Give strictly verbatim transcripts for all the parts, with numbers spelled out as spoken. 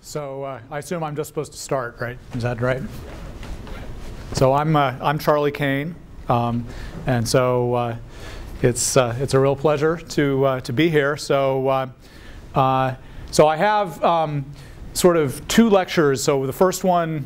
So uh, I assume I'm just supposed to start, right? Is that right? So I'm uh, I'm Charlie Kane, um, and so uh, it's uh, it's a real pleasure to uh, to be here. So uh, uh, so I have um, sort of two lectures. So the first one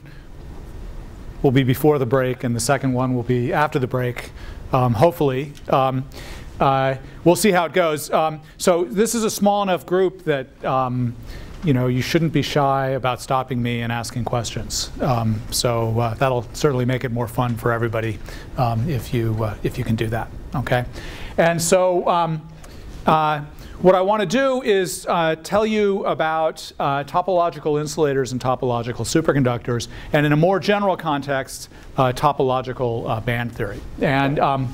will be before the break, and the second one will be after the break, um, hopefully. Um, uh, we'll see how it goes. Um, so this is a small enough group that um, you know, you shouldn't be shy about stopping me and asking questions. Um, so uh, that'll certainly make it more fun for everybody um, if you uh, if you can do that. Okay, and so um, uh, what I want to do is uh, tell you about uh, topological insulators and topological superconductors, and in a more general context, uh, topological uh, band theory. And um,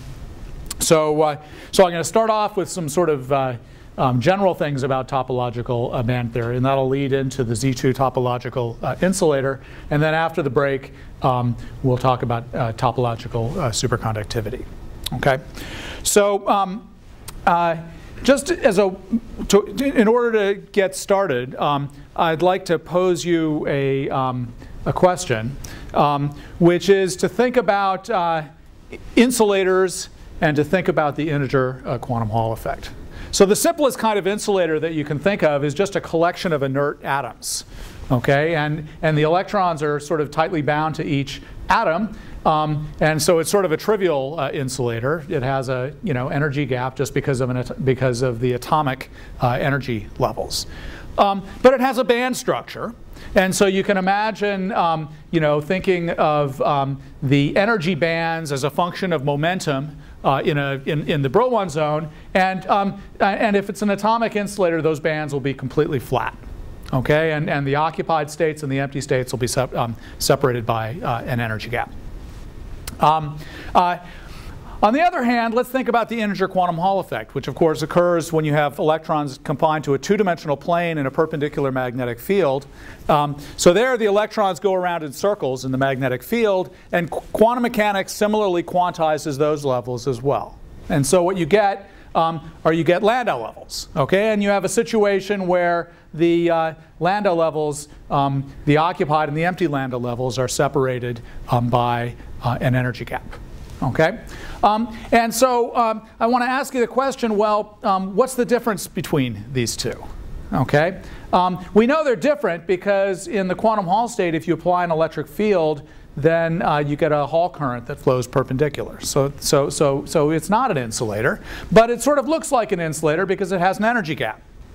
so uh, so I'm going to start off with some sort of uh, Um, general things about topological uh, band theory, and that'll lead into the Z two topological uh, insulator. And then after the break, um, we'll talk about uh, topological uh, superconductivity. Okay, so um, uh, just as a, to, in order to get started, um, I'd like to pose you a um, a question, um, which is to think about uh, insulators and to think about the integer uh, quantum Hall effect. So the simplest kind of insulator that you can think of is just a collection of inert atoms, okay? And, and the electrons are sort of tightly bound to each atom, um, and so it's sort of a trivial uh, insulator. It has a you know energy gap just because of an because of the atomic uh, energy levels, um, but it has a band structure. And so you can imagine, um, you know, thinking of um, the energy bands as a function of momentum uh, in a in, in the Brillouin zone, and um, and if it's an atomic insulator, those bands will be completely flat, okay, and and the occupied states and the empty states will be sep um, separated by uh, an energy gap. Um, uh, On the other hand, let's think about the integer quantum Hall effect, which of course occurs when you have electrons confined to a two-dimensional plane in a perpendicular magnetic field. Um, so there the electrons go around in circles in the magnetic field, and qu quantum mechanics similarly quantizes those levels as well. And so what you get um, are you get Landau levels, okay? And you have a situation where the uh, Landau levels, um, the occupied and the empty Landau levels are separated um, by uh, an energy gap. Okay, um, and so um, I want to ask you the question, well, um, what's the difference between these two? Okay, um, we know they're different because in the quantum Hall state, if you apply an electric field, then uh, you get a Hall current that flows perpendicular. So, so, so, so it's not an insulator, but it sort of looks like an insulator because it has an energy gap.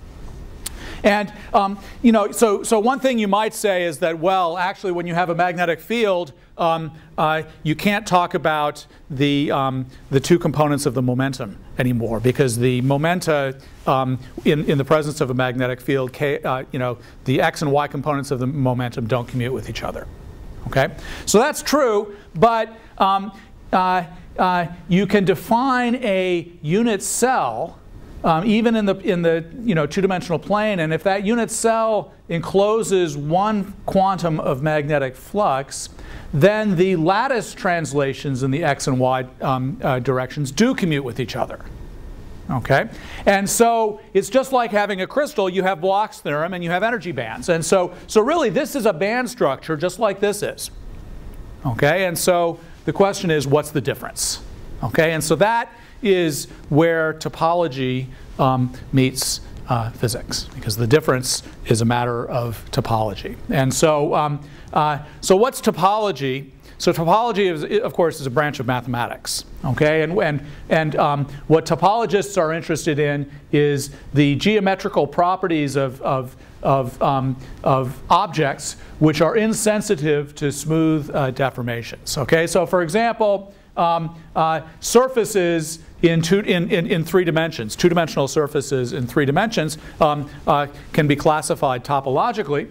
And um, you know, so, so one thing you might say is that, well, actually when you have a magnetic field, um, uh, you can't talk about the, um, the two components of the momentum anymore, because the momenta um, in, in the presence of a magnetic field, K, uh, you know, the x and y components of the momentum don't commute with each other. Okay? So that's true, but um, uh, uh, you can define a unit cell Um, even in the in the you know two-dimensional plane, and if that unit cell encloses one quantum of magnetic flux, then the lattice translations in the x and y um, uh, directions do commute with each other. Okay, and so it's just like having a crystal. You have Bloch's theorem and you have energy bands, and so so really this is a band structure just like this is. Okay, and so the question is, what's the difference? Okay, and so that is where topology um, meets uh, physics, because the difference is a matter of topology. And so, um, uh, so what's topology? So topology, is, of course, is a branch of mathematics. Okay, and and and um, what topologists are interested in is the geometrical properties of of of, um, of objects which are insensitive to smooth uh, deformations. Okay, so for example, um, uh, surfaces in, two, in, in, in three dimensions, two-dimensional surfaces in three dimensions um, uh, can be classified topologically.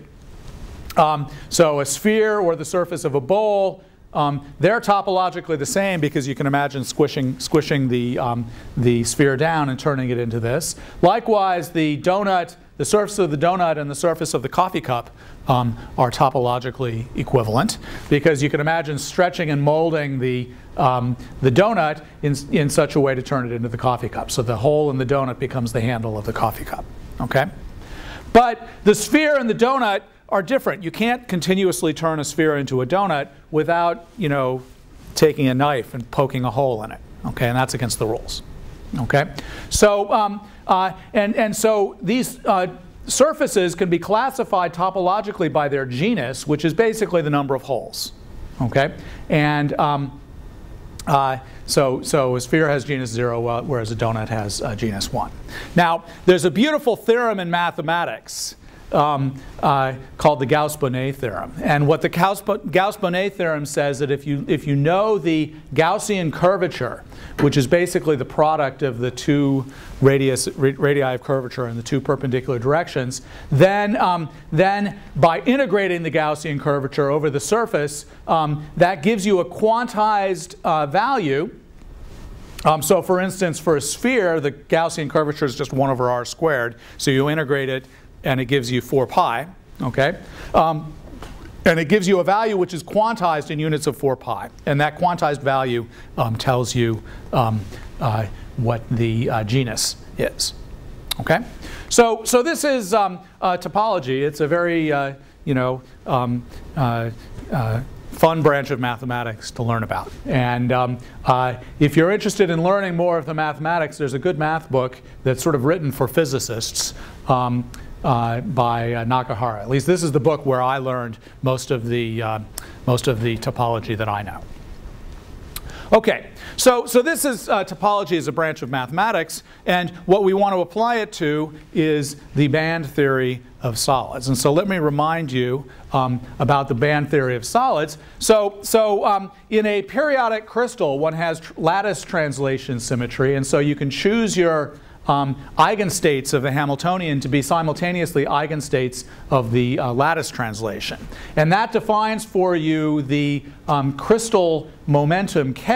Um, so a sphere or the surface of a bowl, um, they're topologically the same because you can imagine squishing, squishing the, um, the sphere down and turning it into this. Likewise, the donut, the surface of the donut and the surface of the coffee cup um, are topologically equivalent, because you can imagine stretching and molding the Um, the donut in, in such a way to turn it into the coffee cup. So the hole in the donut becomes the handle of the coffee cup. Okay? But the sphere and the donut are different. You can't continuously turn a sphere into a donut without, you know, taking a knife and poking a hole in it. Okay, and that's against the rules. Okay, so um, uh, and and so these uh, surfaces can be classified topologically by their genus, which is basically the number of holes. Okay, and um, uh, so so a sphere has genus zero, uh, whereas a donut has uh, genus one. Now, there's a beautiful theorem in mathematics Um, uh, called the Gauss-Bonnet theorem. And what the Gauss-Bonnet theorem says that if you, if you know the Gaussian curvature, which is basically the product of the two radius, radii of curvature in the two perpendicular directions, then, um, then by integrating the Gaussian curvature over the surface, um, that gives you a quantized uh, value. Um, so for instance, for a sphere, the Gaussian curvature is just one over r squared. So you integrate it, and it gives you four pi, okay? Um, and it gives you a value which is quantized in units of four pi. And that quantized value um, tells you um, uh, what the uh, genus is, okay? So, so this is um, uh, topology. It's a very, uh, you know, um, uh, uh, fun branch of mathematics to learn about. And um, uh, if you're interested in learning more of the mathematics, there's a good math book that's sort of written for physicists. Um, Uh, by uh, Nakahara. At least this is the book where I learned most of the uh, most of the topology that I know. Okay, so so this is uh, topology as a branch of mathematics, and what we want to apply it to is the band theory of solids. And so let me remind you um, about the band theory of solids. So so um, in a periodic crystal, one has tr lattice translation symmetry, and so you can choose your Um, eigenstates of the Hamiltonian to be simultaneously eigenstates of the uh, lattice translation. And that defines for you the um, crystal momentum K.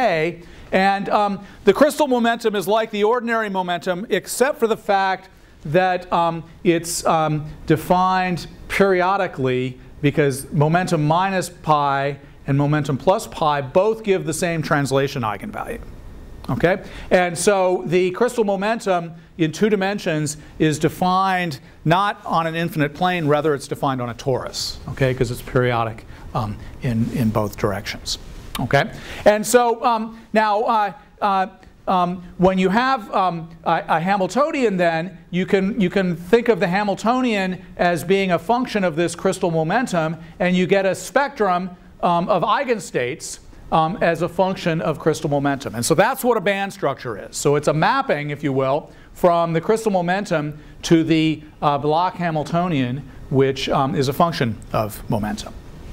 And um, the crystal momentum is like the ordinary momentum, except for the fact that um, it's um, defined periodically, because momentum minus pi and momentum plus pi both give the same translation eigenvalue. Okay? And so the crystal momentum in two dimensions is defined not on an infinite plane, rather it's defined on a torus, okay? Because it's periodic um, in, in both directions. Okay? And so um, now uh, uh, um, when you have um, a, a Hamiltonian, then you can, you can think of the Hamiltonian as being a function of this crystal momentum, and you get a spectrum um, of eigenstates Um, as a function of crystal momentum. And so that's what a band structure is. So it's a mapping, if you will, from the crystal momentum to the uh, Bloch Hamiltonian, which um, is a function of momentum.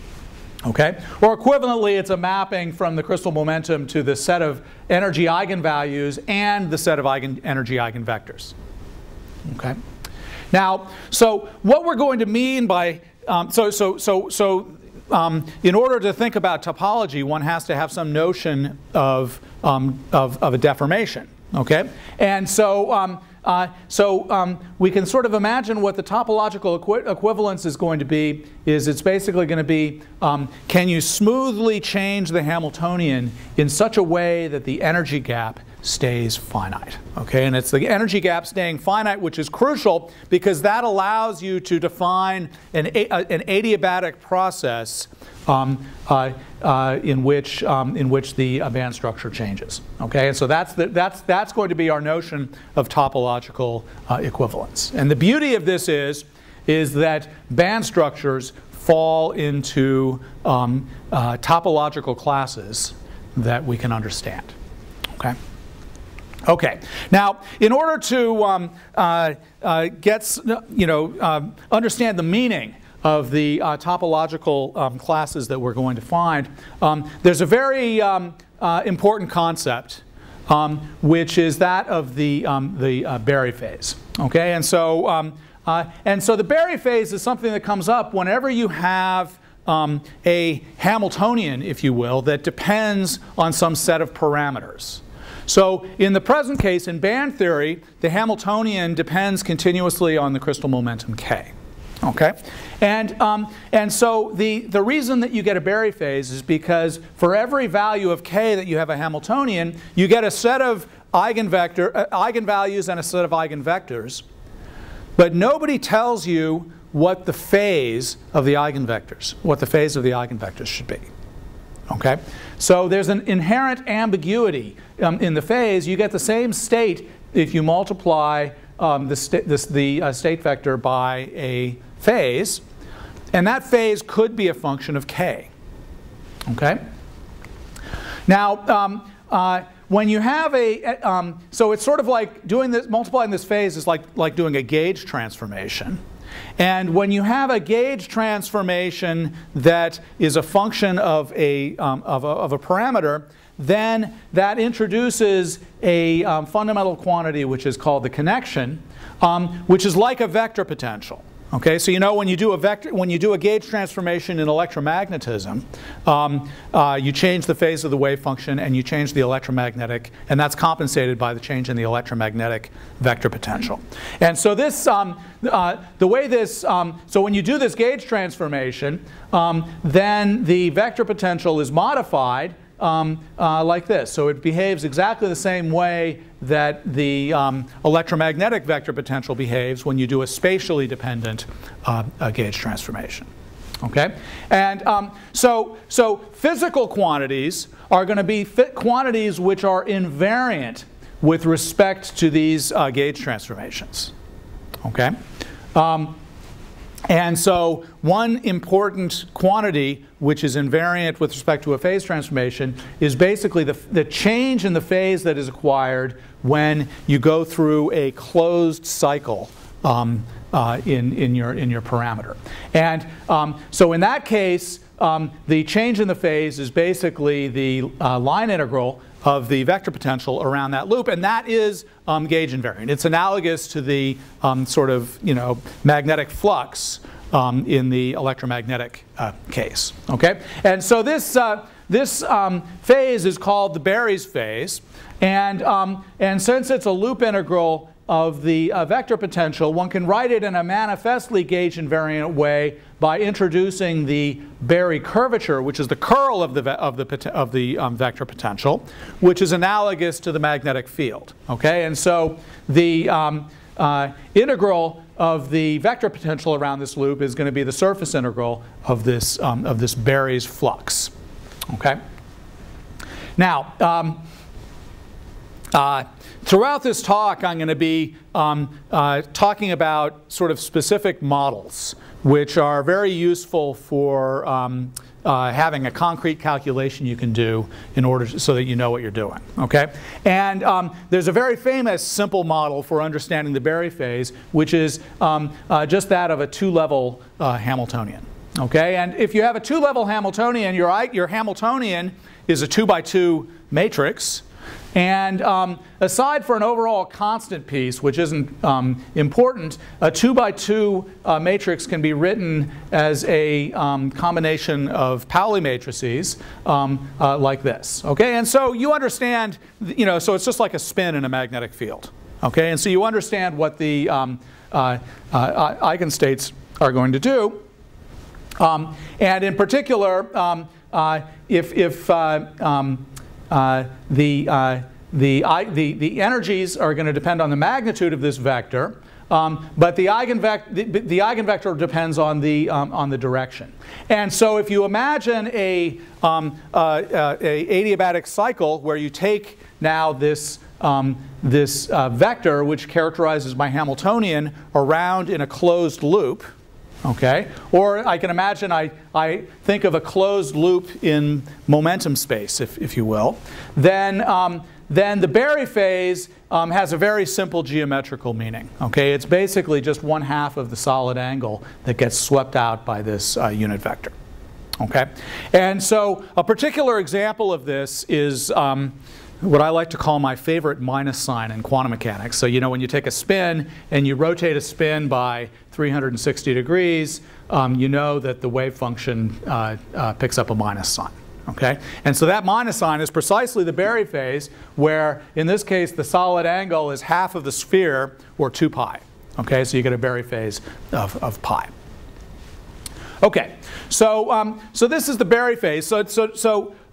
Okay? Or equivalently, it's a mapping from the crystal momentum to the set of energy eigenvalues and the set of eigen energy eigenvectors. Okay? Now, so what we're going to mean by um, so so so so Um, in order to think about topology, one has to have some notion of, um, of, of a deformation. Okay? And so, um, uh, so um, we can sort of imagine what the topological equi equivalence is going to be. Is it's basically going to be, um, can you smoothly change the Hamiltonian in such a way that the energy gap stays finite? Okay, and it's the energy gap staying finite which is crucial, because that allows you to define an, an adiabatic process um, uh, uh, in which um, in which the uh, band structure changes. Okay, and so that's the, that's that's going to be our notion of topological uh, equivalence. And the beauty of this is is that band structures fall into um, uh, topological classes that we can understand. Okay. Okay. Now, in order to um, uh, uh, get, you know, um, understand the meaning of the uh, topological um, classes that we're going to find, um, there's a very um, uh, important concept, um, which is that of the um, the uh, Berry phase. Okay, and so um, uh, and so the Berry phase is something that comes up whenever you have um, a Hamiltonian, if you will, that depends on some set of parameters. So in the present case, in band theory, the Hamiltonian depends continuously on the crystal momentum K. Okay? And, um, and so the, the reason that you get a Berry phase is because for every value of K that you have a Hamiltonian, you get a set of eigenvector, uh, eigenvalues and a set of eigenvectors. But nobody tells you what the phase of the eigenvectors, what the phase of the eigenvectors should be. Okay? So there's an inherent ambiguity um, in the phase. You get the same state if you multiply um, the, sta this, the uh, state vector by a phase, and that phase could be a function of k. Okay? Now, um, uh, when you have a, um, so it's sort of like doing this, multiplying this phase is like, like doing a gauge transformation. And when you have a gauge transformation that is a function of a, um, of a, of a parameter, then that introduces a um, fundamental quantity which is called the connection, um, which is like a vector potential. Okay, so you know when you do a vector, when you do a gauge transformation in electromagnetism, um, uh, you change the phase of the wave function and you change the electromagnetic, and that's compensated by the change in the electromagnetic vector potential. And so this, um, uh, the way this, um, so when you do this gauge transformation, um, then the vector potential is modified um, uh, like this. So it behaves exactly the same way that the um, electromagnetic vector potential behaves when you do a spatially dependent uh, uh, gauge transformation. Okay? And um, so, so physical quantities are going to be fit quantities which are invariant with respect to these uh, gauge transformations. Okay? Um, And so one important quantity which is invariant with respect to a phase transformation is basically the, the change in the phase that is acquired when you go through a closed cycle um, uh, in, in, your, in your parameter. And um, so in that case, um, the change in the phase is basically the uh, line integral of the vector potential around that loop, and that is um, gauge invariant. It's analogous to the um, sort of, you know, magnetic flux um, in the electromagnetic uh, case. Okay, and so this uh, this um, phase is called the Berry's phase, and um, and since it's a loop integral of the uh, vector potential, one can write it in a manifestly gauge invariant way by introducing the Berry curvature, which is the curl of the of the of the um, vector potential, which is analogous to the magnetic field. Okay, and so the um, uh, integral of the vector potential around this loop is going to be the surface integral of this um, of this Berry's flux. Okay. Now. Um, uh, Throughout this talk, I'm going to be um, uh, talking about sort of specific models, which are very useful for um, uh, having a concrete calculation you can do in order to, so that you know what you're doing. Okay? And um, there's a very famous simple model for understanding the Berry phase, which is um, uh, just that of a two-level uh, Hamiltonian. Okay? And if you have a two-level Hamiltonian, your, your Hamiltonian is a two by two matrix. And um, aside for an overall constant piece, which isn't um, important, a two by two uh, matrix can be written as a um, combination of Pauli matrices um, uh, like this. Okay, and so you understand, you know, so it's just like a spin in a magnetic field. Okay, and so you understand what the um, uh, uh, eigenstates are going to do. Um, and in particular, um, uh, if, if uh, um, Uh, the, uh, the, I, the, the energies are going to depend on the magnitude of this vector, um, but the, eigenvec the, the eigenvector depends on the, um, on the direction. And so if you imagine a, um, uh, uh, a adiabatic cycle where you take now this, um, this uh, vector, which characterizes my Hamiltonian, around in a closed loop, okay? Or I can imagine I, I think of a closed loop in momentum space, if, if you will. Then, um, then the Berry phase um, has a very simple geometrical meaning. Okay? It's basically just one half of the solid angle that gets swept out by this uh, unit vector. Okay? And so a particular example of this is um, what I like to call my favorite minus sign in quantum mechanics. So you know when you take a spin and you rotate a spin by three hundred sixty degrees, um, you know that the wave function uh, uh, picks up a minus sign. Okay? And so that minus sign is precisely the Berry phase, where in this case the solid angle is half of the sphere, or two pi. Okay? So you get a Berry phase of, of pi. Okay, so, um, so this is the Berry phase. So, so, so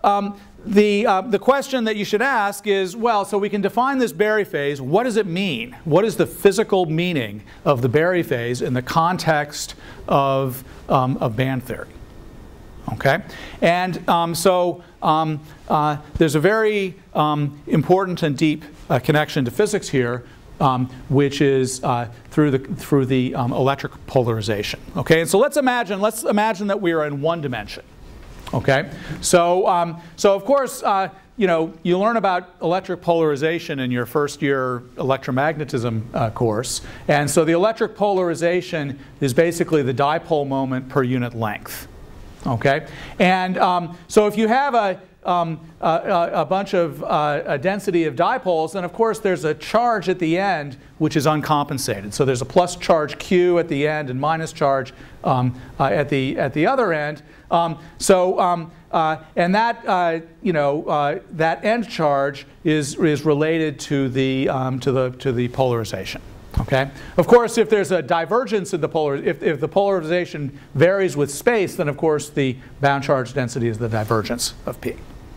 um, the, uh, the question that you should ask is, well, so we can define this Berry phase. What does it mean? What is the physical meaning of the Berry phase in the context of, um, of band theory? Okay, and um, so um, uh, there's a very um, important and deep uh, connection to physics here, um, which is uh, through the through the um, electric polarization. Okay, and so let's imagine let's imagine that we are in one dimension. Okay, so um, so of course uh, you know you learn about electric polarization in your first year electromagnetism uh, course, and so the electric polarization is basically the dipole moment per unit length. Okay, and um, so if you have a, um, a, a bunch of uh, a density of dipoles, then of course there's a charge at the end which is uncompensated. So there's a plus charge Q at the end and minus charge um, uh, at the at the other end. Um, so um, uh, and that uh, you know uh, that end charge is is related to the um, to the to the polarization. Okay. Of course, if there's a divergence in the polar, if, if the polarization varies with space, then of course the bound charge density is the divergence of P.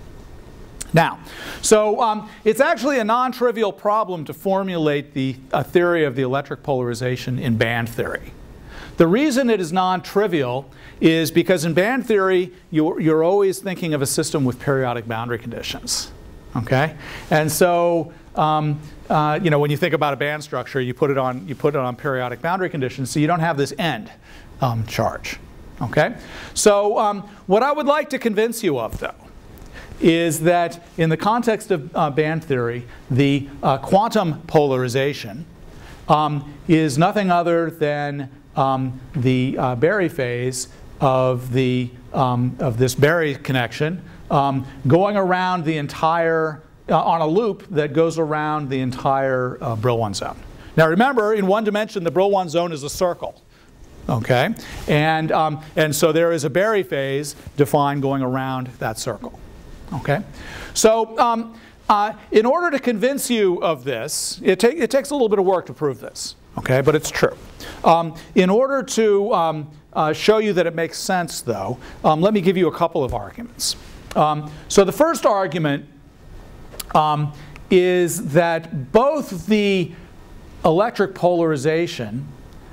Now, so um, it's actually a non-trivial problem to formulate the a theory of the electric polarization in band theory. The reason it is non-trivial is because in band theory you're, you're always thinking of a system with periodic boundary conditions. Okay, and so. Um, Uh, you know, when you think about a band structure, you put it on you put it on periodic boundary conditions, so you don't have this end um, charge. Okay, so um, what I would like to convince you of, though, is that in the context of uh, band theory, the uh, quantum polarization um, is nothing other than um, the uh, Berry phase of the um, of this Berry connection um, going around the entire. Uh, on a loop that goes around the entire uh, Brillouin zone. Now remember, in one dimension, the Brillouin zone is a circle. Okay, and um, and so there is a Berry phase defined going around that circle. Okay, so um, uh, in order to convince you of this, it, ta it takes a little bit of work to prove this. Okay, but it's true. Um, in order to um, uh, show you that it makes sense, though, um, let me give you a couple of arguments. Um, so the first argument. Um, is that both the electric polarization,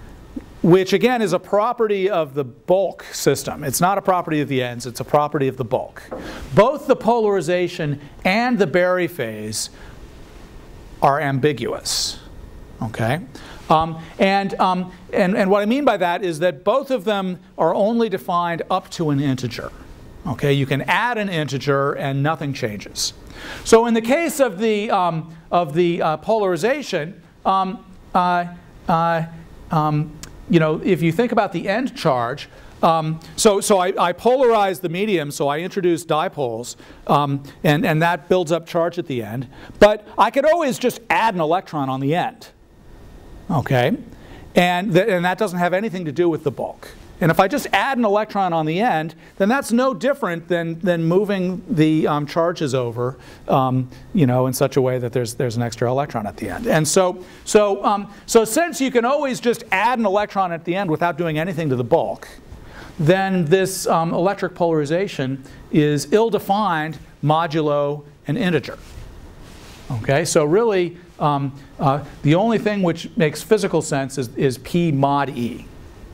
which again is a property of the bulk system, it's not a property of the ends, it's a property of the bulk. Both the polarization and the Berry phase are ambiguous. Okay? Um, and, um, and, and what I mean by that is that both of them are only defined up to an integer. Okay? You can add an integer and nothing changes. So in the case of the, um, of the uh, polarization, um, uh, uh, um, you know, if you think about the end charge, um, so, so I, I polarize the medium, so I introduce dipoles, um, and, and that builds up charge at the end. But I could always just add an electron on the end. Okay? And, th and that doesn't have anything to do with the bulk. And if I just add an electron on the end, then that's no different than, than moving the um, charges over, um, you know, in such a way that there's, there's an extra electron at the end. And so, so, um, so since you can always just add an electron at the end without doing anything to the bulk, then this um, electric polarization is ill-defined modulo an integer. Okay, so really, um, uh, the only thing which makes physical sense is, is P mod E.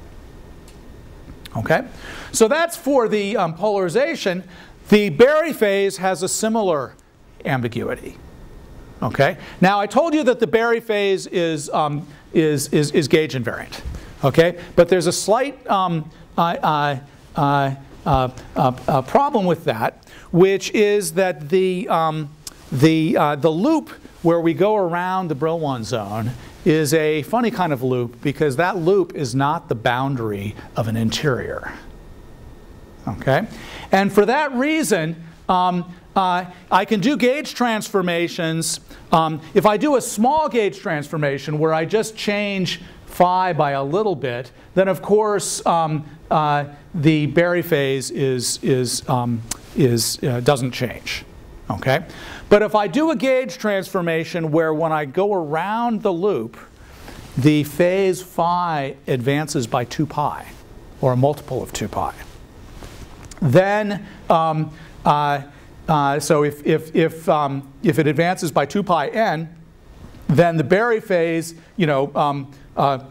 Okay, so that's for the um, polarization. The Berry phase has a similar ambiguity. Okay, now I told you that the Berry phase is um, is, is is gauge invariant. Okay, but there's a slight um, uh, uh, uh, uh, uh, problem with that, which is that the um, the uh, the loop where we go around the Brillouin zone is a funny kind of loop, because that loop is not the boundary of an interior. Okay? And for that reason, um, uh, I can do gauge transformations. Um, if I do a small gauge transformation where I just change phi by a little bit, then of course um, uh, the Berry phase is, is, um, is, uh, doesn't change. Okay? But if I do a gauge transformation where when I go around the loop, the phase phi advances by two pi, or a multiple of two pi, then um, uh, uh, so if, if, if, um, if it advances by two pi n, then the Berry phase, you know, um, uh,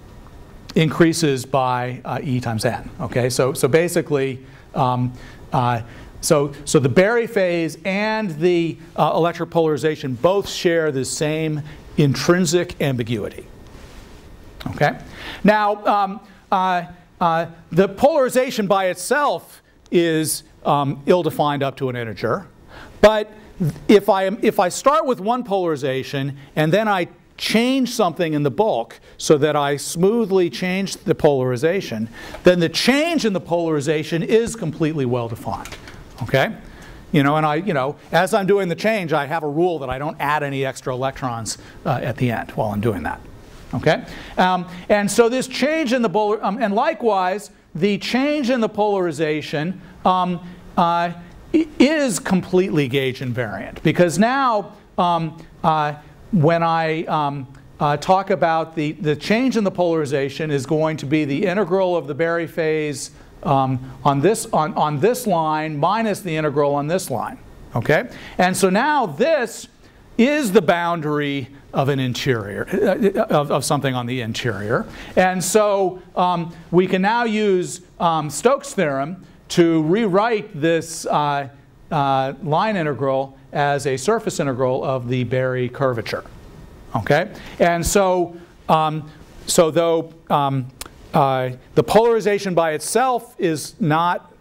increases by uh, e times n. Okay, so so basically, um, uh, so so the Berry phase and the uh, electric polarization both share the same intrinsic ambiguity. Okay, now um, uh, uh, the polarization by itself is um, ill-defined up to an integer, but if I am if I start with one polarization and then I change something in the bulk so that I smoothly change the polarization, then the change in the polarization is completely well defined. Okay? You know, and I, you know, as I'm doing the change, I have a rule that I don't add any extra electrons uh, at the end while I'm doing that. Okay? Um, and so this change in the polar, um, and likewise, the change in the polarization um, uh, is completely gauge invariant, because now um, uh, when I um, uh, talk about the, the change in the polarization is going to be the integral of the Berry phase um, on, this, on, on this line minus the integral on this line. Okay? And so now this is the boundary of an interior, uh, of, of something on the interior. And so um, we can now use um, Stokes' theorem to rewrite this uh, uh, line integral as a surface integral of the Berry curvature. Okay? And so, um, so though um, uh, the polarization by itself is not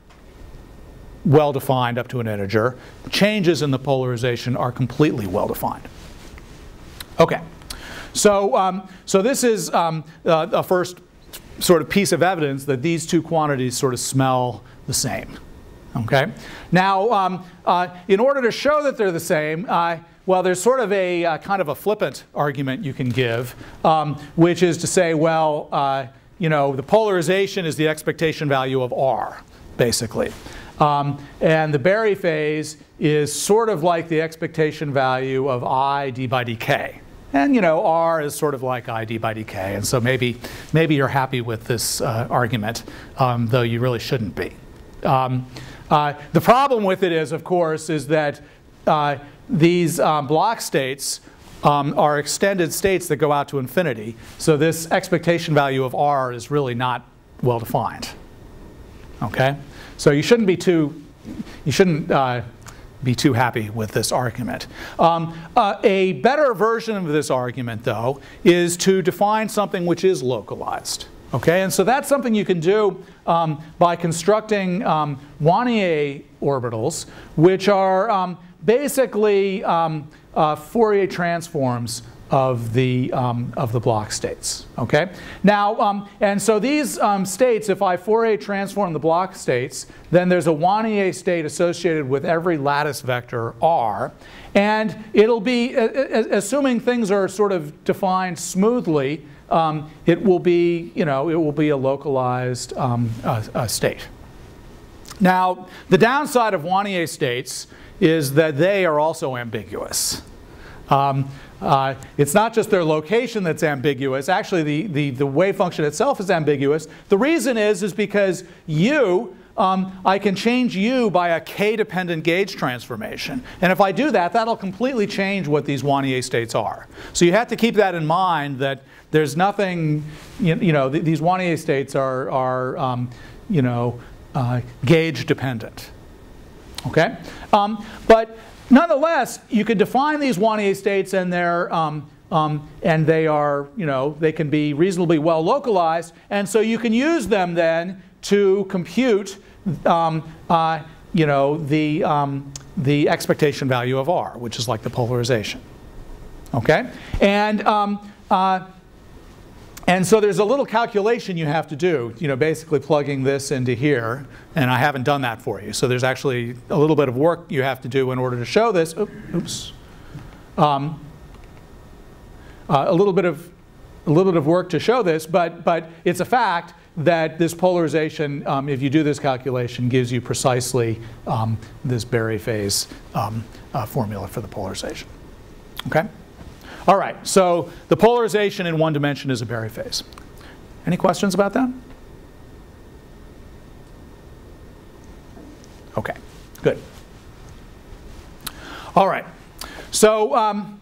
well defined up to an integer, changes in the polarization are completely well defined. Okay. So, um, so this is um, uh, a first sort of piece of evidence that these two quantities sort of smell the same. Okay. Now, um, uh, in order to show that they're the same, uh, well, there's sort of a uh, kind of a flippant argument you can give, um, which is to say, well, uh, you know, the polarization is the expectation value of R, basically. Um, and the Berry phase is sort of like the expectation value of I d by dk. And, you know, R is sort of like I d by dk. And so maybe, maybe you're happy with this uh, argument, um, though you really shouldn't be. Um, uh, the problem with it is, of course, is that uh, these um, block states um, are extended states that go out to infinity. So this expectation value of R is really not well defined. Okay? So you shouldn't be too, you shouldn't uh, be too happy with this argument. Um, uh, a better version of this argument, though, is to define something which is localized. Okay, and so that's something you can do um, by constructing um, Wannier orbitals, which are um, basically um, uh, Fourier transforms of the um, of the block states. Okay. Now, um, and so these um, states, if I Fourier transform the block states, then there's a Wannier state associated with every lattice vector R, and it'll be, assuming things are sort of defined smoothly, um, it will be, you know, it will be a localized um, uh, uh, state. Now, the downside of Wannier states is that they are also ambiguous. Um, Uh, it's not just their location that's ambiguous. Actually, the, the, the wave function itself is ambiguous. The reason is, is because U, um, I can change U by a k-dependent gauge transformation. And if I do that, that'll completely change what these Wannier states are. So you have to keep that in mind, that there's nothing, you, you know, th these Wannier states are, are um, you know, uh, gauge dependent. Okay? Um, but nonetheless, you can define these Wannier states, and they're um, um, and they are, you know, they can be reasonably well localized, and so you can use them then to compute, um, uh, you know, the um, the expectation value of R, which is like the polarization. Okay, and um, uh, and so there's a little calculation you have to do, you know, basically plugging this into here, and I haven't done that for you. So there's actually a little bit of work you have to do in order to show this. Oops. Um, uh, a little bit of a little bit of work to show this, but but it's a fact that this polarization, um, if you do this calculation, gives you precisely um, this Berry phase um, uh, formula for the polarization. Okay. All right, so the polarization in one dimension is a Berry phase. Any questions about that? Okay, good. All right. So um,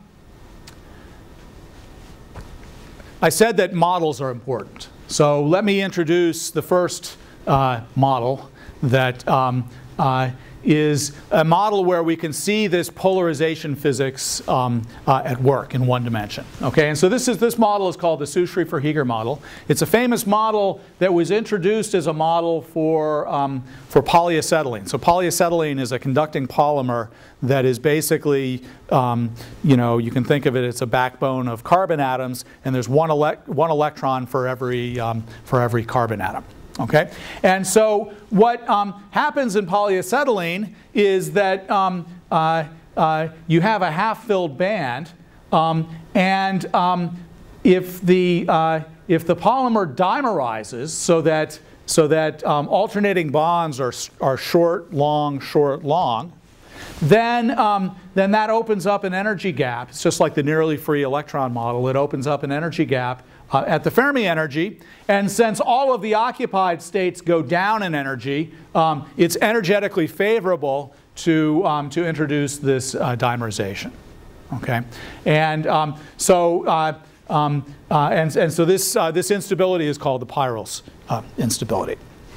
I said that models are important. So let me introduce the first uh, model that um, uh, is a model where we can see this polarization physics um, uh, at work in one dimension. Okay, and so this is this model is called the Su-Schrieffer-Heeger model. It's a famous model that was introduced as a model for um, for polyacetylene. So polyacetylene is a conducting polymer that is basically, um, you know, you can think of it as a backbone of carbon atoms, and there's one elect one electron for every um, for every carbon atom. Okay, and so what um, happens in polyacetylene is that um, uh, uh, you have a half-filled band, um, and um, if the uh, if the polymer dimerizes, so that so that um, alternating bonds are are short, long, short, long, then um, then that opens up an energy gap. It's just like the nearly free electron model. It opens up an energy gap Uh, at the Fermi energy, and since all of the occupied states go down in energy, um, it's energetically favorable to um, to introduce this uh, dimerization. Okay, and um, so uh, um, uh, and and so this uh, this instability is called the Peierls uh, instability.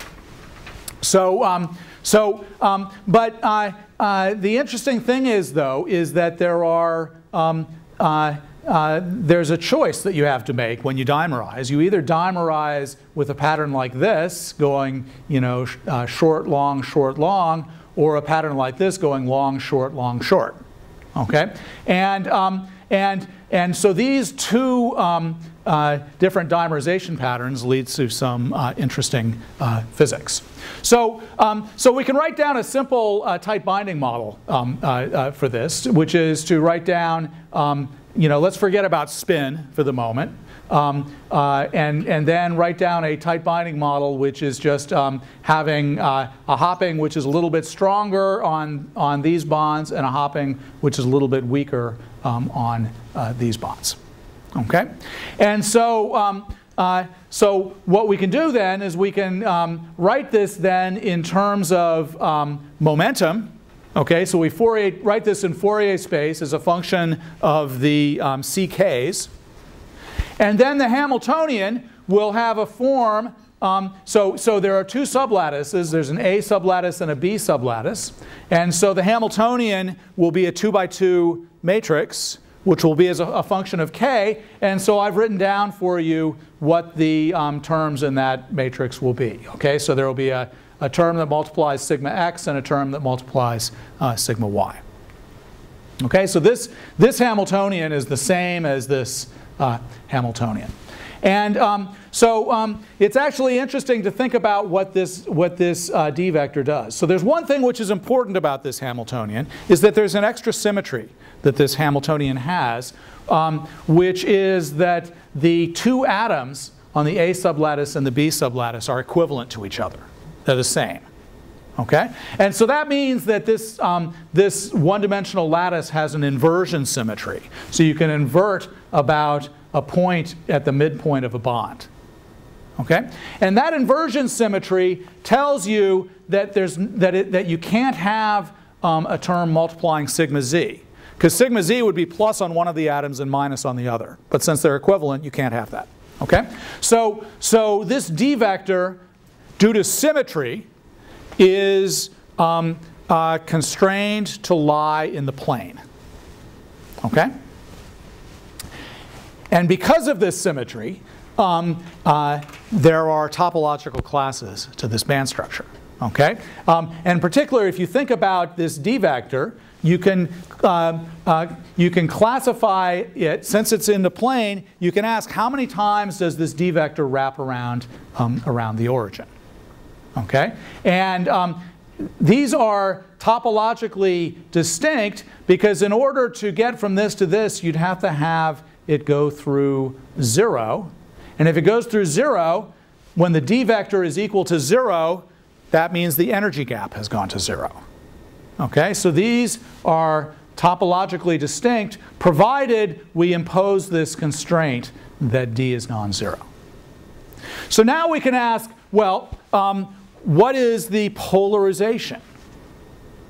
So um, so um, but uh, uh, the interesting thing is though is that there are um, uh, Uh, there's a choice that you have to make when you dimerize. You either dimerize with a pattern like this, going, you know, sh uh, short, long, short, long, or a pattern like this, going long, short, long, short. Okay, and um, and and so these two um, uh, different dimerization patterns leads to some uh, interesting uh, physics. So um, so we can write down a simple uh, tight binding model um, uh, uh, for this, which is to write down. Um, You know, let's forget about spin for the moment, um, uh, and and then write down a tight binding model, which is just um, having uh, a hopping which is a little bit stronger on on these bonds, and a hopping which is a little bit weaker um, on uh, these bonds. Okay, and so um, uh, so what we can do then is we can um, write this then in terms of um, momentum. Okay, so we Fourier, write this in Fourier space as a function of the um, C Ks. And then the Hamiltonian will have a form. Um, so, so there are two sublattices. There's an A sublattice and a B sublattice. And so the Hamiltonian will be a two by two matrix, which will be as a, a function of K. And so I've written down for you what the um, terms in that matrix will be. Okay, so there will be a a term that multiplies sigma x and a term that multiplies uh, sigma y. Okay, so this, this Hamiltonian is the same as this uh, Hamiltonian. And um, so um, it's actually interesting to think about what this, what this uh, D vector does. So there's one thing which is important about this Hamiltonian, is that there's an extra symmetry that this Hamiltonian has, um, which is that the two atoms on the A sublattice and the B sublattice are equivalent to each other. They're the same. Okay? And so that means that this, um, this one-dimensional lattice has an inversion symmetry. So you can invert about a point at the midpoint of a bond. Okay? And that inversion symmetry tells you that, there's, that, it, that you can't have um, a term multiplying sigma z. Because sigma z would be plus on one of the atoms and minus on the other. But since they're equivalent, you can't have that. Okay? So, so this D vector, due to symmetry, is um, uh, constrained to lie in the plane. Okay? And because of this symmetry, um, uh, there are topological classes to this band structure. Okay? Um, and in particular, if you think about this D vector, you can, uh, uh, you can classify it, since it's in the plane, you can ask how many times does this D vector wrap around, um, around the origin. Okay? And um, these are topologically distinct because in order to get from this to this, you'd have to have it go through zero. And if it goes through zero, when the D vector is equal to zero, that means the energy gap has gone to zero. Okay? So these are topologically distinct, provided we impose this constraint that D is non-zero. So now we can ask, well, um, what is the polarization?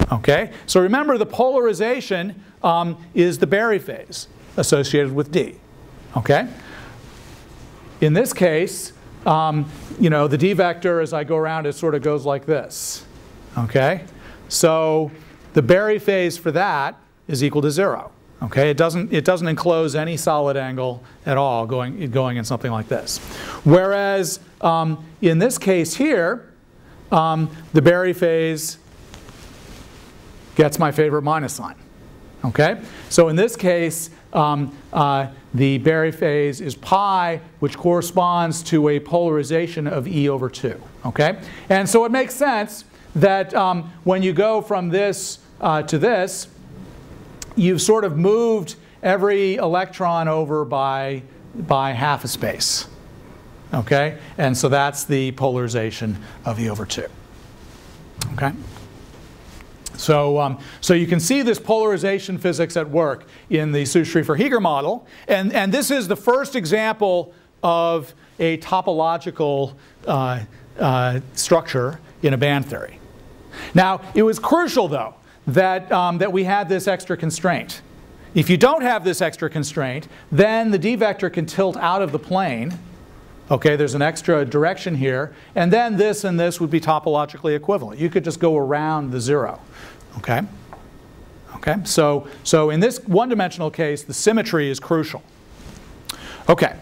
Okay? So remember, the polarization um, is the Berry phase associated with D. Okay? In this case, um, you know, the D vector as I go around it sort of goes like this. Okay? So the Berry phase for that is equal to zero. Okay? It doesn't, it doesn't enclose any solid angle at all going, going in something like this. Whereas um, in this case here, um, the Berry phase gets my favorite minus sign. Okay? So in this case, um, uh, the Berry phase is pi, which corresponds to a polarization of E over two. Okay? And so it makes sense that um, when you go from this uh, to this, you've sort of moved every electron over by, by half a space. Okay? And so that's the polarization of E over two. Okay? So, um, so you can see this polarization physics at work in the Schrieffer-Heeger model. And, and this is the first example of a topological uh, uh, structure in a band theory. Now, it was crucial, though, that, um, that we had this extra constraint. If you don't have this extra constraint, then the D vector can tilt out of the plane. Okay, there's an extra direction here. And then this and this would be topologically equivalent. You could just go around the zero. Okay? Okay, so, so in this one-dimensional case, the symmetry is crucial. Okay.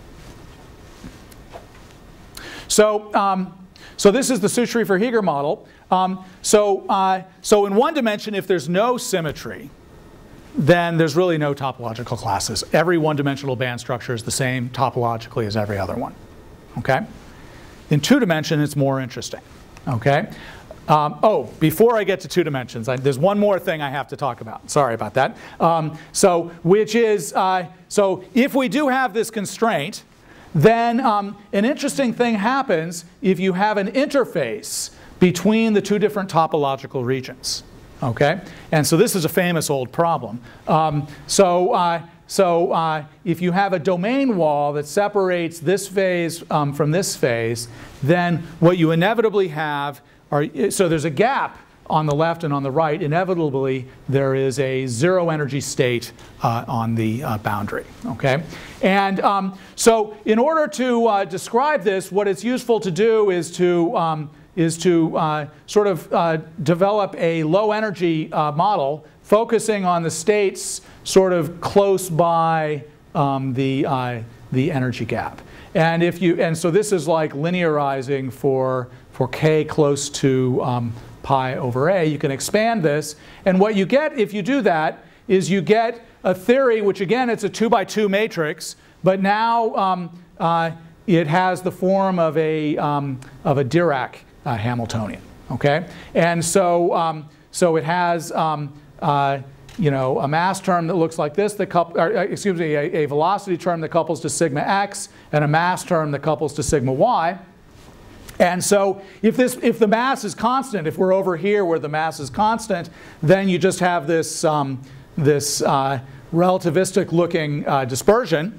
So, um, so this is the Schrieffer-Heeger model. Um, so, uh, so in one dimension, if there's no symmetry, then there's really no topological classes. Every one-dimensional band structure is the same topologically as every other one. Okay? In two dimension, it's more interesting. Okay? Um, oh, before I get to two dimensions, I, there's one more thing I have to talk about. Sorry about that. Um, so, which is, uh, so if we do have this constraint, then um, an interesting thing happens if you have an interface between the two different topological regions. Okay? And so this is a famous old problem. Um, so uh, so uh, if you have a domain wall that separates this phase um, from this phase, then what you inevitably have are, so there's a gap on the left and on the right. Inevitably, there is a zero energy state uh, on the uh, boundary. Okay? And um, so in order to uh, describe this, what it's useful to do is to um, is to uh, sort of uh, develop a low energy uh, model focusing on the states sort of close by um, the, uh, the energy gap. And, if you, and so this is like linearizing for, for k close to um, pi over a. You can expand this. And what you get if you do that is you get a theory, which again, it's a two by two matrix, but now um, uh, it has the form of a, um, of a Dirac Uh, Hamiltonian, okay? And so, um, so it has, um, uh, you know, a mass term that looks like this, that couple, or, excuse me, a, a velocity term that couples to sigma x, and a mass term that couples to sigma y. And so, if this, if the mass is constant, if we're over here where the mass is constant, then you just have this, um, this uh, relativistic-looking uh, dispersion,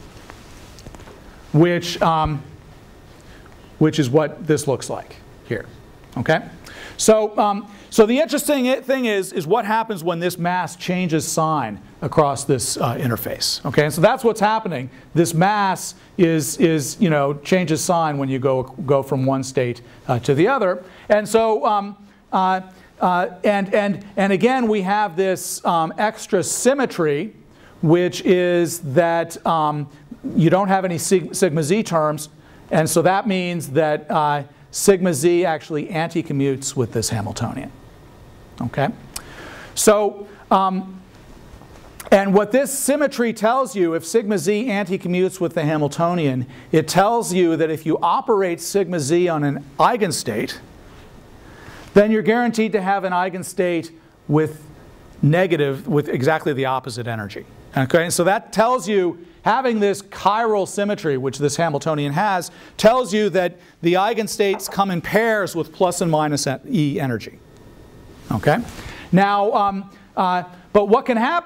which, um, which is what this looks like here. Okay? So, um, so the interesting thing is, is what happens when this mass changes sign across this uh, interface. Okay? And so that's what's happening. This mass is, is you know, changes sign when you go, go from one state uh, to the other. And so, um, uh, uh, and, and, and again, we have this um, extra symmetry, which is that um, you don't have any sig sigma z terms. And so that means that uh, sigma z actually anti-commutes with this Hamiltonian. Okay? So, um, and what this symmetry tells you, if sigma z anti-commutes with the Hamiltonian, it tells you that if you operate sigma z on an eigenstate, then you're guaranteed to have an eigenstate with negative, with exactly the opposite energy. Okay? And so that tells you, having this chiral symmetry, which this Hamiltonian has, tells you that the eigenstates come in pairs with plus and minus E energy. Okay? Now, um, uh, but what can happen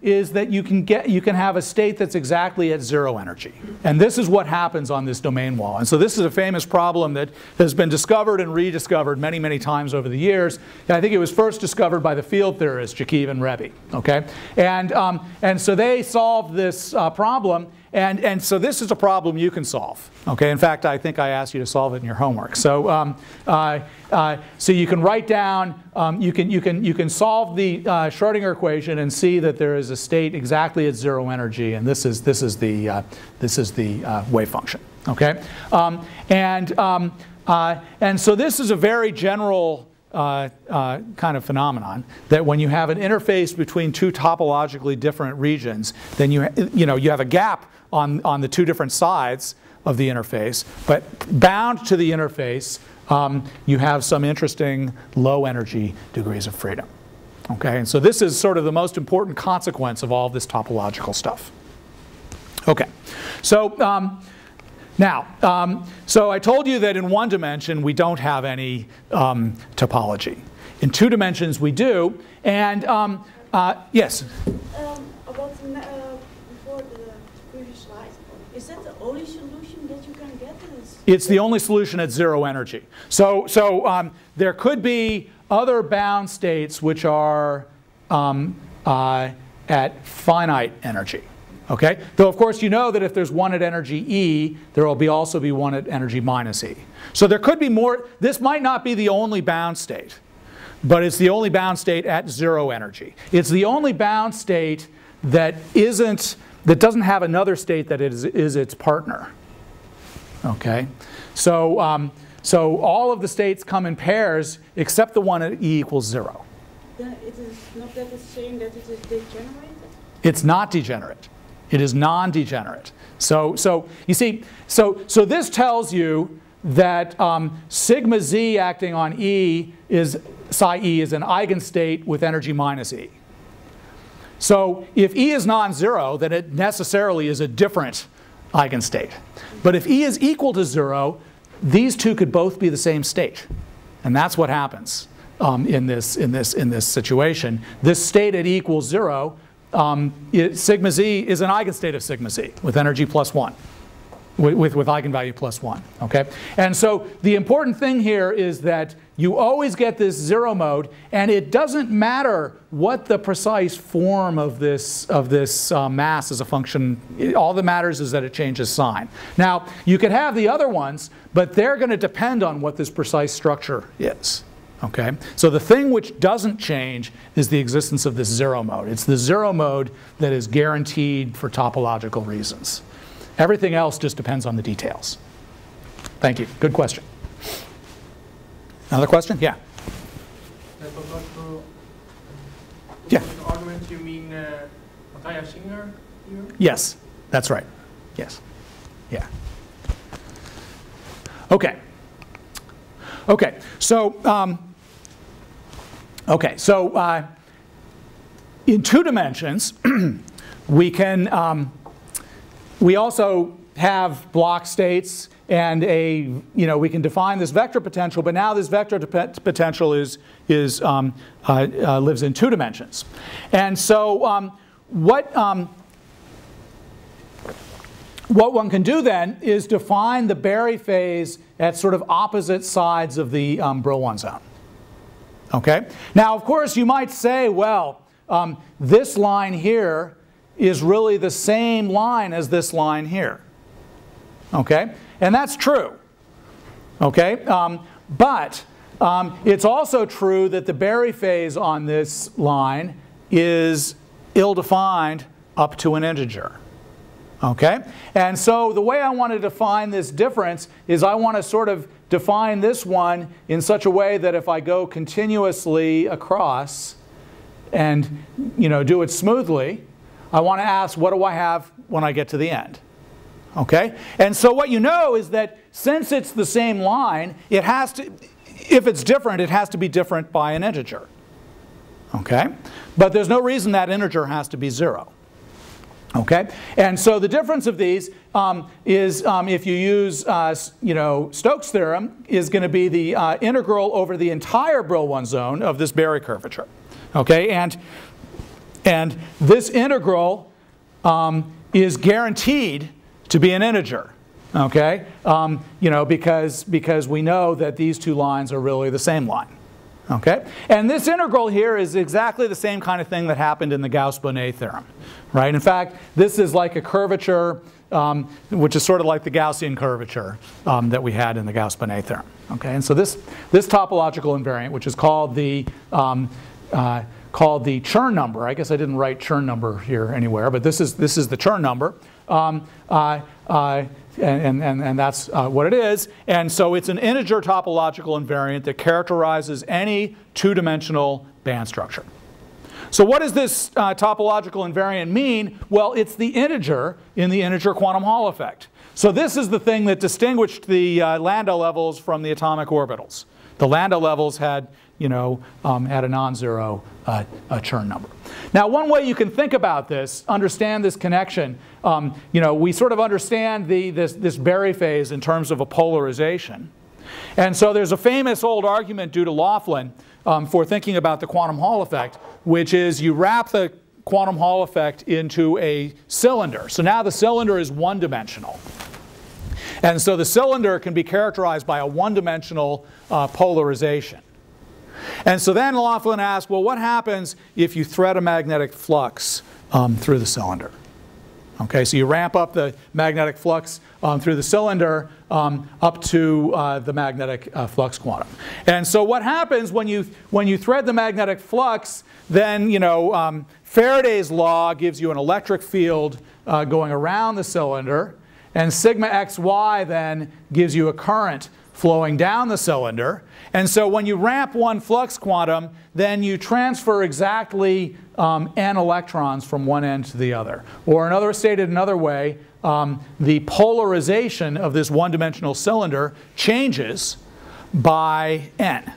is that you can get you can have a state that's exactly at zero energy. And this is what happens on this domain wall. And so this is a famous problem that has been discovered and rediscovered many, many times over the years. And I think it was first discovered by the field theorists, Jakiv and Rebbe. Okay? And, um, and so they solved this uh, problem. And, and so this is a problem you can solve. Okay? In fact, I think I asked you to solve it in your homework. So, um, uh, uh, so you can write down, um, you, can, you, can, you can solve the uh, Schrodinger equation and see that there is a state exactly at zero energy. And this is, this is the, uh, this is the uh, wave function. Okay? Um, and, um, uh, and so this is a very general Uh, uh, kind of phenomenon, that when you have an interface between two topologically different regions, then you, you, know, you have a gap on, on the two different sides of the interface, but bound to the interface, um, you have some interesting low energy degrees of freedom. Okay, and so this is sort of the most important consequence of all this topological stuff. Okay, so um, Now, um, so I told you that in one dimension we don't have any um, topology. In two dimensions we do. And um, uh, yes? Um, about the, uh, before the previous slide, is that the only solution that you can get? It's the only solution at zero energy. So, so um, there could be other bound states which are um, uh, at finite energy. Okay? Though, of course, you know that if there's one at energy E, there will be also be one at energy minus E. So there could be more. This might not be the only bound state, but it's the only bound state at zero energy. It's the only bound state that isn't, that doesn't have another state that is, is its partner. Okay? So, um, so all of the states come in pairs except the one at E equals zero. Then it is not that it's saying that it is degenerated? It's not degenerate. It is non-degenerate. So, so you see, so, so this tells you that um, sigma z acting on E is, psi E is an eigenstate with energy minus E. So if E is non-zero, then it necessarily is a different eigenstate. But if E is equal to zero, these two could both be the same state. And that's what happens um, in, this, in, this, in this situation. This state at E equals zero, Um, it, sigma z is an eigenstate of sigma z with energy plus one, with, with, with eigenvalue plus one. Okay? And so the important thing here is that you always get this zero mode, and it doesn't matter what the precise form of this, of this uh, mass as a function. It, all that matters is that it changes sign. Now, you could have the other ones, but they're going to depend on what this precise structure is. Okay? So the thing which doesn't change is the existence of this zero mode. It's the zero mode that is guaranteed for topological reasons. Everything else just depends on the details. Thank you. Good question. Another question? Yeah. Topological, yeah. argument, you mean uh, Matthias-Singer here? Yes, that's right. Yes. Yeah. Okay. Okay. So, um, okay. So, uh, in two dimensions, we can. Um, we also have block states. And a, you know, we can define this vector potential, but now this vector potential is, is, um, uh, uh, lives in two dimensions. And so um, what, um, what one can do then is define the Berry phase at sort of opposite sides of the um, Brillouin zone. Okay? Now, of course, you might say, well, um, this line here is really the same line as this line here. Okay? And that's true, okay? Um, but um, it's also true that the Berry phase on this line is ill-defined up to an integer, okay? And so the way I want to define this difference is I want to sort of define this one in such a way that if I go continuously across and, you know, do it smoothly, I want to ask, what do I have when I get to the end? Okay? And so what you know is that since it's the same line, it has to, if it's different, it has to be different by an integer. Okay? But there's no reason that integer has to be zero. Okay? And so the difference of these um, is, um, if you use, uh, you know, Stokes' theorem, is going to be the uh, integral over the entire Brillouin zone of this Berry curvature. Okay? And And this integral um, is guaranteed to be an integer. Okay? Um, you know, because, because we know that these two lines are really the same line. Okay? And this integral here is exactly the same kind of thing that happened in the Gauss-Bonnet theorem. Right? In fact, this is like a curvature, um, which is sort of like the Gaussian curvature um, that we had in the Gauss-Bonnet theorem. Okay? And so this, this topological invariant, which is called the, um, uh, called the Chern number. I guess I didn't write Chern number here anywhere, but this is, this is the Chern number. Um, uh, uh, And, and, and that's uh, what it is. And so it's an integer topological invariant that characterizes any two-dimensional band structure. So what does this uh, topological invariant mean? Well, it's the integer in the integer quantum Hall effect. So this is the thing that distinguished the uh, Landau levels from the atomic orbitals. The Landau levels had, you know, um, had a non-zero uh, a Chern number. Now, one way you can think about this, understand this connection, um, you know, we sort of understand the, this, this Berry phase in terms of a polarization. And so there's a famous old argument due to Laughlin um, for thinking about the quantum Hall effect, which is you wrap the quantum Hall effect into a cylinder. So now the cylinder is one-dimensional. And so the cylinder can be characterized by a one-dimensional uh, polarization. And so then Laughlin asked, well, what happens if you thread a magnetic flux um, through the cylinder? Okay, so you ramp up the magnetic flux um, through the cylinder um, up to uh, the magnetic uh, flux quantum. And so what happens when you, when you thread the magnetic flux, then, you know, um, Faraday's law gives you an electric field uh, going around the cylinder. And sigma xy then gives you a current flowing down the cylinder. And so when you ramp one flux quantum, then you transfer exactly um, n electrons from one end to the other. Or another stated another way, um, the polarization of this one-dimensional cylinder changes by n.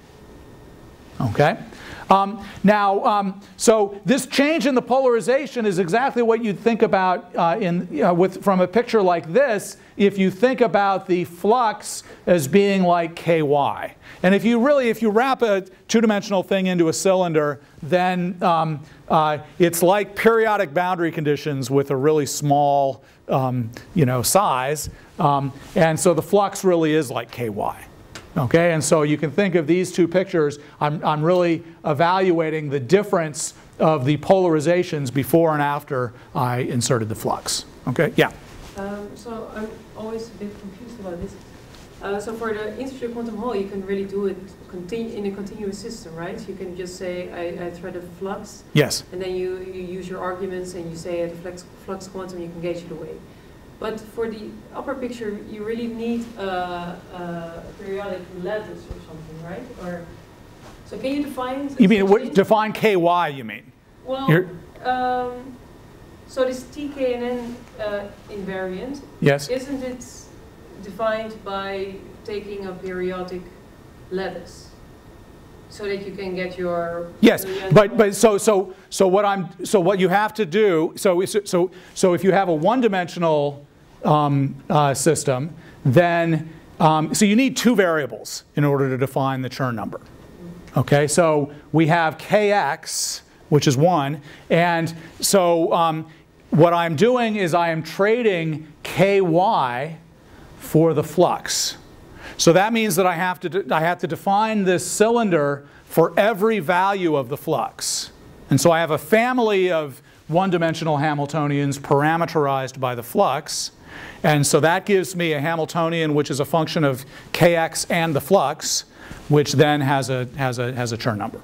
Okay? Um, now, um, so this change in the polarization is exactly what you'd think about uh, in, you know, with, from a picture like this if you think about the flux as being like Ky. And if you really, if you wrap a two-dimensional thing into a cylinder, then um, uh, it's like periodic boundary conditions with a really small um, you know, size. Um, and so the flux really is like Ky. Okay, and so you can think of these two pictures. I'm, I'm really evaluating the difference of the polarizations before and after I inserted the flux. Okay, yeah? Um, so I'm always a bit confused about this. Uh, so for the integer quantum Hall, you can really do it continu in a continuous system, right? You can just say, I, I thread a flux. Yes. And then you, you use your arguments and you say at the flux, flux quantum, you can gauge it away. But for the upper picture, you really need a, a periodic lattice or something, right? Or so can you define? You mean what, define Ky? You mean? Well, um, so this T K and N uh, invariant. Yes. Isn't it defined by taking a periodic lattice, so that you can get your yes, but but so so so what I'm so what you have to do so so so if you have a one-dimensional um, uh, system, then um, so you need two variables in order to define the Chern number. Okay, so we have Kx, which is one, and so um, what I'm doing is I am trading Ky for the flux. So that means that I have to I have to define this cylinder for every value of the flux. And so I have a family of one-dimensional Hamiltonians parameterized by the flux. And so that gives me a Hamiltonian which is a function of Kx and the flux, which then has a has a has a Chern number.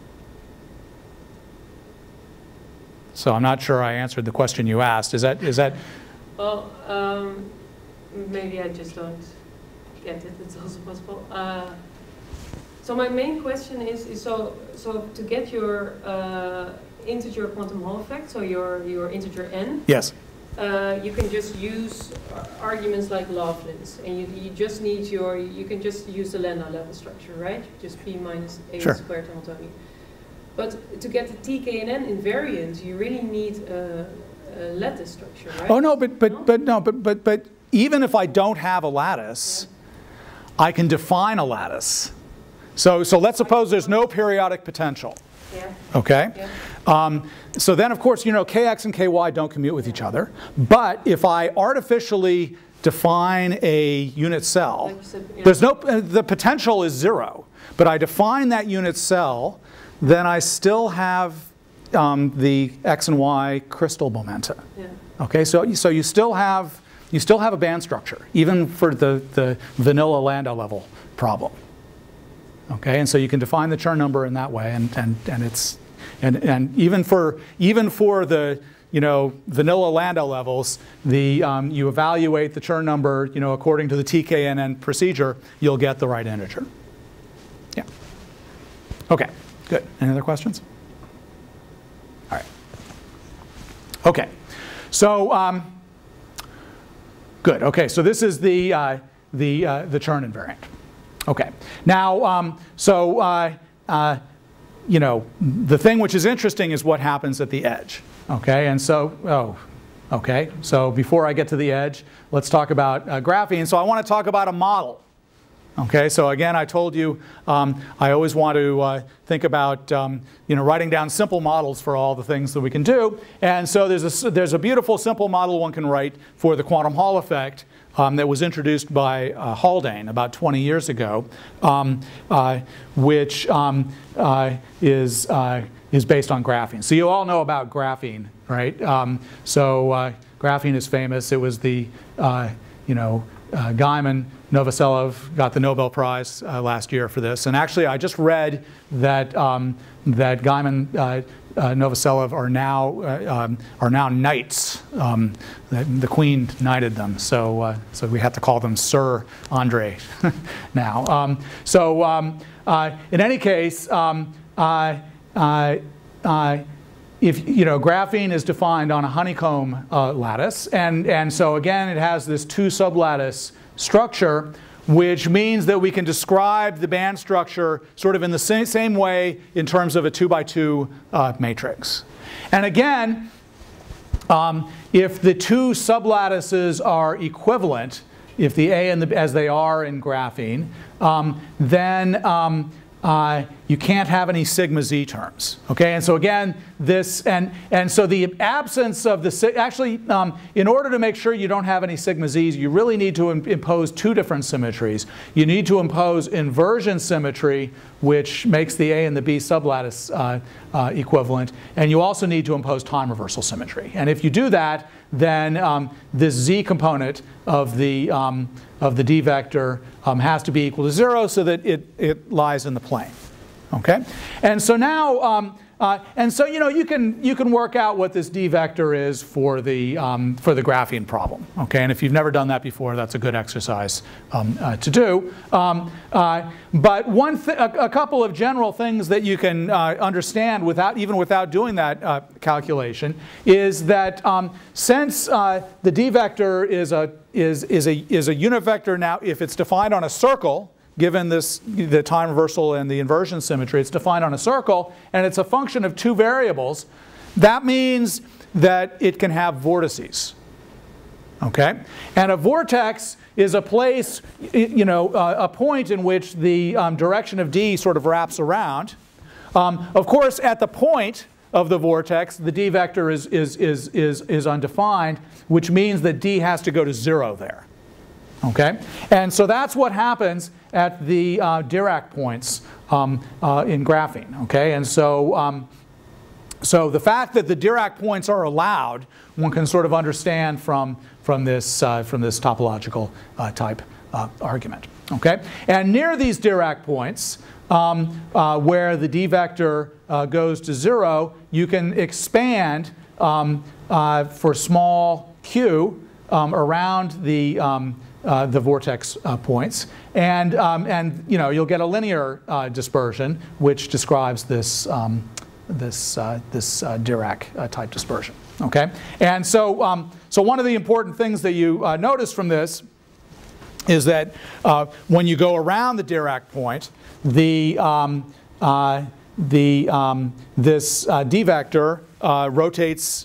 So I'm not sure I answered the question you asked. Is that is that Well, um, maybe I just don't get it. It's also possible. Uh, so my main question is, is so so to get your uh, integer quantum Hall effect, so your your integer n. Yes. Uh, you can just use arguments like Laughlin's, and you, you just need your, you can just use the Landau level structure, right? Just P minus A sure. squared Hamiltonian. But to get the T K and N invariant, you really need a, a lattice structure, right? Oh no, but but no? but no, but but but even if I don't have a lattice, yeah. I can define a lattice. So so let's suppose there's no periodic potential. Yeah. Okay? Yeah. Um, so then, of course, you know, kx and ky don't commute with each other. But if I artificially define a unit cell, Like you said, yeah. there's no, uh, the potential is zero. But I define that unit cell, then I still have um, the x and y crystal momenta. Yeah. Okay, so, so you still have you still have a band structure, even for the, the vanilla Landau level problem. Okay, and so you can define the Chern number in that way, and, and, and it's and, and even for even for the you know vanilla Landau levels, the um, you evaluate the Chern number you know according to the T K N N procedure, you'll get the right integer. Yeah. Okay, good. Any other questions? All right. Okay, so um, good. Okay, so this is the uh, the uh, the Chern invariant. Okay, now um, so uh, uh, you know the thing which is interesting is what happens at the edge. Okay, and so oh, okay. So before I get to the edge, let's talk about uh, graphene. So I want to talk about a model. Okay, so again, I told you um, I always want to uh, think about um, you know writing down simple models for all the things that we can do. And so there's a there's a beautiful simple model one can write for the quantum Hall effect um, that was introduced by uh, Haldane about twenty years ago, um, uh, which um, uh, is uh, is based on graphene. So you all know about graphene, right? Um, so uh, graphene is famous. It was the uh, you know uh, Gaiman. Novoselov got the Nobel Prize uh, last year for this, and actually, I just read that um, that Gaiman, uh, uh, Novoselov are now uh, um, are now knights. Um, the, the Queen knighted them, so uh, so we have to call them Sir Andre now. Um, so um, uh, in any case, um, uh, uh, uh, if you know, graphene is defined on a honeycomb uh, lattice, and and so again, it has this two sublattice structure, which means that we can describe the band structure sort of in the same, same way in terms of a two by two uh, matrix. And again, um, if the two sublattices are equivalent, if the A and the, as they are in graphene, um, then um, uh, you can't have any sigma z terms. Okay, and so again, this and and so the absence of the actually, um, in order to make sure you don't have any sigma z's, you really need to im impose two different symmetries. You need to impose inversion symmetry, which makes the A and the B sublattice uh, uh, equivalent, and you also need to impose time reversal symmetry. And if you do that, then um, this z component of the um, of the d vector um, has to be equal to zero, so that it it lies in the plane. Okay, and so now, um, uh, and so you know you can you can work out what this d vector is for the um, for the graphene problem. Okay, and if you've never done that before, that's a good exercise um, uh, to do. Um, uh, but one th a, a couple of general things that you can uh, understand without even without doing that uh, calculation is that um, since uh, the d vector is a is is a is a unit vector now, if it's defined on a circle. Given this, the time reversal and the inversion symmetry, it's defined on a circle, and it's a function of two variables. That means that it can have vortices. Okay, and a vortex is a place, you know, uh, a point in which the um, direction of d sort of wraps around. Um, of course, at the point of the vortex, the d vector is is is is is undefined, which means that d has to go to zero there. Okay, and so that's what happens at the uh, Dirac points um, uh, in graphene. Okay, and so um, so the fact that the Dirac points are allowed, one can sort of understand from from this uh, from this topological uh, type uh, argument. Okay, and near these Dirac points, um, uh, where the d vector uh, goes to zero, you can expand um, uh, for small q um, around the um, Uh, the vortex uh, points, and um, and you know you'll get a linear uh, dispersion which describes this um, this uh, this uh, Dirac uh, type dispersion. Okay, and so um, so one of the important things that you uh, notice from this is that uh, when you go around the Dirac point, the um, uh, the um, this uh, d vector uh, rotates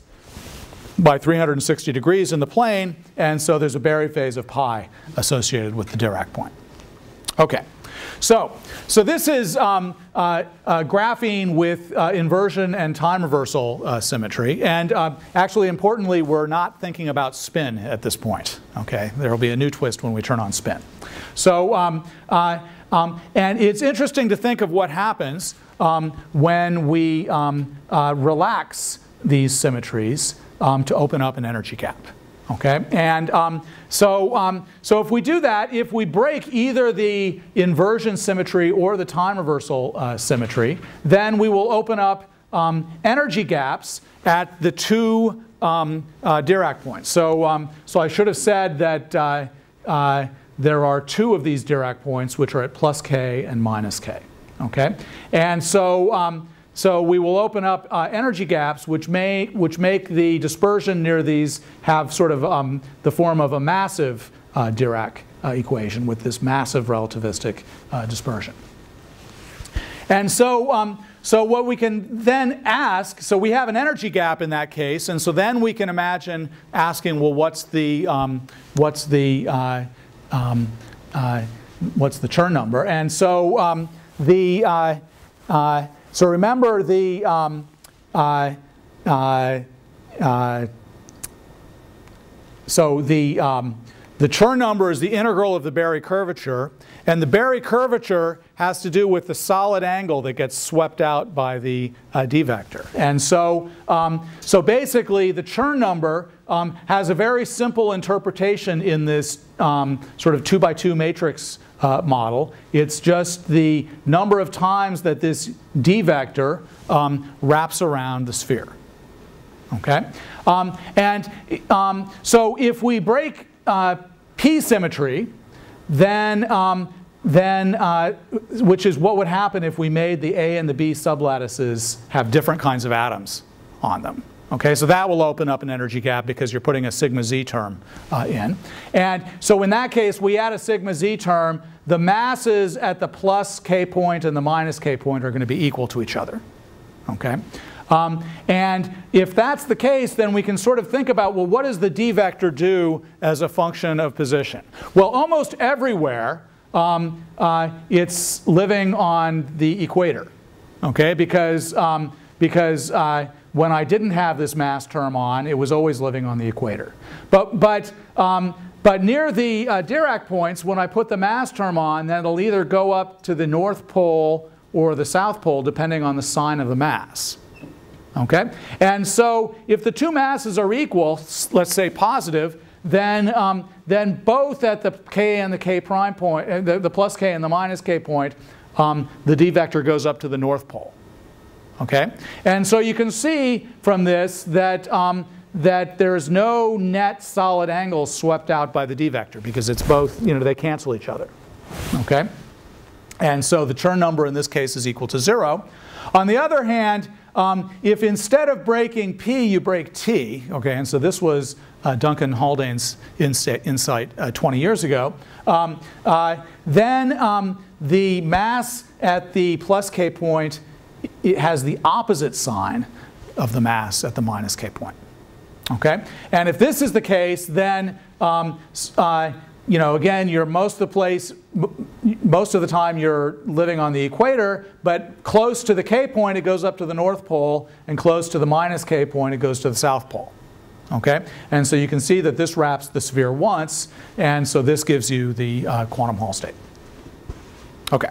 by three hundred sixty degrees in the plane, and so there's a Berry phase of pi associated with the Dirac point. Okay, So, so this is um, uh, uh, graphene with uh, inversion and time reversal uh, symmetry. And uh, actually, importantly, we're not thinking about spin at this point. Okay, there will be a new twist when we turn on spin. So, um, uh, um, and it's interesting to think of what happens um, when we um, uh, relax these symmetries um, to open up an energy gap. Okay, and um, so, um, so if we do that, if we break either the inversion symmetry or the time reversal uh, symmetry, then we will open up um, energy gaps at the two um, uh, Dirac points. So, um, so I should have said that uh, uh, there are two of these Dirac points which are at plus k and minus k. Okay, and so. Um, So we will open up uh, energy gaps which, may, which make the dispersion near these have sort of um, the form of a massive uh, Dirac uh, equation with this massive relativistic uh, dispersion. And so, um, so what we can then ask, so we have an energy gap in that case, and so then we can imagine asking, well, what's the, um, what's the, uh, um, uh, what's the Chern number? And so um, the, uh, uh, So remember the um, uh, uh, uh, so the um, the Chern number is the integral of the Berry curvature, and the Berry curvature has to do with the solid angle that gets swept out by the uh, d vector. And so um, so basically the Chern number um, has a very simple interpretation in this um, sort of two by two matrix Uh, model. It's just the number of times that this d vector um, wraps around the sphere. Okay, um, and um, so if we break uh, p symmetry, then um, then uh, which is what would happen if we made the a and the b sublattices have different kinds of atoms on them. Okay, so that will open up an energy gap because you're putting a sigma z term uh, in. And so in that case, we add a sigma z term. The masses at the plus k point and the minus k point are going to be equal to each other. Okay, um, and if that's the case, then we can sort of think about, well, what does the d vector do as a function of position? Well, almost everywhere, um, uh, it's living on the equator. Okay, because um, because uh, when I didn't have this mass term on, it was always living on the equator. But, but, um, but near the uh, Dirac points, when I put the mass term on, then it'll either go up to the North Pole or the South Pole, depending on the sign of the mass. Okay? And so if the two masses are equal, let's say positive, then, um, then both at the k and the k prime point, uh, the, the plus k and the minus k point, um, the d vector goes up to the North Pole. Okay, and so you can see from this that um, that there is no net solid angle swept out by the d vector because it's both, you know, they cancel each other. Okay, and so the Chern number in this case is equal to zero. On the other hand, um, if instead of breaking p you break t, okay, and so this was uh, Duncan Haldane's insight uh, twenty years ago, um, uh, then um, the mass at the plus k point, it has the opposite sign of the mass at the minus k point. Okay, and if this is the case, then um, uh, you know, again, you're most of the place, most of the time you're living on the equator, but close to the k point it goes up to the North Pole, and close to the minus k point it goes to the South Pole. Okay, and so you can see that this wraps the sphere once, and so this gives you the uh, quantum Hall state. Okay.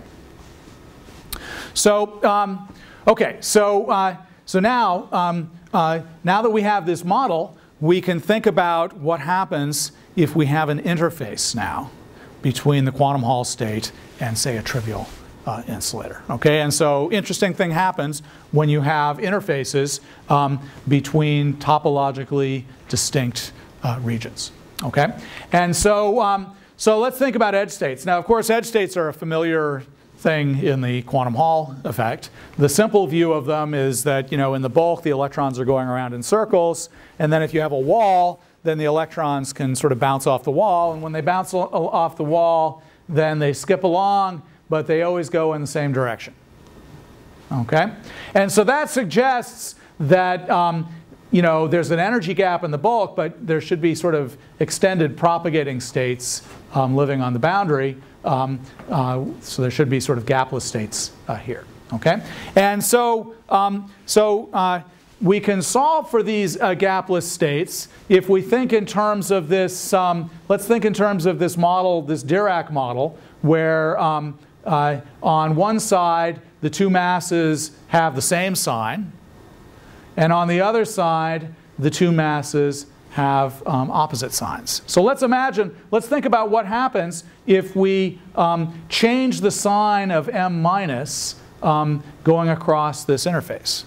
So, um, okay, so uh, so now um, uh, now that we have this model, we can think about what happens if we have an interface now between the quantum Hall state and, say, a trivial uh, insulator. Okay, and so interesting thing happens when you have interfaces um, between topologically distinct uh, regions. Okay, and so um, so let's think about edge states. Now, of course, edge states are a familiar thing in the quantum Hall effect. The simple view of them is that, you know, in the bulk the electrons are going around in circles, and then if you have a wall, then the electrons can sort of bounce off the wall, and when they bounce off the wall, then they skip along, but they always go in the same direction. Okay? And so that suggests that um, you know, there's an energy gap in the bulk, but there should be sort of extended propagating states um, living on the boundary. Um, uh, so there should be sort of gapless states uh, here. Okay, and so um, so uh, we can solve for these uh, gapless states if we think in terms of this. Um, let's think in terms of this model, this Dirac model, where um, uh, on one side the two masses have the same sign, and on the other side the two masses have um, opposite signs. So let's imagine, let's think about what happens if we um, change the sign of m minus um, going across this interface.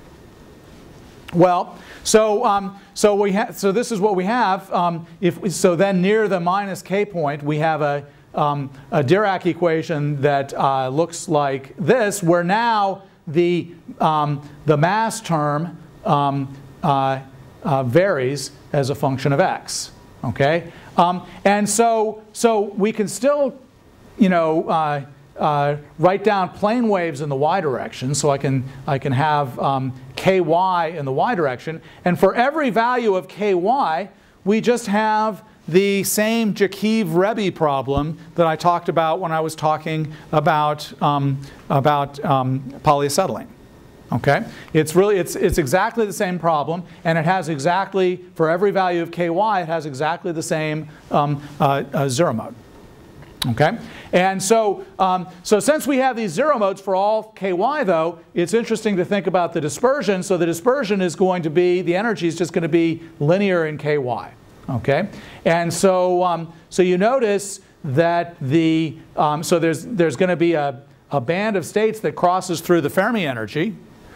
Well, so um, so we have so this is what we have. Um, if we, so, then near the minus k point, we have a um, a Dirac equation that uh, looks like this, where now the um, the mass term um, uh, uh, varies as a function of x. Okay, um, and so so we can still, you know. Uh, Uh, write down plane waves in the y direction, so I can I can have um, ky in the y direction, and for every value of ky, we just have the same Jakiv-Rebbe problem that I talked about when I was talking about um, about um, polyacetylene. Okay, it's really it's it's exactly the same problem, and it has exactly, for every value of ky, it has exactly the same um, uh, uh, zero mode. Okay, and so um, so since we have these zero modes for all ky, though, it's interesting to think about the dispersion. So the dispersion is going to be, the energy is just going to be linear in ky. Okay, and so um, so you notice that the um, so there's there's going to be a a band of states that crosses through the Fermi energy,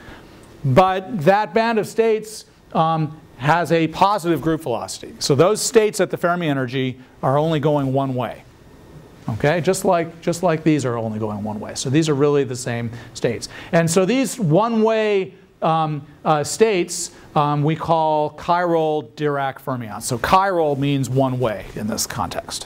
but that band of states um, has a positive group velocity. So those states at the Fermi energy are only going one way. Okay, just like just like these are only going one way. So these are really the same states. And so these one-way um, uh, states um, we call chiral Dirac fermions. So chiral means one way in this context.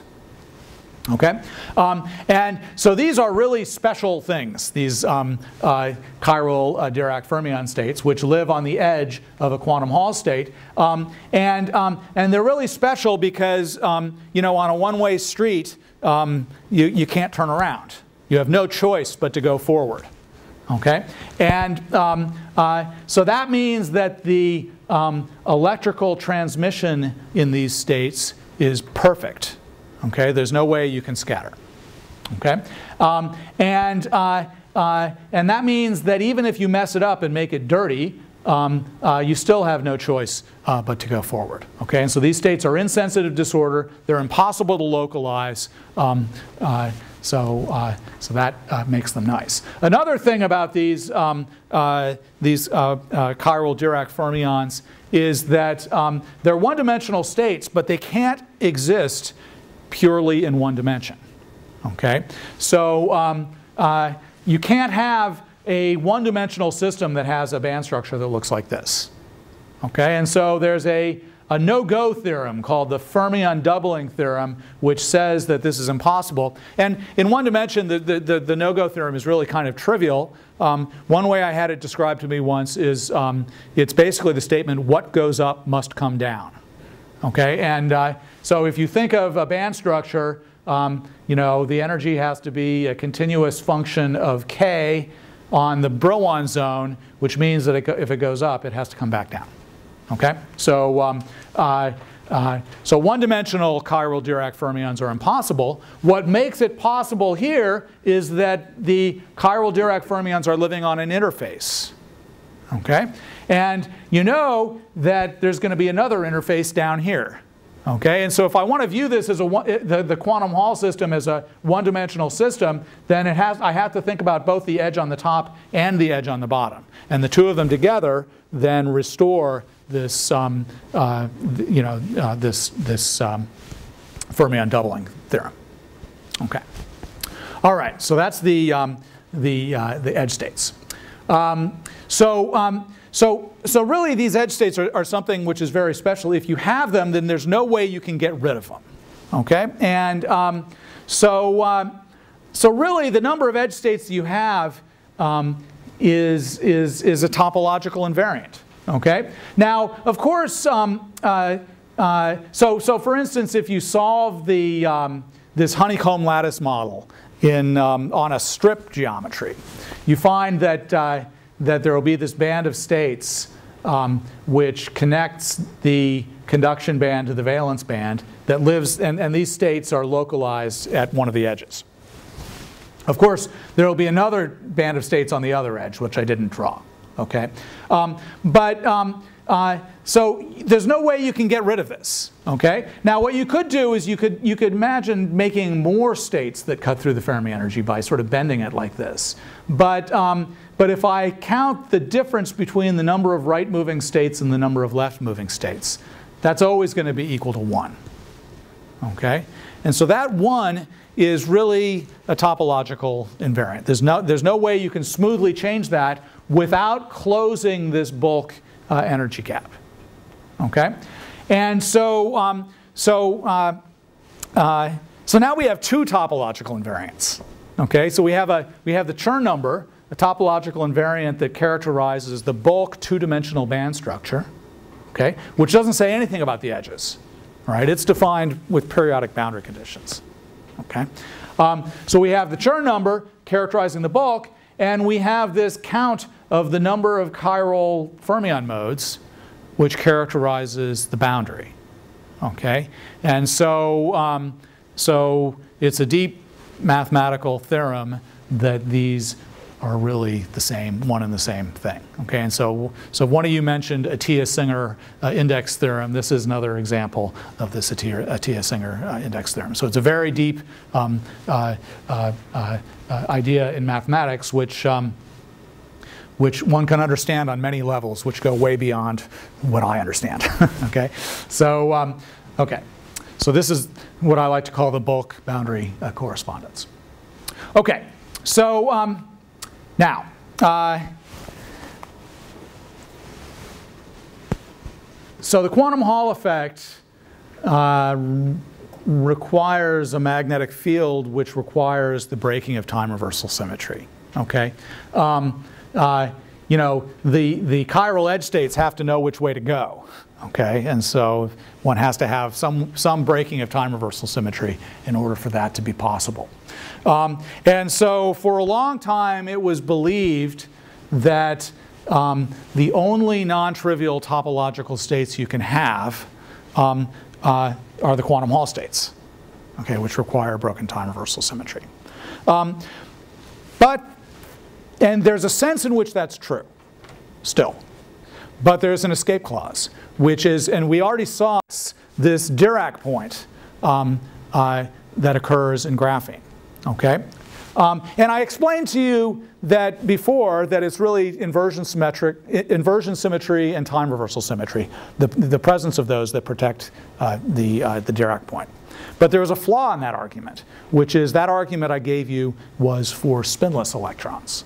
Okay, um, and so these are really special things, these um, uh, chiral uh, Dirac fermion states, which live on the edge of a quantum Hall state, um, and um, and they're really special because um, you know, on a one-way street um, you you can't turn around. You have no choice but to go forward. Okay, and um, uh, so that means that the um, electrical transmission in these states is perfect. Okay, there's no way you can scatter. Okay, um, and uh, uh, and that means that even if you mess it up and make it dirty, um, uh, you still have no choice uh, but to go forward. Okay, and so these states are insensitive disorder. They're impossible to localize. Um, uh, so uh, so that uh, makes them nice. Another thing about these um, uh, these uh, uh, chiral Dirac fermions is that um, they're one-dimensional states, but they can't exist purely in one dimension. Okay, so um, uh, you can't have a one-dimensional system that has a band structure that looks like this. Okay, and so there's a, a no-go theorem called the fermion doubling theorem, which says that this is impossible. And in one dimension, the, the, the, the no-go theorem is really kind of trivial. Um, one way I had it described to me once is um, it's basically the statement, what goes up must come down. Okay, and uh, so if you think of a band structure, um, you know, the energy has to be a continuous function of K on the Brillouin zone, which means that it, if it goes up, it has to come back down. Okay, so um, uh, uh, so one-dimensional chiral Dirac fermions are impossible. What makes it possible here is that the chiral Dirac fermions are living on an interface. Okay, and you know that there's going to be another interface down here. Okay, and so if I want to view this as a one, the, the quantum Hall system as a one-dimensional system, then it has I have to think about both the edge on the top and the edge on the bottom, and the two of them together then restore this um, uh, you know uh, this this um, fermion doubling theorem. Okay, all right, so that's the um, the uh, the edge states. Um, so, um, so, so really these edge states are, are something which is very special. If you have them, then there's no way you can get rid of them. Okay, and um, so, um, so really the number of edge states you have um, is is is a topological invariant. Okay? Now, of course, um, uh, uh, so, so for instance, if you solve the, um, this honeycomb lattice model in, um, on a strip geometry, you find that, uh, that there will be this band of states um, which connects the conduction band to the valence band that lives, and, and these states are localized at one of the edges. Of course, there will be another band of states on the other edge, which I didn't draw. Okay? Um, but um, uh, so there's no way you can get rid of this. Okay? Now what you could do is you could, you could imagine making more states that cut through the Fermi energy by sort of bending it like this. But, um, but if I count the difference between the number of right moving states and the number of left moving states, that's always going to be equal to one. Okay? And so that one is really a topological invariant. There's no, there's no way you can smoothly change that without closing this bulk uh, energy gap. Okay? And so, um, so, uh, uh, so now we have two topological invariants. Okay? So we have, a, we have the Chern number, a topological invariant that characterizes the bulk two-dimensional band structure, okay? Which doesn't say anything about the edges. Right? It's defined with periodic boundary conditions. Okay? Um, so we have the Chern number characterizing the bulk, and we have this count of the number of chiral fermion modes, which characterizes the boundary. Okay? And so, um, so it's a deep mathematical theorem that these are really the same, one and the same thing. Okay, and so, so one of you mentioned Atiyah-Singer uh, index theorem. This is another example of this Atiyah-Singer uh, index theorem. So it's a very deep um, uh, uh, uh, idea in mathematics, which um, which one can understand on many levels, which go way beyond what I understand. Okay, so um, okay, so this is what I like to call the bulk boundary uh, correspondence. Okay, so. Um, Now, uh, so the quantum Hall effect uh, requires a magnetic field which requires the breaking of time reversal symmetry. Okay, um, uh, you know the the chiral edge states have to know which way to go. Okay, and so one has to have some some breaking of time reversal symmetry in order for that to be possible. Um, and so for a long time it was believed that um, the only non-trivial topological states you can have um, uh, are the quantum Hall states, okay, which require broken time reversal symmetry. Um, but, and there's a sense in which that's true, still. But there's an escape clause, which is, and we already saw this Dirac point um, uh, that occurs in graphene. Okay, um, and I explained to you that before that it's really inversion symmetric, inversion symmetry and time reversal symmetry, the the presence of those that protect uh, the uh, the Dirac point. But there was a flaw in that argument, which is that argument I gave you was for spinless electrons.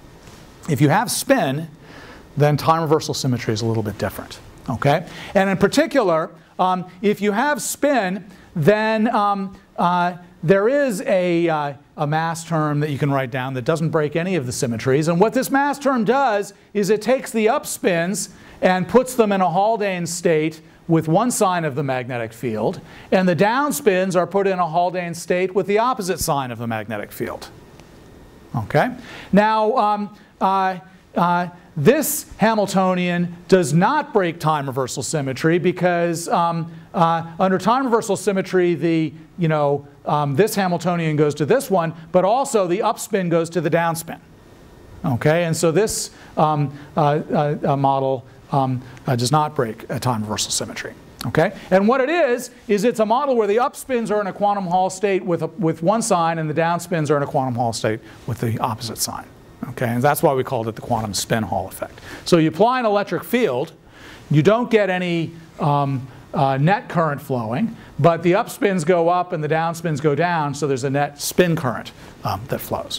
If you have spin, then time reversal symmetry is a little bit different. Okay, and in particular, um, if you have spin, then um, uh, there is a, uh, a mass term that you can write down that doesn't break any of the symmetries. And what this mass term does is it takes the up spins and puts them in a Haldane state with one sign of the magnetic field, and the down spins are put in a Haldane state with the opposite sign of the magnetic field. Okay? Now, um, uh, uh, this Hamiltonian does not break time reversal symmetry because um, uh, under time reversal symmetry, the, you know, um, this Hamiltonian goes to this one, but also the upspin goes to the downspin. Okay, and so this um, uh, uh, model um, uh, does not break a time reversal symmetry. Okay, and what it is is it's a model where the upspins are in a quantum Hall state with a, with one sign, and the downspins are in a quantum Hall state with the opposite sign. Okay, and that's why we called it the quantum spin Hall effect. So you apply an electric field, you don't get any um, uh, net current flowing, but the upspins go up and the downspins go down, so there's a net spin current um, that flows.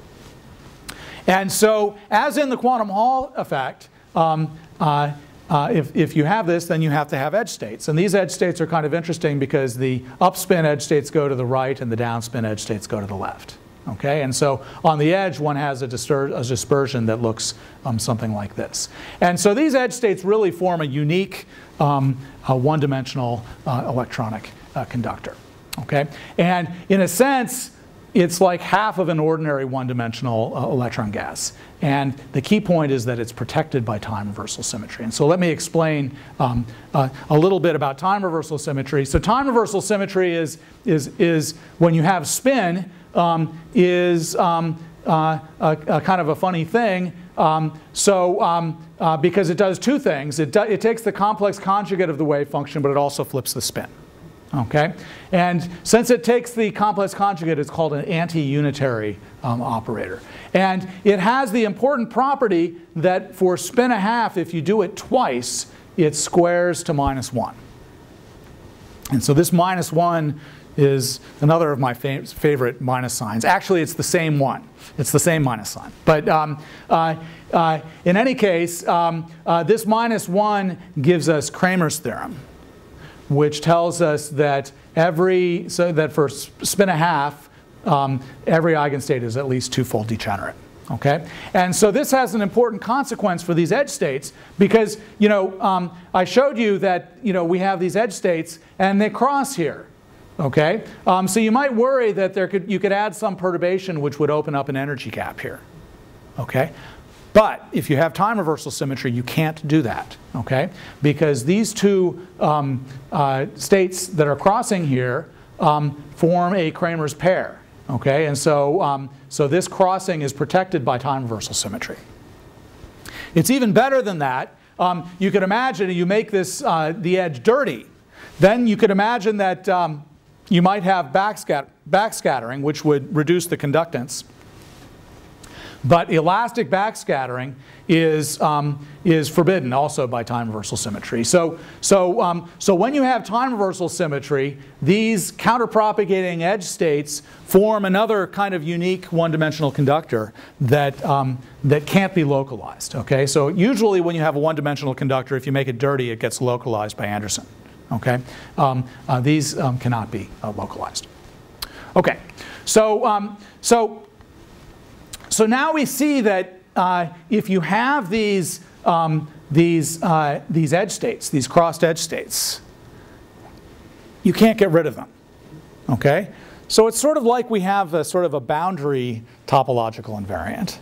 And so, as in the quantum Hall effect, um, uh, uh, if, if you have this, then you have to have edge states. And these edge states are kind of interesting because the upspin edge states go to the right and the downspin edge states go to the left. Okay, and so on the edge, one has a, disper a dispersion that looks um, something like this. And so these edge states really form a unique um, uh, one-dimensional uh, electronic uh, conductor. Okay, and in a sense, it's like half of an ordinary one-dimensional uh, electron gas. And the key point is that it's protected by time reversal symmetry. And so let me explain um, uh, a little bit about time reversal symmetry. So time reversal symmetry is, is, is when you have spin, um, is um, uh, a, a kind of a funny thing. Um, so um, uh, because it does two things. It, do, it takes the complex conjugate of the wave function, but it also flips the spin. Okay, and since it takes the complex conjugate, it's called an anti-unitary um, operator. And it has the important property that for spin a half, if you do it twice, it squares to minus one. And so this minus one is another of my fa favorite minus signs. Actually, it's the same one. It's the same minus sign. But um, uh, uh, in any case, um, uh, this minus one gives us Kramer's theorem, which tells us that every, so that for spin a half, um, every eigenstate is at least twofold degenerate. Okay? And so this has an important consequence for these edge states because, you know, um, I showed you that, you know, we have these edge states and they cross here. Okay? Um, so you might worry that there could, you could add some perturbation which would open up an energy gap here. Okay? But if you have time reversal symmetry, you can't do that, okay? Because these two um, uh, states that are crossing here um, form a Kramer's pair, okay? And so, um, so this crossing is protected by time reversal symmetry. It's even better than that. Um, you could imagine you make this, uh, the edge dirty. Then you could imagine that um, you might have backscat backscattering, which would reduce the conductance. But elastic backscattering is, um, is forbidden also by time reversal symmetry. So, so, um, so when you have time reversal symmetry, these counterpropagating edge states form another kind of unique one-dimensional conductor that, um, that can't be localized. Okay? So usually when you have a one-dimensional conductor, if you make it dirty, it gets localized by Anderson. Okay? Um, uh, these um, cannot be uh, localized. Okay. So, um, so So now we see that uh, if you have these, um, these, uh, these edge states, these crossed edge states, you can't get rid of them. Okay? So it's sort of like we have a sort of a boundary topological invariant.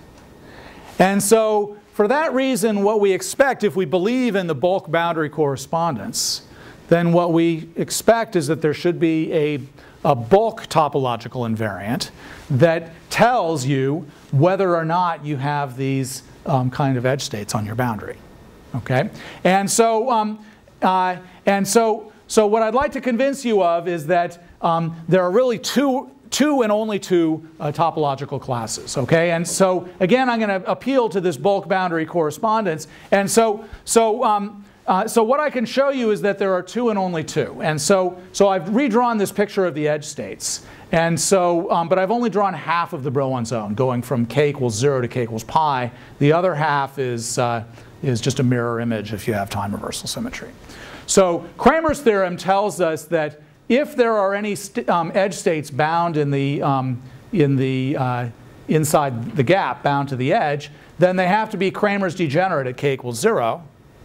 And so for that reason, what we expect, if we believe in the bulk boundary correspondence, then what we expect is that there should be a, a bulk topological invariant that tells you whether or not you have these um, kind of edge states on your boundary. Okay? And so, um, uh, and so, so what I'd like to convince you of is that um, there are really two, two and only two uh, topological classes. Okay? And so again, I'm going to appeal to this bulk boundary correspondence. And so, so, um, uh, so what I can show you is that there are two and only two. And so, so I've redrawn this picture of the edge states. And so, um, but I've only drawn half of the Brillouin zone, going from k equals zero to k equals pi. The other half is, uh, is just a mirror image if you have time reversal symmetry. So Kramer's theorem tells us that if there are any st um, edge states bound in the, um, in the, uh, inside the gap, bound to the edge, then they have to be Kramer's degenerate at k equals zero.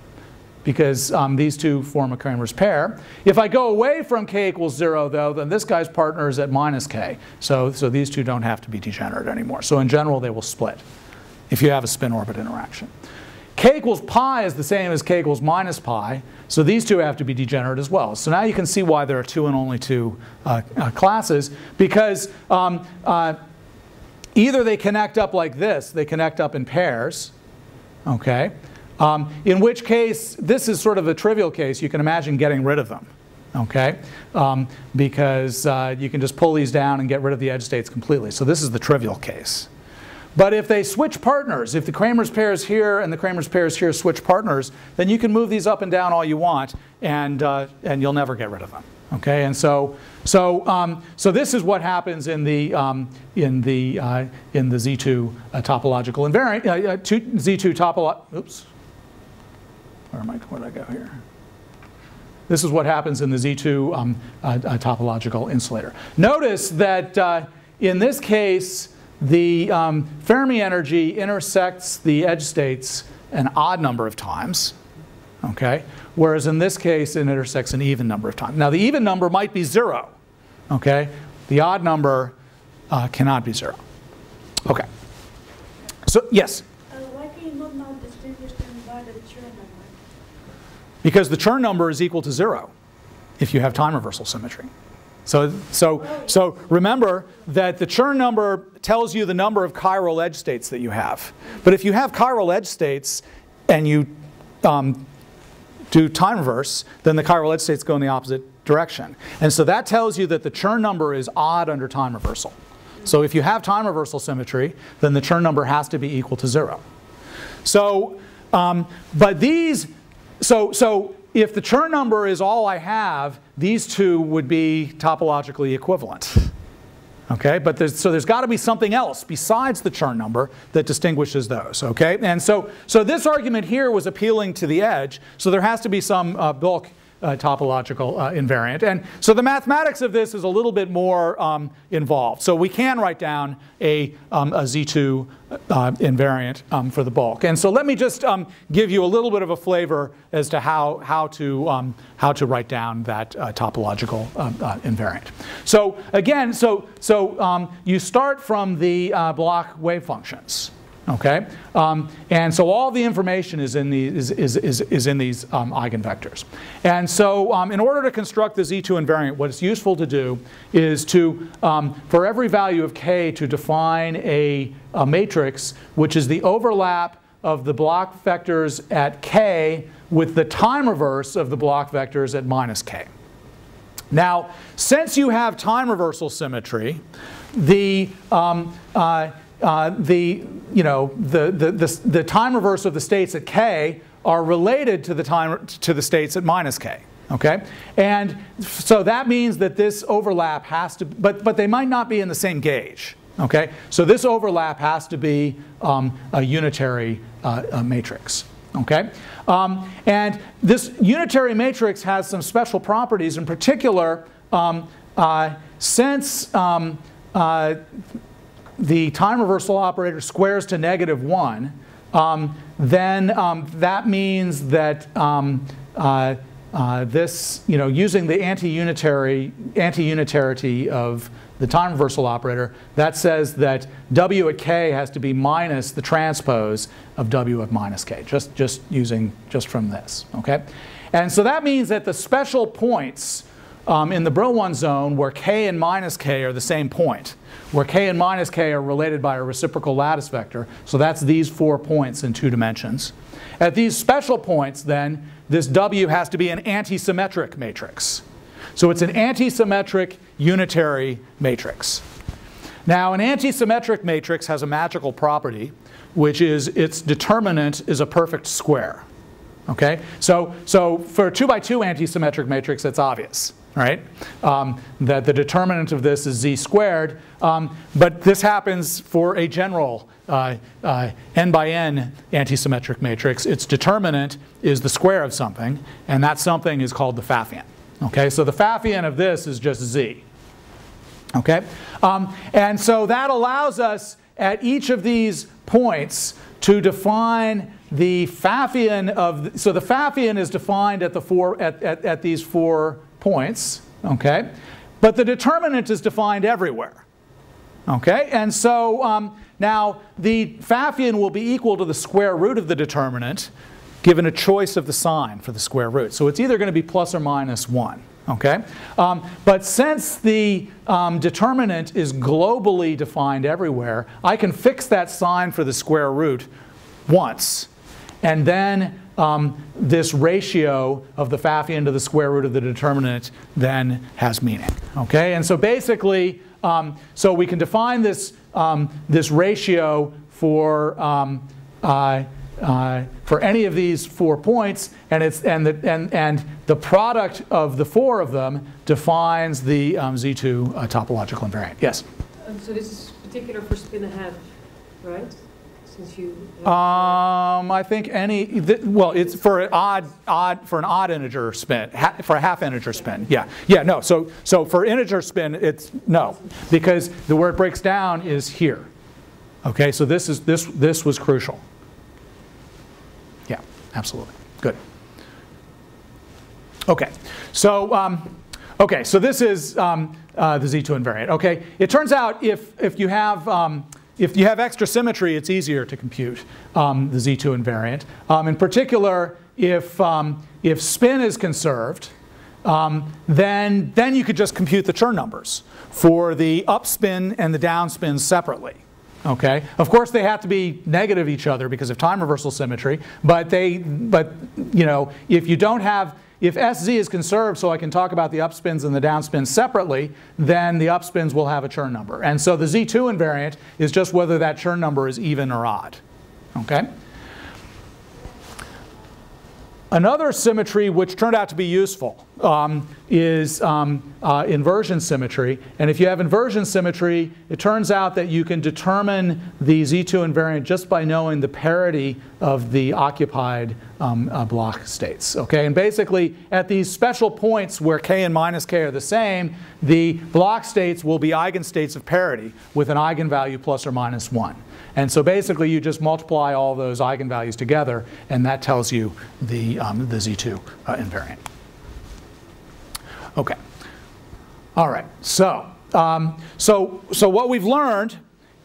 Because um, these two form a Kramer's pair. If I go away from k equals zero, though, then this guy's partner is at minus k. So, so these two don't have to be degenerate anymore. So in general, they will split if you have a spin-orbit interaction. K equals pi is the same as k equals minus pi. So these two have to be degenerate as well. So now you can see why there are two and only two uh, uh, classes. Because um, uh, either they connect up like this. They connect up in pairs. Okay? Um, in which case, this is sort of a trivial case. You can imagine getting rid of them, okay? Um, because uh, you can just pull these down and get rid of the edge states completely. So this is the trivial case. But if they switch partners, if the Kramer's pairs here and the Kramer's pairs here switch partners, then you can move these up and down all you want, and, uh, and you'll never get rid of them. Okay, and so so um, so this is what happens in the um, in the uh, in the Z two uh, topological invariant uh, uh, two, Z two topolo. Oops. Where am I? Where did I go here? This is what happens in the Z two um, uh, uh, topological insulator. Notice that uh, in this case, the um, Fermi energy intersects the edge states an odd number of times, okay? Whereas in this case, it intersects an even number of times. Now, the even number might be zero, okay? The odd number uh, cannot be zero. Okay. So, yes? Uh, why can you not now distinguish them by the Chern number? Because the Chern number is equal to zero if you have time reversal symmetry. So, so, so remember that the Chern number tells you the number of chiral edge states that you have. But if you have chiral edge states and you um, do time reverse, then the chiral edge states go in the opposite direction. And so that tells you that the Chern number is odd under time reversal. So if you have time reversal symmetry, then the Chern number has to be equal to zero. So, um, but these, so, so if the Chern number is all I have, these two would be topologically equivalent. Okay, but there's, so there's got to be something else besides the Chern number that distinguishes those. Okay, and so, so this argument here was appealing to the edge, so there has to be some uh, bulk Uh, topological uh, invariant. And so the mathematics of this is a little bit more um, involved. So we can write down a, um, a Z two uh, invariant um, for the bulk. And so let me just um, give you a little bit of a flavor as to how, how, to, um, how to write down that uh, topological uh, uh, invariant. So again, so, so um, you start from the uh, block wave functions. Okay, um, and so all the information is in the is is is, is in these um, eigenvectors, and so um, in order to construct the Z two invariant, what it's useful to do is to um, for every value of k to define a, a matrix which is the overlap of the block vectors at k with the time reverse of the block vectors at minus k. Now, since you have time reversal symmetry, the um, uh, Uh, the, you know, the, the, the, the time reverse of the states at k are related to the time to the states at minus k. Okay, and so that means that this overlap has to, but but they might not be in the same gauge. Okay, so this overlap has to be um, a unitary uh, a matrix. Okay, um, and this unitary matrix has some special properties. In particular, um, uh, since um, uh, the time reversal operator squares to negative one, um, then um, that means that um, uh, uh, this, you know, using the anti-unitary, anti-unitarity of the time reversal operator, that says that W at k has to be minus the transpose of W at minus k, just, just using, just from this, okay? And so that means that the special points um, in the Brillouin zone where k and minus k are the same point, where k and minus k are related by a reciprocal lattice vector, so that's these four points in two dimensions. At these special points, then, this W has to be an antisymmetric matrix. So it's an antisymmetric unitary matrix. Now, an antisymmetric matrix has a magical property, which is its determinant is a perfect square. Okay? So, so for a two by two antisymmetric matrix, that's obvious. Right? Um, that the determinant of this is z squared, um, but this happens for a general uh, uh, n by n antisymmetric matrix. Its determinant is the square of something, and that something is called the Pfaffian. Okay, so the Pfaffian of this is just z. Okay, um, and so that allows us at each of these points to define the Pfaffian of. The, so the Pfaffian is defined at the four at, at, at these four points, okay? But the determinant is defined everywhere, okay? And so um, now the Pfaffian will be equal to the square root of the determinant given a choice of the sign for the square root. So it's either going to be plus or minus one, okay? Um, but since the um, determinant is globally defined everywhere, I can fix that sign for the square root once, and then Um, this ratio of the Pfaffian to the square root of the determinant then has meaning. Okay, and so basically, um, so we can define this um, this ratio for um, uh, uh, for any of these four points, and it's and the and and the product of the four of them defines the um, Z two uh, topological invariant. Yes. Um, so this is particular for spin ahead, right? Since you. Um, I think any. Th well, it's for an odd, odd for an odd integer spin, ha for a half integer spin. Yeah, yeah. No. So, so for integer spin, it's no, because the where it breaks down is here. Okay. So this is this this was crucial. Yeah, absolutely. Good. Okay. So, um, okay. So this is um, uh, the Z two invariant. Okay. It turns out if if you have um, If you have extra symmetry, it's easier to compute um, the Z two invariant. Um, in particular, if, um, if spin is conserved, um, then, then you could just compute the Chern numbers for the upspin and the downspin separately. Okay? Of course, they have to be negative each other because of time reversal symmetry. But, they, but you know, if you don't have If S Z is conserved, so I can talk about the upspins and the downspins separately, then the upspins will have a Chern number. And so the Z two invariant is just whether that Chern number is even or odd. Okay? Another symmetry which turned out to be useful um, is um, uh, inversion symmetry. And if you have inversion symmetry, it turns out that you can determine the Z two invariant just by knowing the parity of the occupied um, uh, block states. Okay? And basically, at these special points where k and minus k are the same, the block states will be eigenstates of parity with an eigenvalue plus or minus one. And so basically, you just multiply all those eigenvalues together, and that tells you the, um, the Z two uh, invariant. Okay. All right. So, um, so, so what we've learned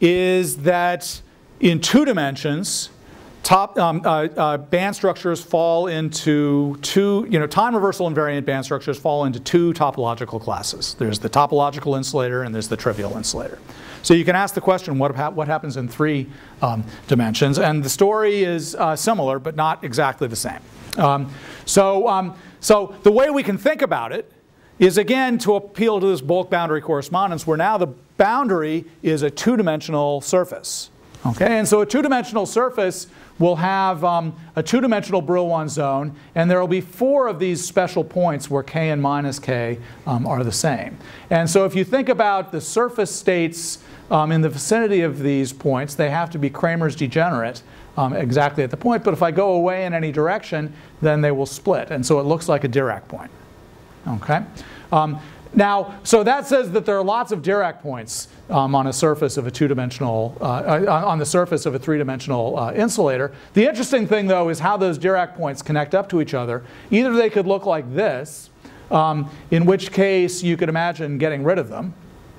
is that in two dimensions, top um, uh, uh, band structures fall into two, you know, time reversal invariant band structures fall into two topological classes. There's the topological insulator, and there's the trivial insulator. So you can ask the question, what, ha what happens in three um, dimensions? And the story is uh, similar, but not exactly the same. Um, so, um, so the way we can think about it is, again, to appeal to this bulk boundary correspondence, where now the boundary is a two-dimensional surface. Okay? And so a two-dimensional surface will have um, a two-dimensional Brillouin zone, and there will be four of these special points where k and minus k um, are the same. And so if you think about the surface states um, in the vicinity of these points, they have to be Kramer's degenerate um, exactly at the point. But if I go away in any direction, then they will split. And so it looks like a Dirac point. Okay? Um, Now, so that says that there are lots of Dirac points um, on a surface of a two-dimensional, uh, uh, on the surface of a three-dimensional uh, insulator. The interesting thing, though, is how those Dirac points connect up to each other. Either they could look like this, um, in which case you could imagine getting rid of them,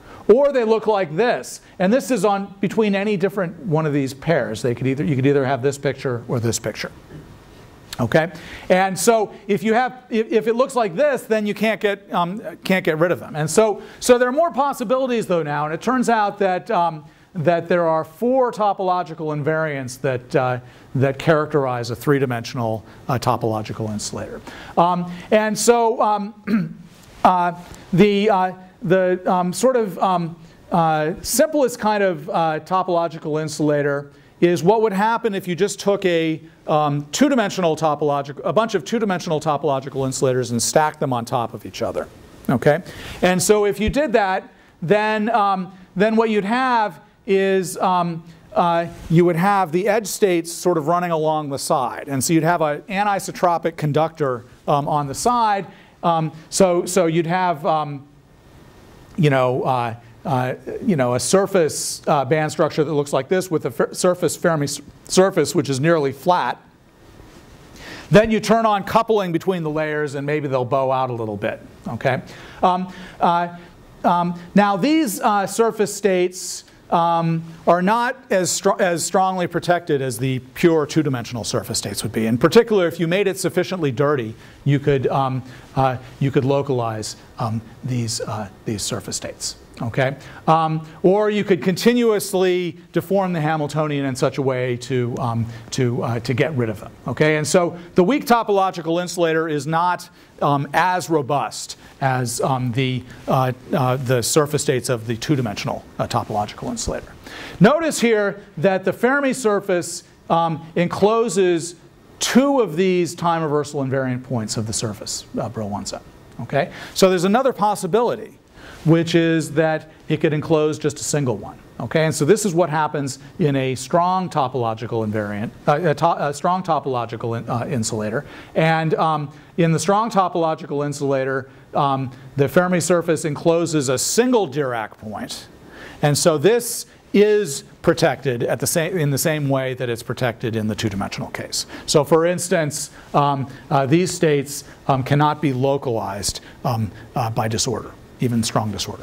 or they look like this. And this is on between any different one of these pairs. They could either, you could either have this picture or this picture. Okay, and so if you have, if, if it looks like this, then you can't get um, can't get rid of them. And so, so there are more possibilities though now, and it turns out that um, that there are four topological invariants that uh, that characterize a three-dimensional uh, topological insulator. Um, and so um, uh, the uh, the um, sort of um, uh, simplest kind of uh, topological insulator is what would happen if you just took a um, two-dimensional topological, a bunch of two-dimensional topological insulators and stacked them on top of each other. Okay, and so if you did that, then um, then what you'd have is um, uh, you would have the edge states sort of running along the side, and so you'd have an anisotropic conductor um, on the side. Um, so so you'd have um, you know. Uh, Uh, you know, a surface uh, band structure that looks like this with a surface Fermi surface which is nearly flat. Then you turn on coupling between the layers, and maybe they'll bow out a little bit. Okay. Um, uh, um, now these uh, surface states um, are not as str as strongly protected as the pure two-dimensional surface states would be. In particular, if you made it sufficiently dirty, you could um, uh, you could localize um, these uh, these surface states. Okay, um, or you could continuously deform the Hamiltonian in such a way to um, to uh, to get rid of them. Okay, and so the weak topological insulator is not um, as robust as um, the uh, uh, the surface states of the two-dimensional uh, topological insulator. Notice here that the Fermi surface um, encloses two of these time reversal invariant points of the surface uh, Brillouin zone. Okay, so there's another possibility. which is that it could enclose just a single one. Okay, and so this is what happens in a strong topological invariant, uh, a, to a strong topological in, uh, insulator. And um, in the strong topological insulator, um, the Fermi surface encloses a single Dirac point. And so this is protected at the same, in the same way that it's protected in the two-dimensional case. So for instance, um, uh, these states um, cannot be localized um, uh, by disorder, even strong disorder.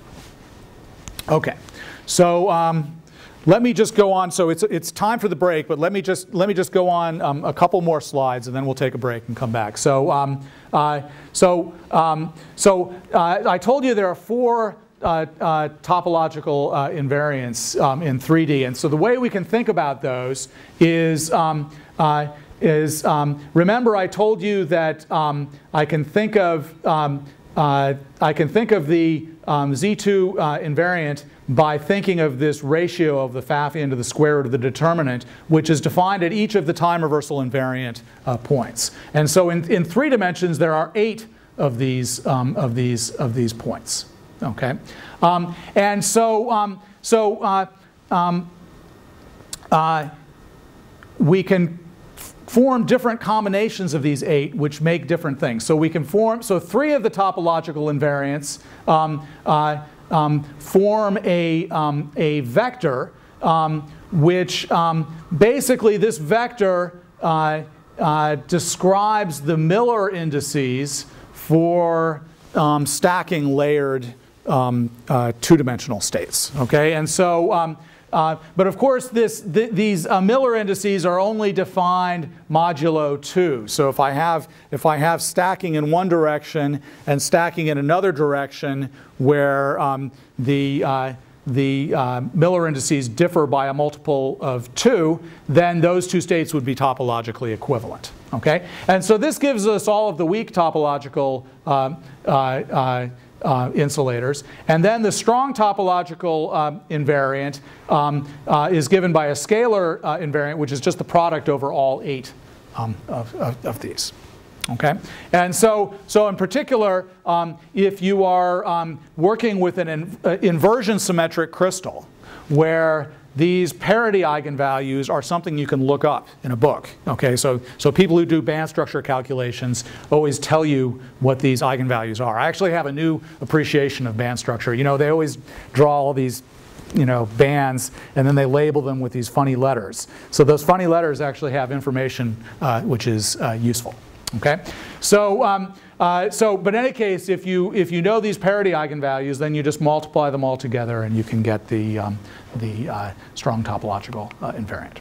Okay. So um, let me just go on. So it's it's time for the break, but let me just let me just go on um, a couple more slides, and then we'll take a break and come back. So um, uh, so um, so uh, I told you there are four uh, uh, topological uh, invariants um, in three D, and so the way we can think about those is um, uh, is um, remember I told you that um, I can think of um, uh, I can think of the um, Z two uh, invariant by thinking of this ratio of the Pfaffian to the square root of the determinant, which is defined at each of the time reversal invariant uh, points. And so in, in three dimensions, there are eight of these, um, of these, of these points. Okay? Um, and so, um, so uh, um, uh, we can form different combinations of these eight, which make different things. So we can form, so three of the topological invariants um, uh, Um, form a, um, a vector, um, which um, basically this vector uh, uh, describes the Miller indices for um, stacking layered um, uh, two-dimensional states. Okay, and so, um, uh, but of course, this th these uh, Miller indices are only defined modulo two. So if I have if I have stacking in one direction and stacking in another direction, where um, the uh, the uh, Miller indices differ by a multiple of two, then those two states would be topologically equivalent. Okay, and so this gives us all of the weak topological uh, uh, uh, Uh, insulators. And then the strong topological um, invariant um, uh, is given by a scalar uh, invariant, which is just the product over all eight um, of, of, of these. Okay? And so, so in particular, um, if you are um, working with an in, uh, inversion symmetric crystal, where these parity eigenvalues are something you can look up in a book. Okay, so, so people who do band structure calculations always tell you what these eigenvalues are. I actually have a new appreciation of band structure. You know, they always draw all these, you know, bands, and then they label them with these funny letters. So those funny letters actually have information uh, which is uh, useful. Okay, so um, uh, so but in any case, if you if you know these parity eigenvalues, then you just multiply them all together, and you can get the um, the uh, strong topological uh, invariant.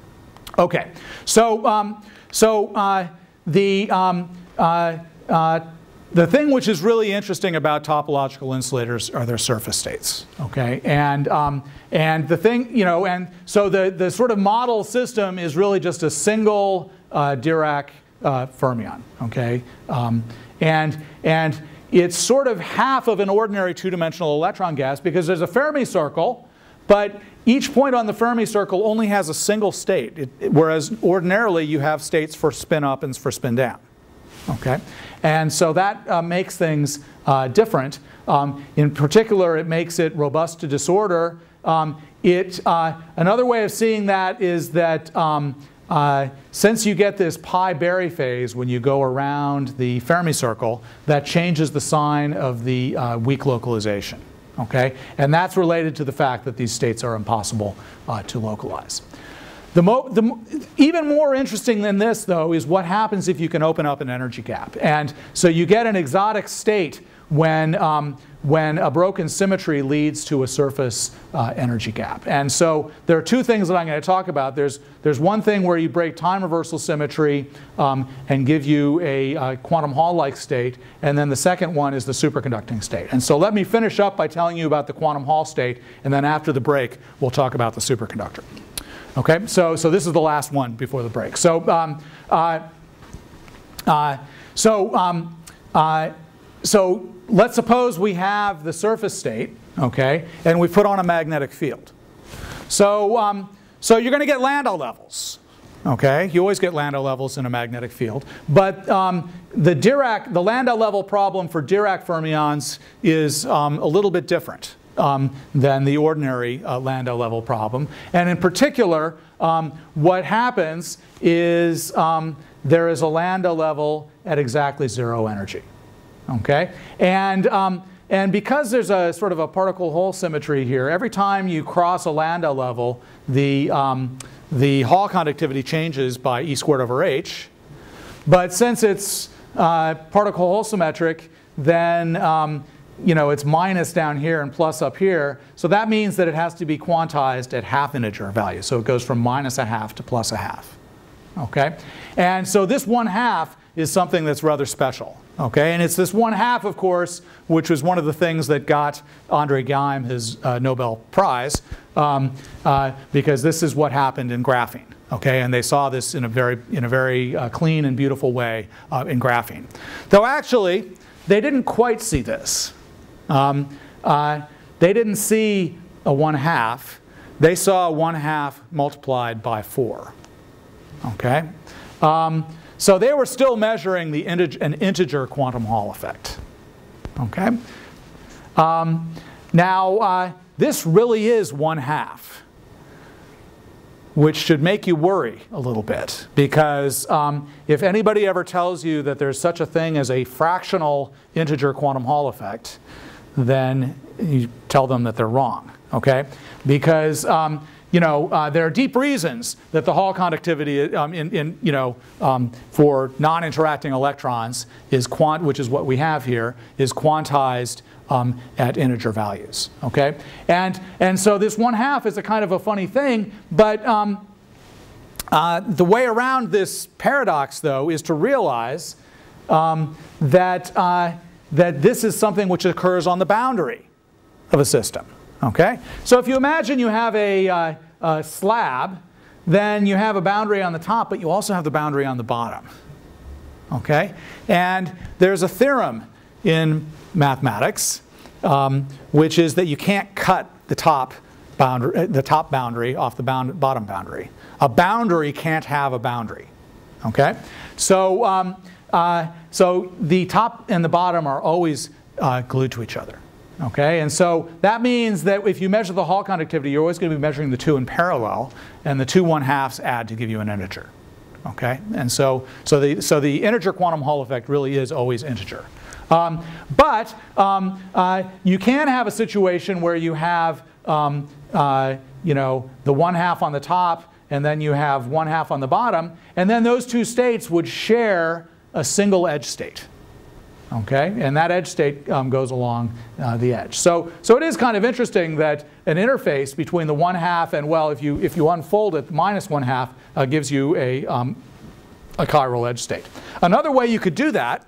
Okay, so um, so uh, the um, uh, uh, the thing which is really interesting about topological insulators are their surface states. Okay, and um, and the thing, you know, and so the the sort of model system is really just a single uh, Dirac Uh, fermion, okay, um, and and it's sort of half of an ordinary two-dimensional electron gas because there's a Fermi circle, but each point on the Fermi circle only has a single state, it, it, whereas ordinarily you have states for spin up and for spin down, okay, and so that uh, makes things uh, different. Um, in particular, it makes it robust to disorder. Um, it uh, another way of seeing that is that. Um, Uh, since you get this pi-Berry phase when you go around the Fermi circle, that changes the sign of the uh, weak localization. Okay? And that's related to the fact that these states are impossible uh, to localize. The mo the mo even more interesting than this, though, is what happens if you can open up an energy gap. And so you get an exotic state when, um, when a broken symmetry leads to a surface uh, energy gap. And so there are two things that I'm going to talk about. There's, there's one thing where you break time reversal symmetry um, and give you a uh, quantum Hall-like state. And then the second one is the superconducting state. And so let me finish up by telling you about the quantum Hall state. And then after the break, we'll talk about the superconductor. Okay, so, so this is the last one before the break. So, um, uh, uh, so, um, uh, so let's suppose we have the surface state, okay, and we put on a magnetic field. So, um, so you're going to get Landau levels, Okay, you always get Landau levels in a magnetic field, but um, the Dirac, the Landau level problem for Dirac fermions is um, a little bit different um, than the ordinary uh, Landau level problem. And in particular, um, what happens is um, there is a Landau level at exactly zero energy. Okay, and um, and because there's a sort of a particle-hole symmetry here, every time you cross a Landau level, the um, the Hall conductivity changes by E squared over H. But since it's uh, particle-hole symmetric, then um, you know, it's minus down here and plus up here. So that means that it has to be quantized at half integer value. So it goes from minus a half to plus a half. Okay? And so this one half is something that's rather special. Okay? And it's this one half, of course, which was one of the things that got Andre Geim his uh, Nobel Prize, um, uh, because this is what happened in graphene. Okay? And they saw this in a very, in a very uh, clean and beautiful way uh, in graphene. Though actually, they didn't quite see this. Um, uh, they didn't see a one half. They saw a one half multiplied by four. Okay? Um, so they were still measuring the integ an integer quantum Hall effect. Okay? Um, now, uh, this really is one half, which should make you worry a little bit, because um, if anybody ever tells you that there's such a thing as a fractional integer quantum Hall effect, then you tell them that they're wrong. Okay? Because um, you know, uh, there are deep reasons that the Hall conductivity um, in, in, you know, um, for non-interacting electrons is quant, which is what we have here, is quantized um, at integer values. Okay, and and so this one half is a kind of a funny thing, but um, uh, the way around this paradox, though, is to realize um, that uh, that this is something which occurs on the boundary of a system. Okay, so if you imagine you have a, uh, a slab, then you have a boundary on the top, but you also have the boundary on the bottom. Okay, and there's a theorem in mathematics, um, which is that you can't cut the top boundary, the top boundary off the bound, bottom boundary. A boundary can't have a boundary. Okay, so um, uh, so the top and the bottom are always uh, glued to each other. Okay, and so that means that if you measure the Hall conductivity, you're always going to be measuring the two in parallel, and the two one-halves add to give you an integer. Okay, and so so the so the integer quantum Hall effect really is always integer. Um, but um, uh, you can have a situation where you have um, uh, you know, the one half on the top, and then you have one half on the bottom, and then those two states would share a single edge state. Okay, and that edge state um, goes along uh, the edge. So, so it is kind of interesting that an interface between the one half and, well, if you if you unfold it, minus one half uh, gives you a um, a chiral edge state. Another way you could do that,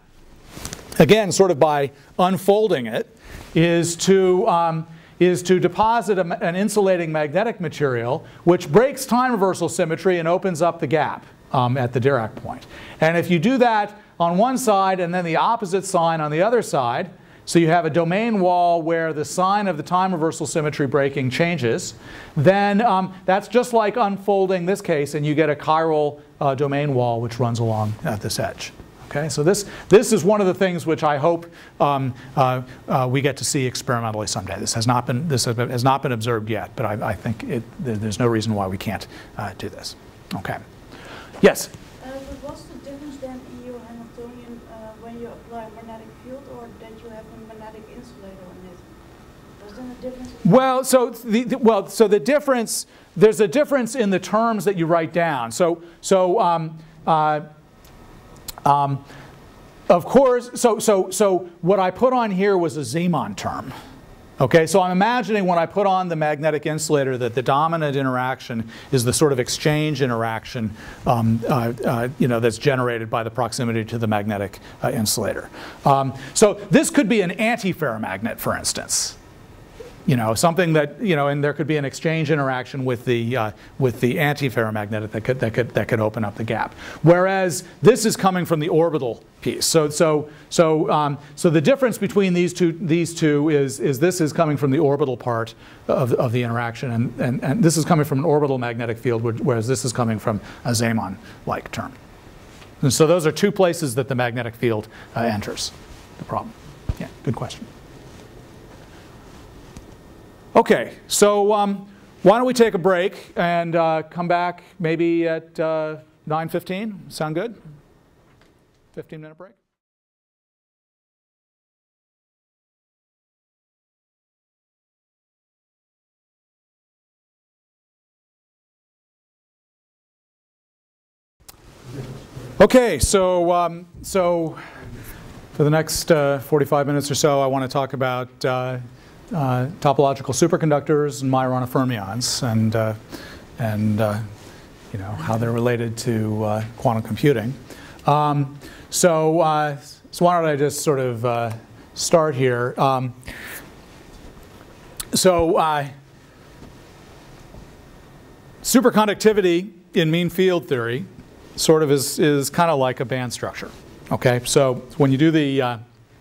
again, sort of by unfolding it, is to um, is to deposit a, an insulating magnetic material which breaks time reversal symmetry and opens up the gap um, at the Dirac point. And if you do that on one side and then the opposite sign on the other side, so you have a domain wall where the sign of the time reversal symmetry breaking changes, then um, that's just like unfolding this case, and you get a chiral uh, domain wall which runs along at this edge. Okay, so this this is one of the things which I hope um, uh, uh, we get to see experimentally someday. This has not been this has not been observed yet, but I, I think it, there's no reason why we can't uh, do this. Okay, yes. Uh, but what's the difference then in your Hamiltonian uh, when you apply magnetic field, or that you have a magnetic insulator on it? Was there a difference? Well, so the, the well, so the difference there's a difference in the terms that you write down. So so. Um, uh, Um, of course, so, so, so what I put on here was a Zeeman term. Okay, so I'm imagining when I put on the magnetic insulator that the dominant interaction is the sort of exchange interaction um, uh, uh, you know, that's generated by the proximity to the magnetic uh, insulator. Um, so this could be an antiferromagnet, for instance. You know, something that, you know, and there could be an exchange interaction with the uh, with the antiferromagnetic that could that could that could open up the gap. Whereas this is coming from the orbital piece. So so so um, so the difference between these two these two is is this is coming from the orbital part of of the interaction, and and and this is coming from an orbital magnetic field, whereas this is coming from a Zeeman-like term. And so those are two places that the magnetic field uh, enters the problem. Yeah, good question. Okay, so um, why don't we take a break and uh, come back maybe at uh, nine fifteen? Sound good? fifteen minute break? Okay, so um, so for the next uh, forty-five minutes or so, I want to talk about uh, uh, topological superconductors and Majorana fermions, and uh, and uh, you know how they're related to uh, quantum computing. Um, so uh, so why don't I just sort of uh, start here? Um, so uh, superconductivity in mean field theory sort of is, is kind of like a band structure. Okay, so when you do the uh,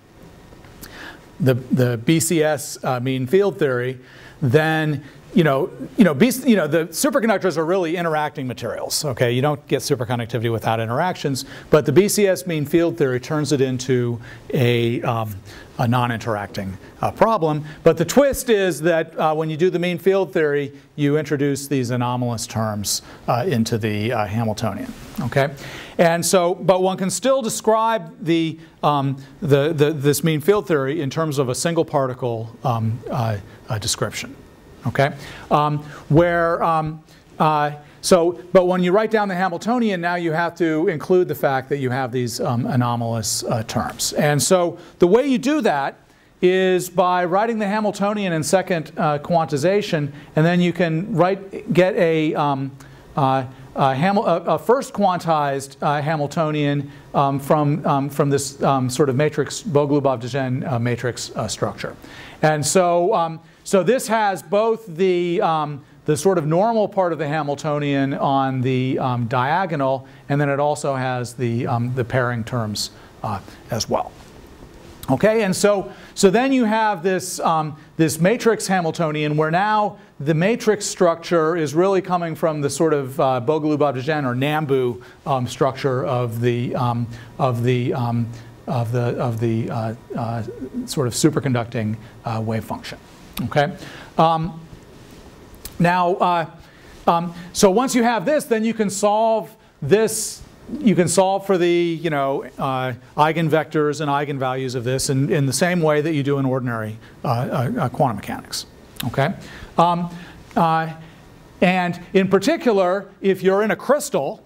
the, the B C S uh, mean field theory, then you know you know, B, you know the superconductors are really interacting materials. Okay, you don't get superconductivity without interactions, but the B C S mean field theory turns it into a um, a non-interacting uh, problem. But the twist is that uh, when you do the mean field theory, you introduce these anomalous terms uh, into the uh, Hamiltonian. Okay, and so, but one can still describe the, um, the, the this mean field theory in terms of a single particle um, uh, uh, description. Okay, um, where um, uh, so, but when you write down the Hamiltonian, now you have to include the fact that you have these um, anomalous uh, terms. And so the way you do that is by writing the Hamiltonian in second uh, quantization, and then you can write, get a, um, uh, a, Hamil a, a first quantized uh, Hamiltonian um, from, um, from this um, sort of matrix, Bogolubov-de Gennes uh, matrix uh, structure. And so, um, so this has both the um, the sort of normal part of the Hamiltonian on the um, diagonal, and then it also has the, um, the pairing terms uh, as well. Okay, and so, so then you have this, um, this matrix Hamiltonian where now the matrix structure is really coming from the sort of uh, Bogolubov-de Gennes or Nambu um, structure of the, um, of the, um, of the, of the uh, uh, sort of superconducting uh, wave function. Okay. Um, Now, uh, um, so once you have this, then you can solve this. You can solve for the you know uh, eigenvectors and eigenvalues of this in, in the same way that you do in ordinary uh, uh, quantum mechanics. Okay, um, uh, and in particular, if you're in a crystal,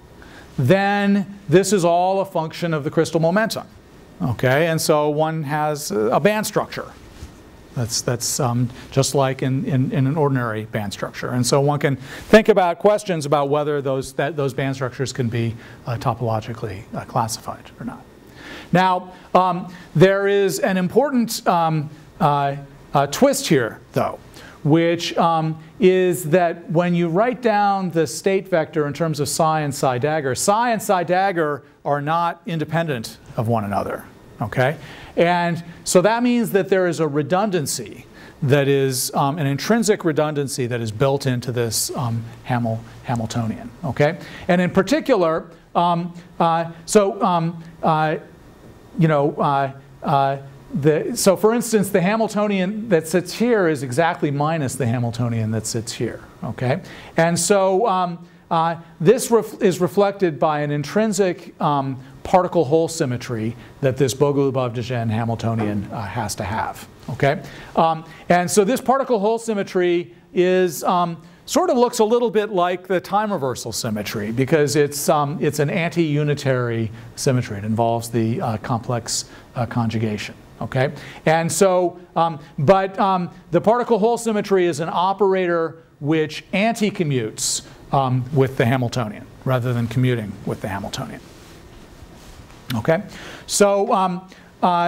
then this is all a function of the crystal momentum. Okay, and so one has a band structure. That's, that's um, just like in, in, in an ordinary band structure. And so one can think about questions about whether those, that, those band structures can be uh, topologically uh, classified or not. Now, um, there is an important um, uh, uh, twist here, though, which um, is that when you write down the state vector in terms of psi and psi dagger, psi and psi dagger are not independent of one another. Okay? And so that means that there is a redundancy that is um, an intrinsic redundancy that is built into this um, Hamil Hamiltonian. Okay? And in particular, um, uh, so um, uh, you know, uh, uh, the, so for instance, the Hamiltonian that sits here is exactly minus the Hamiltonian that sits here. Okay? And so um, uh, this ref is reflected by an intrinsic um, particle hole symmetry that this Bogolubov-de Gennes Hamiltonian uh, has to have. Okay, um, and so this particle hole symmetry is um, sort of looks a little bit like the time reversal symmetry because it's um, it's an anti-unitary symmetry. It involves the uh, complex uh, conjugation. Okay, and so um, but um, the particle hole symmetry is an operator which anti-commutes um, with the Hamiltonian rather than commuting with the Hamiltonian. Okay, so um, uh,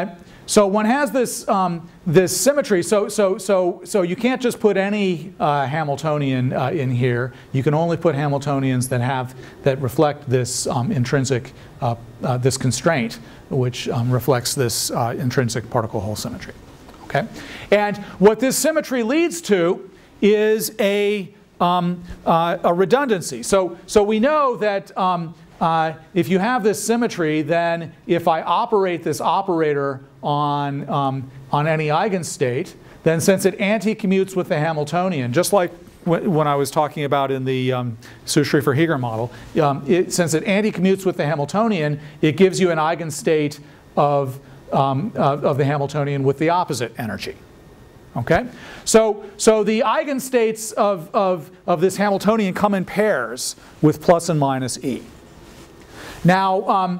so one has this, um, this symmetry. So, so, so, so you can't just put any uh, Hamiltonian uh, in here. You can only put Hamiltonians that have, that reflect this um, intrinsic, uh, uh, this constraint, which um, reflects this uh, intrinsic particle hole symmetry. Okay? And what this symmetry leads to is a, um, uh, a redundancy. So, so we know that um, Uh, if you have this symmetry, then if I operate this operator on, um, on any eigenstate, then since it anti-commutes with the Hamiltonian, just like when I was talking about in the um, Schrieffer-Heeger model, um, it, since it anti-commutes with the Hamiltonian, it gives you an eigenstate of, um, of, of the Hamiltonian with the opposite energy. Okay? So, so the eigenstates of, of, of this Hamiltonian come in pairs with plus and minus E. Now, um,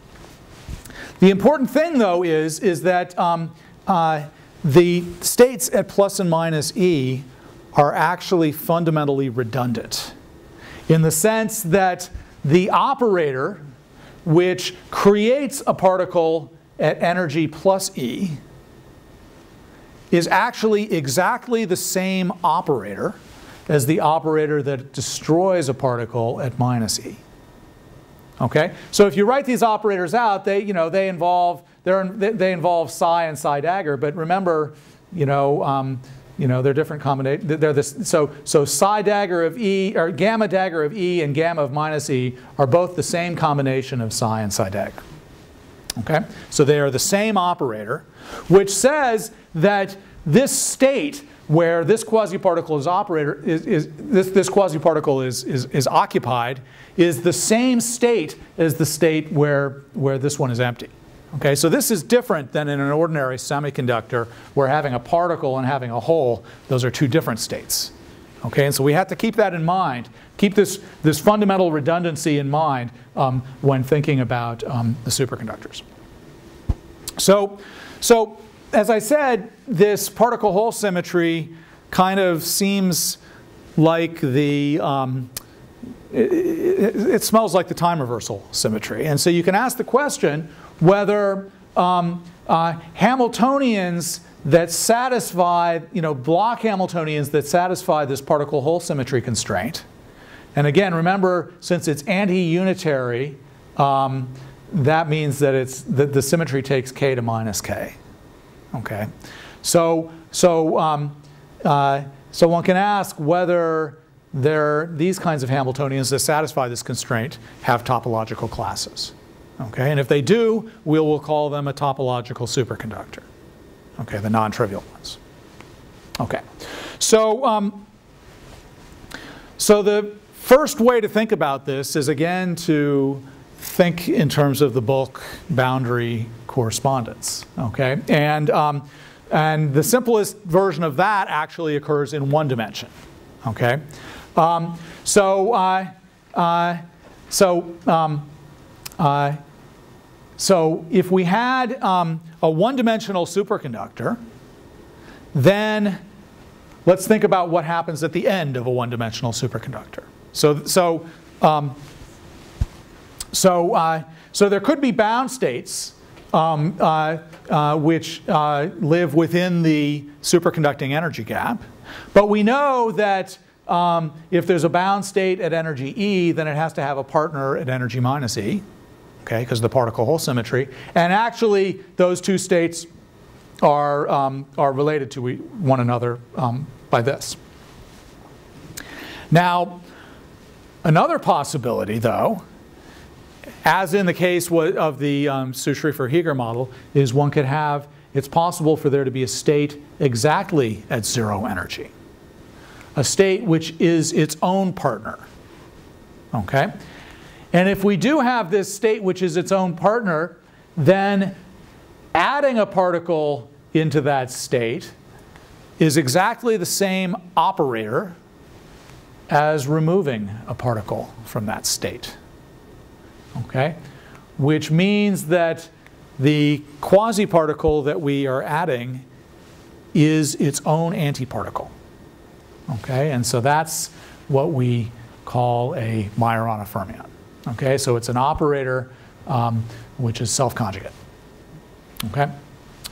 the important thing, though, is, is that um, uh, the states at plus and minus E are actually fundamentally redundant in the sense that the operator, which creates a particle at energy plus E, is actually exactly the same operator as the operator that destroys a particle at minus E. Okay, so if you write these operators out, they, you know, they involve they're, they involve psi and psi dagger. But remember, you know, um, you know, they're different combinations. They're this. So so psi dagger of E or gamma dagger of E and gamma of minus E are both the same combination of psi and psi dagger. Okay, so they are the same operator, which says that this state where this quasi-particle is operator is, is this this quasi-particle is, is is occupied is the same state as the state where where this one is empty. Okay, so this is different than in an ordinary semiconductor where having a particle and having a hole, those are two different states. Okay, and so we have to keep that in mind. Keep this this fundamental redundancy in mind um, when thinking about um, the superconductors. So so. As I said, this particle hole symmetry kind of seems like the, um, it, it, it smells like the time reversal symmetry. And so you can ask the question whether um, uh, Hamiltonians that satisfy, you know, block Hamiltonians that satisfy this particle hole symmetry constraint. And again, remember, since it's anti-unitary, um, that means that it's that the symmetry takes k to minus k. Okay, so so um, uh, so one can ask whether there these kinds of Hamiltonians that satisfy this constraint have topological classes. Okay, and if they do, we will call them a topological superconductor. Okay, the non-trivial ones. Okay, so um, so the first way to think about this is again to think in terms of the bulk boundary correspondence. Okay, and um, and the simplest version of that actually occurs in one dimension. Okay, um, so uh, uh, so um, uh, so if we had um, a one-dimensional superconductor, then let's think about what happens at the end of a one-dimensional superconductor. So so um, so uh, so there could be bound states um, uh, uh, which uh, live within the superconducting energy gap, but we know that um, if there's a bound state at energy E, then it has to have a partner at energy minus E, okay, because of the particle hole symmetry. And actually, those two states are um, are related to one another um, by this. Now, another possibility, though, as in the case of the um, Schrieffer-Heeger model, is one could have, it's possible for there to be a state exactly at zero energy. A state which is its own partner. Okay? And if we do have this state which is its own partner, then adding a particle into that state is exactly the same operator as removing a particle from that state. Okay? Which means that the quasi-particle that we are adding is its own antiparticle. Okay? And so that's what we call a Majorana fermion. Okay? So it's an operator um, which is self-conjugate. Okay?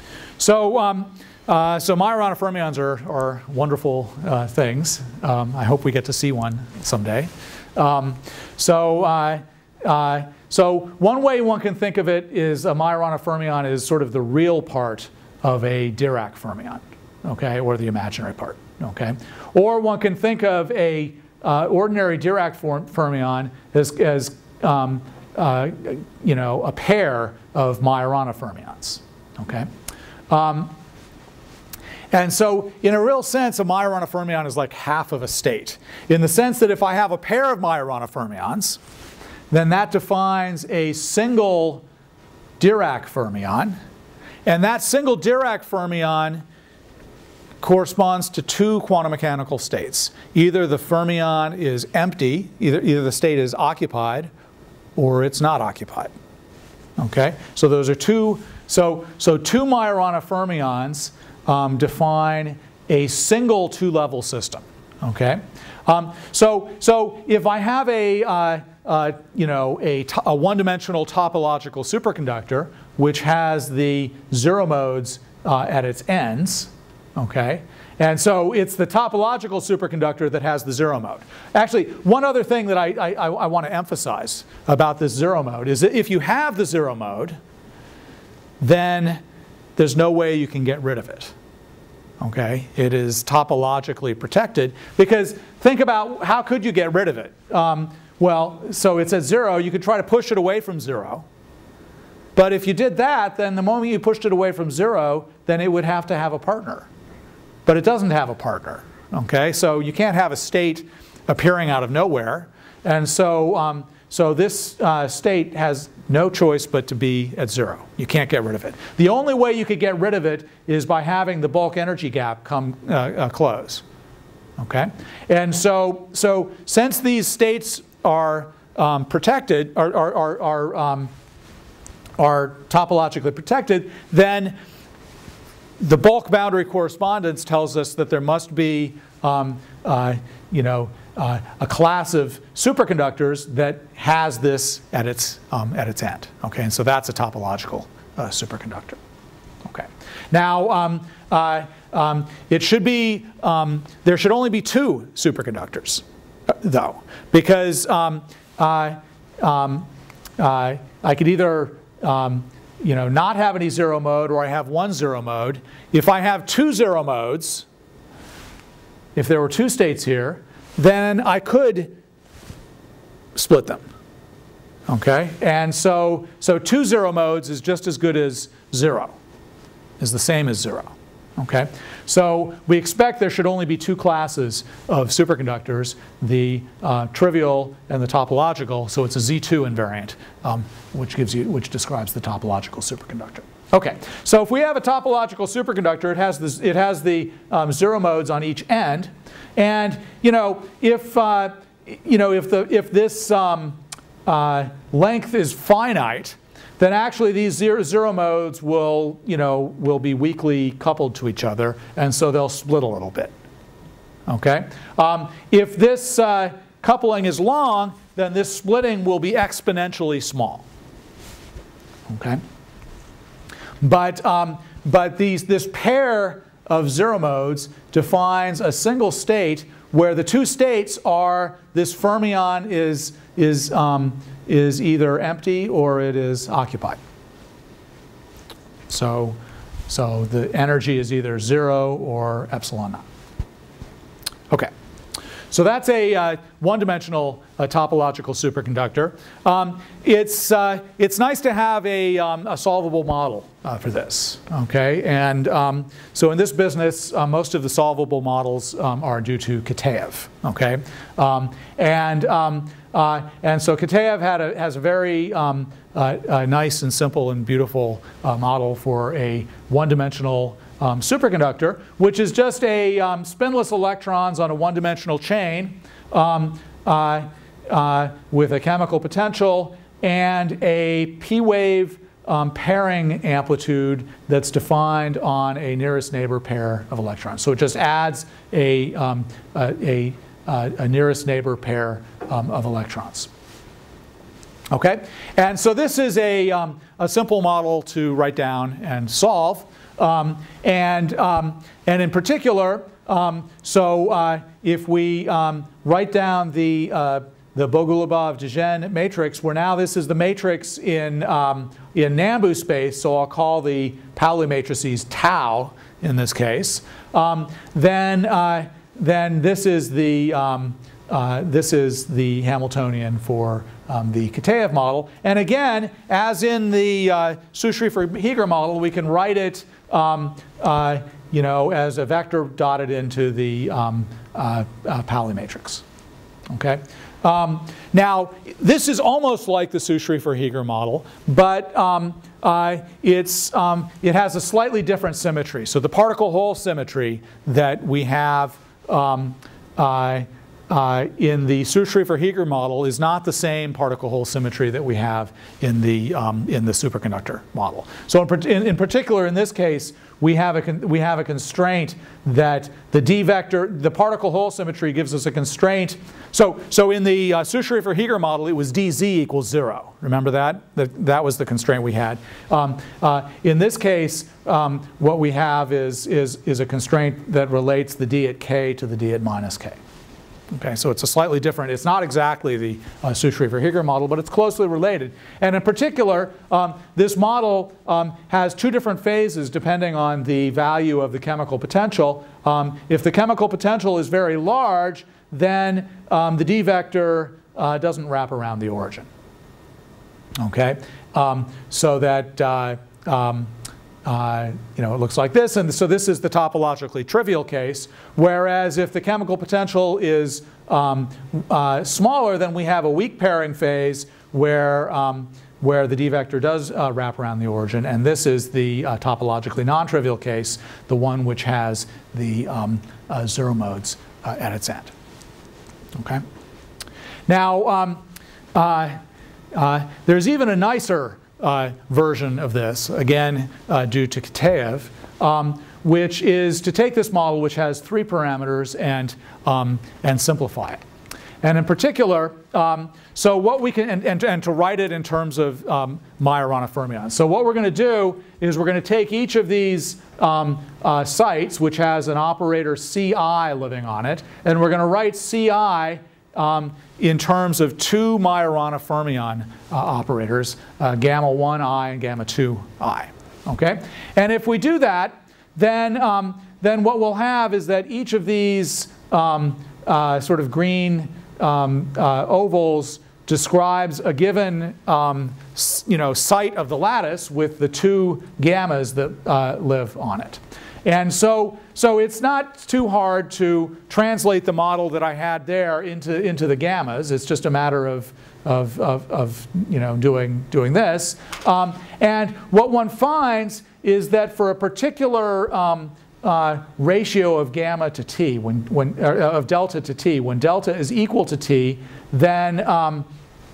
So, um, uh, so Majorana fermions are, are wonderful uh, things. Um, I hope we get to see one someday. Um, so, uh, uh, so one way one can think of it is a Majorana fermion is sort of the real part of a Dirac fermion, okay, or the imaginary part, okay. Or one can think of a uh, ordinary Dirac fermion as, as um, uh, you know, a pair of Majorana fermions, okay. Um, and so in a real sense, a Majorana fermion is like half of a state, in the sense that if I have a pair of Majorana fermions, then that defines a single Dirac fermion, and that single Dirac fermion corresponds to two quantum mechanical states. Either the fermion is empty, either, either the state is occupied, or it's not occupied. Okay, so those are two. So, so two Majorana fermions um, define a single two-level system. Okay, um, so so if I have a uh, uh, you know a, a one-dimensional topological superconductor which has the zero modes uh, at its ends, okay, and so it's the topological superconductor that has the zero mode. Actually, one other thing that I I, I want to emphasize about this zero mode is that if you have the zero mode, then there's no way you can get rid of it. Okay, it is topologically protected, because think about how could you get rid of it? Um, well, so it's at zero. You could try to push it away from zero. But if you did that, then the moment you pushed it away from zero, then it would have to have a partner. But it doesn't have a partner. Okay, so you can't have a state appearing out of nowhere. And so, um, so this uh, state has no choice but to be at zero. You can't get rid of it. The only way you could get rid of it is by having the bulk energy gap come uh, uh, close. Okay, and so so since these states are um, protected, are are are are, um, are topologically protected, then the bulk boundary correspondence tells us that there must be um, uh, you know. Uh, a class of superconductors that has this at its um, at its end. Okay, and so that's a topological uh, superconductor. Okay, now um, uh, um, it should be um, there should only be two superconductors, uh, though, because um, uh, um, uh, I could either um, you know not have any zero mode, or I have one zero mode. If I have two zero modes, if there were two states here, then I could split them. Okay, and so so two zero modes is just as good as zero, is the same as zero. Okay, so we expect there should only be two classes of superconductors: the uh, trivial and the topological. So it's a Z two invariant, um, which gives you which describes the topological superconductor. Okay, so if we have a topological superconductor, it has this, it has the um, zero modes on each end. And you know, if uh, you know, if the if this um, uh, length is finite, then actually these zero, zero modes will you know will be weakly coupled to each other, and so they'll split a little bit. Okay. Um, if this uh, coupling is long, then this splitting will be exponentially small. Okay. But um, but these this pair of zero modes defines a single state where the two states are this fermion is is um, is either empty or it is occupied. So so the energy is either zero or epsilon naught. Okay. So that's a uh, one-dimensional uh, topological superconductor. Um, it's, uh, it's nice to have a, um, a solvable model uh, for this. Okay? And um, so in this business, uh, most of the solvable models um, are due to Kitaev. Okay? Um, and, um, uh, and so Kitaev had a, has a very um, uh, a nice and simple and beautiful uh, model for a one-dimensional Um, superconductor, which is just a um, spinless electrons on a one-dimensional chain um, uh, uh, with a chemical potential and a p-wave um, pairing amplitude that's defined on a nearest neighbor pair of electrons. So it just adds a, um, a, a, a nearest neighbor pair um, of electrons. Okay, and so this is a, um, a simple model to write down and solve. Um, and, um, and in particular, um, so uh, if we um, write down the, uh, the Bogolubov-Dijen matrix, where now this is the matrix in, um, in Nambu space, so I'll call the Pauli matrices tau in this case, um, then, uh, then this is the, um, uh, this is the Hamiltonian for Um, the Kitaev model. And again, as in the uh, Su-Schrieffer-Heeger model, we can write it um, uh, you know, as a vector dotted into the um, uh, uh, Pauli matrix. Okay? Um, now, this is almost like the Su-Schrieffer-Heeger model, but um, uh, it's, um, it has a slightly different symmetry. So the particle-hole symmetry that we have um, uh, Uh, in the Su-Schrieffer-Heeger model is not the same particle-hole symmetry that we have in the, um, in the superconductor model. So in, in, in particular, in this case, we have, a con we have a constraint that the d vector, the particle-hole symmetry gives us a constraint. So, so in the uh, Su-Schrieffer-Heeger model, it was dz equals zero. Remember that? That, that was the constraint we had. Um, uh, in this case, um, what we have is, is, is a constraint that relates the d at k to the d at minus k. Okay, so it's a slightly different, it's not exactly the uh, Su-Schrieffer-Heeger model, but it's closely related. And in particular, um, this model um, has two different phases depending on the value of the chemical potential. Um, if the chemical potential is very large, then um, the d vector uh, doesn't wrap around the origin. Okay, um, so that uh, um, Uh, you know, it looks like this, and so this is the topologically trivial case, whereas if the chemical potential is um, uh, smaller, then we have a weak pairing phase where, um, where the d vector does uh, wrap around the origin, and this is the uh, topologically non-trivial case, the one which has the um, uh, zero modes uh, at its end. Okay? Now, um, uh, uh, there's even a nicer Uh, version of this, again uh, due to Kitaev, um, which is to take this model which has three parameters and, um, and simplify it. And in particular, um, so what we can, and, and, and to write it in terms of um, Majorana fermions. So what we're going to do is we're going to take each of these um, uh, sites, which has an operator Ci living on it, and we're going to write Ci Um, in terms of two Majorana fermion uh, operators, uh, gamma one I and gamma two I. Okay? And if we do that, then, um, then what we'll have is that each of these um, uh, sort of green um, uh, ovals describes a given um, you know, site of the lattice with the two gammas that uh, live on it. And so, so it's not too hard to translate the model that I had there into, into the gammas. It's just a matter of, of, of, of you know, doing, doing this. Um, and what one finds is that for a particular um, uh, ratio of gamma to t, when, when, uh, of delta to t, when delta is equal to t, then um,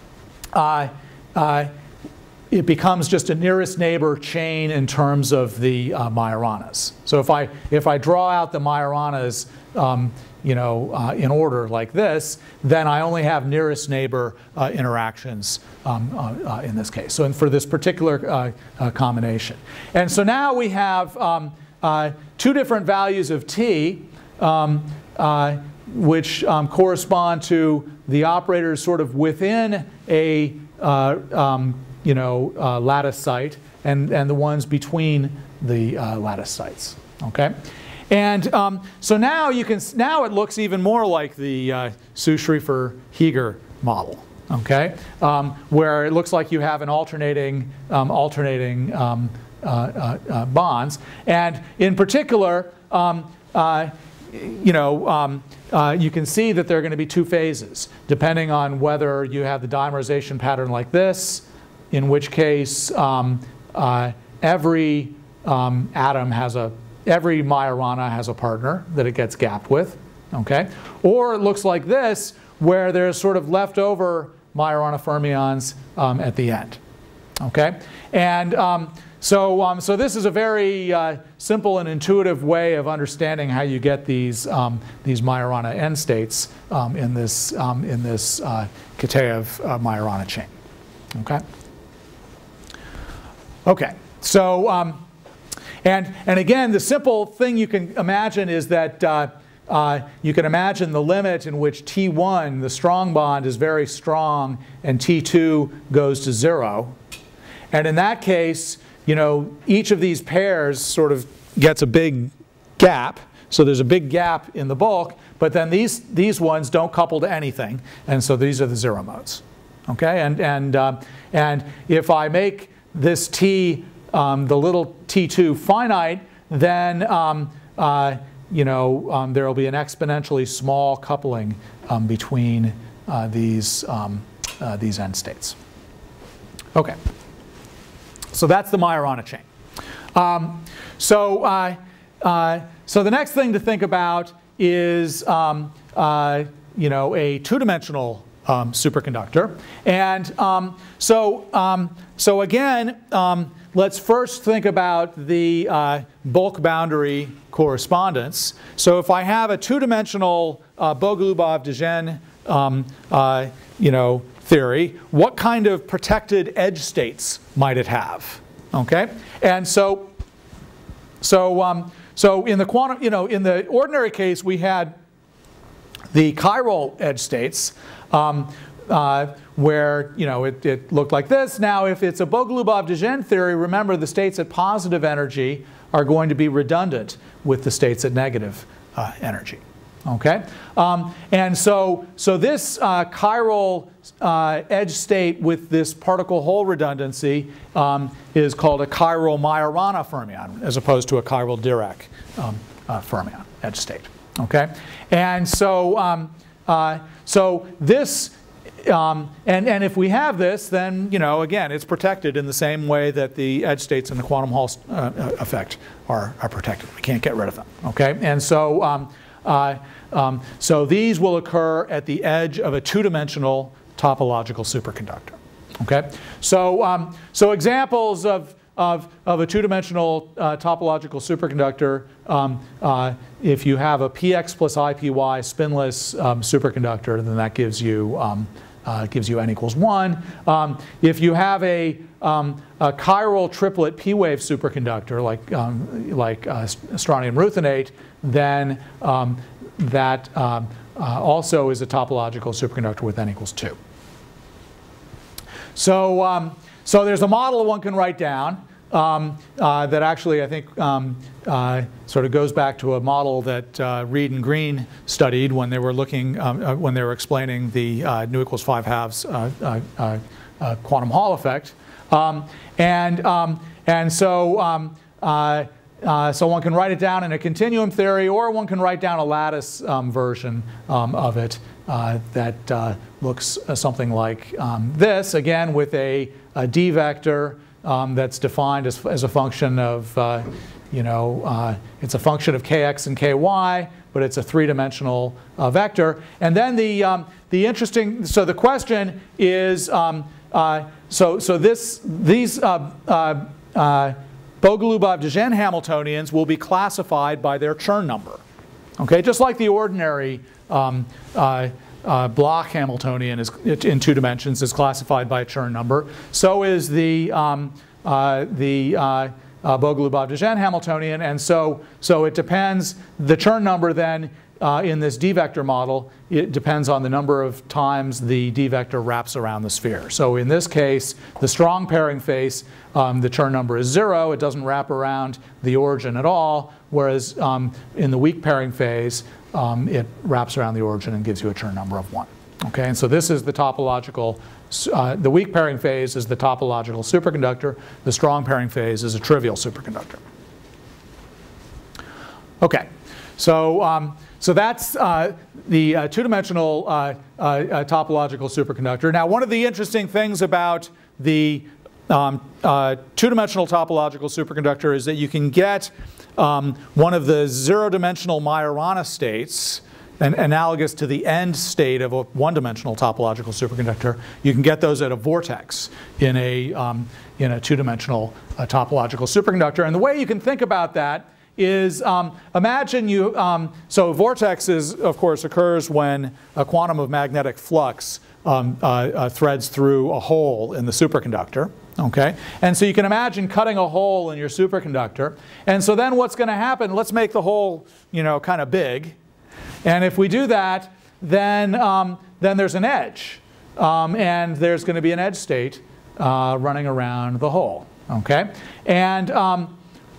uh, uh, it becomes just a nearest neighbor chain in terms of the uh, Majoranas. So if I, if I draw out the Majoranas um, you know, uh, in order like this, then I only have nearest neighbor uh, interactions um, uh, uh, in this case. So and for this particular uh, uh, combination. And so now we have um, uh, two different values of t, um, uh, which um, correspond to the operators sort of within a uh, um, you know, uh, lattice site, and, and the ones between the uh, lattice sites. Okay, and um, so now you can now it looks even more like the uh, Su-Schrieffer-Heeger model. Okay, um, where it looks like you have an alternating um, alternating um, uh, uh, uh, bonds, and in particular, um, uh, you know. Um, Uh, you can see that there are going to be two phases, depending on whether you have the dimerization pattern like this, in which case um, uh, every um, atom has a, every Majorana has a partner that it gets gapped with, okay? Or it looks like this, where there's sort of leftover Majorana fermions um, at the end, okay? And um, so, um, so this is a very uh, simple and intuitive way of understanding how you get these, um, these Majorana end states um, in this, um, in this uh, Kitaev uh, Majorana chain, okay? Okay, so, um, and, and again, the simple thing you can imagine is that uh, uh, you can imagine the limit in which T one, the strong bond, is very strong, and T two goes to zero. And in that case, you know, each of these pairs sort of gets a big gap. So there's a big gap in the bulk, but then these, these ones don't couple to anything. And so these are the zero modes. Okay? And, and, uh, and if I make this T, um, the little T two finite, then um, uh, you know, um, there will be an exponentially small coupling um, between uh, these, um, uh, these end states. Okay. So that's the Majorana chain. Um, so, uh, uh, so the next thing to think about is um, uh, you know, a two-dimensional um, superconductor. And um, so, um, so again, um, let's first think about the uh, bulk boundary correspondence. So if I have a two-dimensional uh, Bogolubov-de Gennes um, uh, you know, theory, what kind of protected edge states might it have? Okay, and so, so, um, so in the quantum, you know, in the ordinary case, we had the chiral edge states, um, uh, where you know it, it looked like this. Now, if it's a Bogolubov-de Gennes theory, remember the states at positive energy are going to be redundant with the states at negative uh, energy. Okay, um, and so so this uh, chiral uh, edge state with this particle hole redundancy um, is called a chiral Majorana fermion, as opposed to a chiral Dirac um, uh, fermion edge state. Okay, and so um, uh, so this. Um, and, and if we have this, then, you know, again, it's protected in the same way that the edge states in the quantum Hall uh, effect are, are protected. We can't get rid of them. Okay, and so um, uh, um, so these will occur at the edge of a two-dimensional topological superconductor. Okay, so um, so examples of of of a two-dimensional uh, topological superconductor. Um, uh, if you have a px plus ipy spinless um, superconductor, then that gives you um, Uh, gives you n equals one. Um, if you have a, um, a chiral triplet p-wave superconductor like, um, like uh, strontium ruthenate, then um, that um, uh, also is a topological superconductor with n equals two. So, um, so there's a model one can write down um, uh, that actually I think um, uh, sort of goes back to a model that uh, Reed and Green studied when they were looking um, uh, when they were explaining the uh, nu equals five halves uh, uh, uh, uh, quantum Hall effect, um, and um, and so um, uh, uh, so one can write it down in a continuum theory, or one can write down a lattice um, version um, of it uh, that uh, looks uh, something like um, this, again with a, a d vector. Um, that's defined as, as a function of, uh, you know, uh, it's a function of kx and ky, but it's a three-dimensional uh, vector. And then the, um, the interesting, so the question is, um, uh, so, so this, these uh, uh, uh, Bogolubov-de Gennes Hamiltonians will be classified by their Chern number. Okay, just like the ordinary um, uh, Uh, block Hamiltonian is, in two dimensions is classified by a Chern number. So is the, um, uh, the uh, uh, Bogolubov-de Gennes Hamiltonian. And so, so it depends, the Chern number then uh, in this d vector model, it depends on the number of times the d vector wraps around the sphere. So in this case, the strong pairing face, um, the Chern number is zero. It doesn't wrap around the origin at all. Whereas um, in the weak pairing phase, Um, it wraps around the origin and gives you a Chern number of one. Okay, and so this is the topological, uh, the weak pairing phase is the topological superconductor. The strong pairing phase is a trivial superconductor. Okay, so, um, so that's uh, the uh, two-dimensional uh, uh, uh, topological superconductor. Now, one of the interesting things about the um, uh, two-dimensional topological superconductor is that you can get Um, one of the zero-dimensional Majorana states, and analogous to the end state of a one-dimensional topological superconductor. You can get those at a vortex in a, um, in a two-dimensional uh, topological superconductor. And the way you can think about that is um, imagine you, um, so vortex is, of course, occurs when a quantum of magnetic flux um, uh, uh, threads through a hole in the superconductor. Okay? And so you can imagine cutting a hole in your superconductor. And so then what's going to happen, let's make the hole, you know, kind of big. And if we do that, then, um, then there's an edge. Um, and there's going to be an edge state uh, running around the hole. Okay? And um,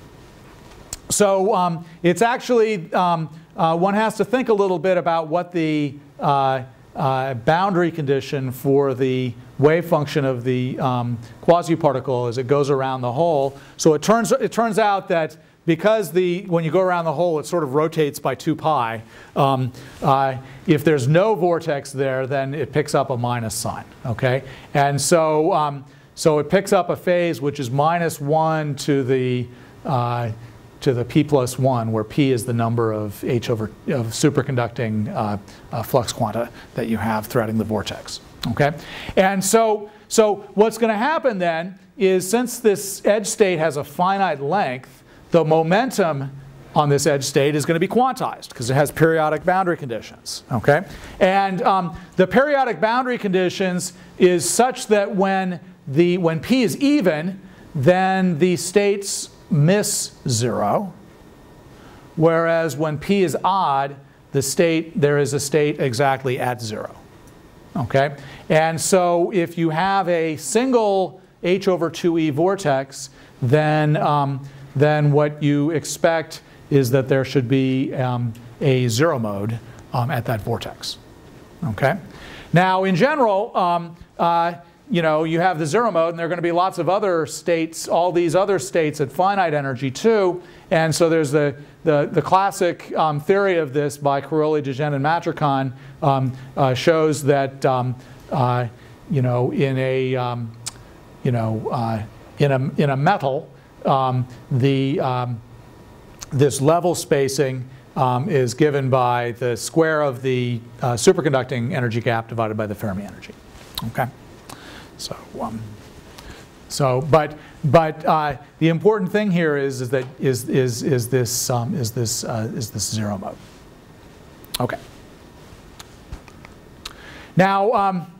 so um, it's actually, um, uh, one has to think a little bit about what the uh, uh, boundary condition for the wave function of the um, quasi-particle as it goes around the hole. So it turns, it turns out that because the, when you go around the hole, it sort of rotates by two pi. Um, uh, if there's no vortex there, then it picks up a minus sign. Okay? And so, um, so it picks up a phase which is minus one to the, uh, to the p plus one, where p is the number of h over of superconducting uh, uh, flux quanta that you have threading the vortex. Okay? And so, so what's going to happen then is, since this edge state has a finite length, the momentum on this edge state is going to be quantized because it has periodic boundary conditions. Okay? And um, the periodic boundary conditions is such that when, the, when p is even, then the states miss zero, whereas when p is odd, the state, there is a state exactly at zero. Okay? And so if you have a single h over two e vortex, then, um, then what you expect is that there should be um, a zero mode um, at that vortex. Okay? Now, in general, um, uh, you know, you have the zero mode, and there are going to be lots of other states, all these other states at finite energy too. And so there's the, the, the classic um, theory of this by Caroli, Degenn, and Majorana um, uh, shows that, um, uh, you know, in a, um, you know, uh, in a, in a metal, um, the, um, this level spacing um, is given by the square of the uh, superconducting energy gap divided by the Fermi energy. Okay? So, um, so, but, but uh, the important thing here is, is that is is is this um, is this uh, is this zero mode. Okay. Now, um,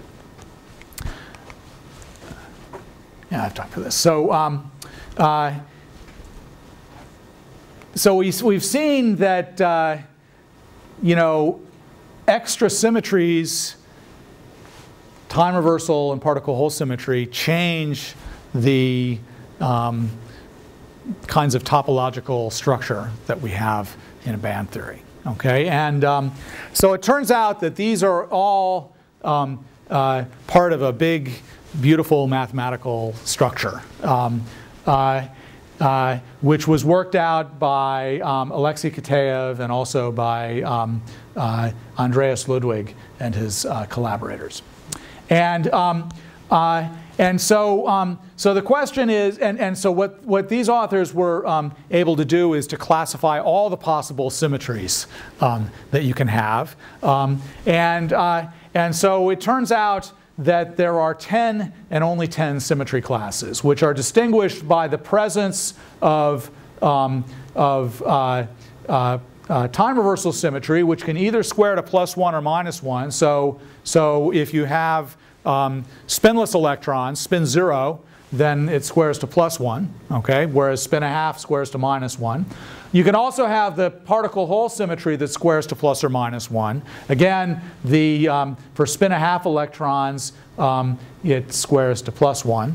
yeah, I have time for this. So, um, uh, so we we've seen that uh, you know, extra symmetries, time reversal and particle hole symmetry, change the um, kinds of topological structure that we have in a band theory. Okay, and um, so it turns out that these are all um, uh, part of a big, beautiful mathematical structure, um, uh, uh, which was worked out by um, Alexei Kitaev and also by um, uh, Andreas Ludwig and his uh, collaborators. And, um, uh, and so, um, so the question is, and, and so what, what these authors were um, able to do is to classify all the possible symmetries um, that you can have. Um, and, uh, and so it turns out that there are ten and only ten symmetry classes, which are distinguished by the presence of, um, of uh, uh, Uh, time reversal symmetry, which can either square to plus one or minus one. So, so if you have um, spinless electrons, spin zero, then it squares to plus one, okay? Whereas spin a half squares to minus one. You can also have the particle hole symmetry that squares to plus or minus one. Again, the, um, for spin a half electrons, um, it squares to plus one.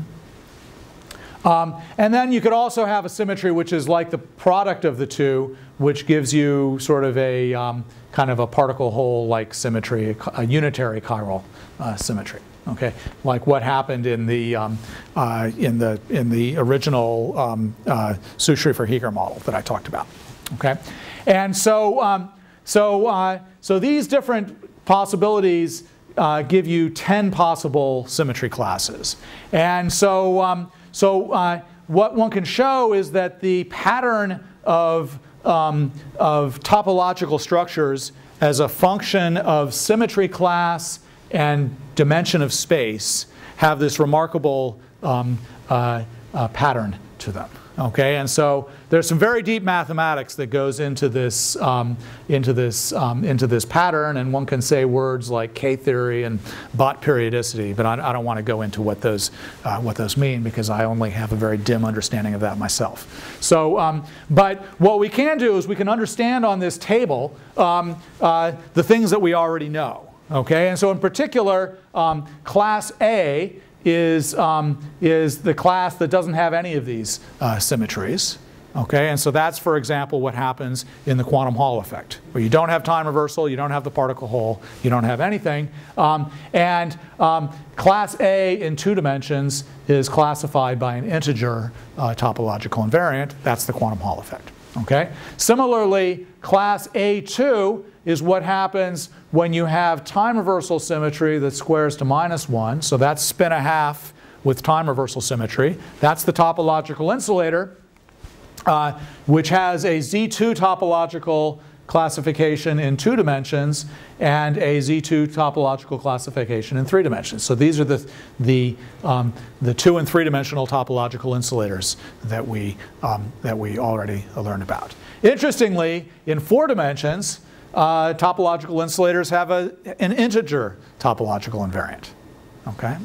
Um, and then you could also have a symmetry which is like the product of the two, which gives you sort of a um, kind of a particle hole-like symmetry, a, a unitary chiral uh, symmetry. Okay, like what happened in the um, uh, in the in the original um, uh, Su-Schrieffer-Heeger model that I talked about. Okay, and so um, so uh, so these different possibilities uh, give you ten possible symmetry classes, and so. Um, So uh, what one can show is that the pattern of, um, of topological structures as a function of symmetry class and dimension of space have this remarkable um, uh, uh, pattern to them. Okay, and so there's some very deep mathematics that goes into this um, into this um, into this pattern, and one can say words like K-theory and Bott periodicity, but I, I don't want to go into what those uh, what those mean because I only have a very dim understanding of that myself. So, um, but what we can do is we can understand on this table um, uh, the things that we already know. Okay, and so in particular, um, class A is, um, is the class that doesn't have any of these uh, symmetries. Okay, and so that's, for example, what happens in the quantum Hall effect, where you don't have time reversal, you don't have the particle hole, you don't have anything. Um, and um, class A in two dimensions is classified by an integer uh, topological invariant. That's the quantum Hall effect. Okay? Similarly, class A two is what happens when you have time reversal symmetry that squares to minus one. So that's spin a half with time reversal symmetry. That's the topological insulator, uh, which has a Z two topological classification in two dimensions and a Z two topological classification in three dimensions. So these are the, the, um, the two and three dimensional topological insulators that we, um, that we already learned about. Interestingly, in four dimensions, uh, topological insulators have a, an integer topological invariant. Okay?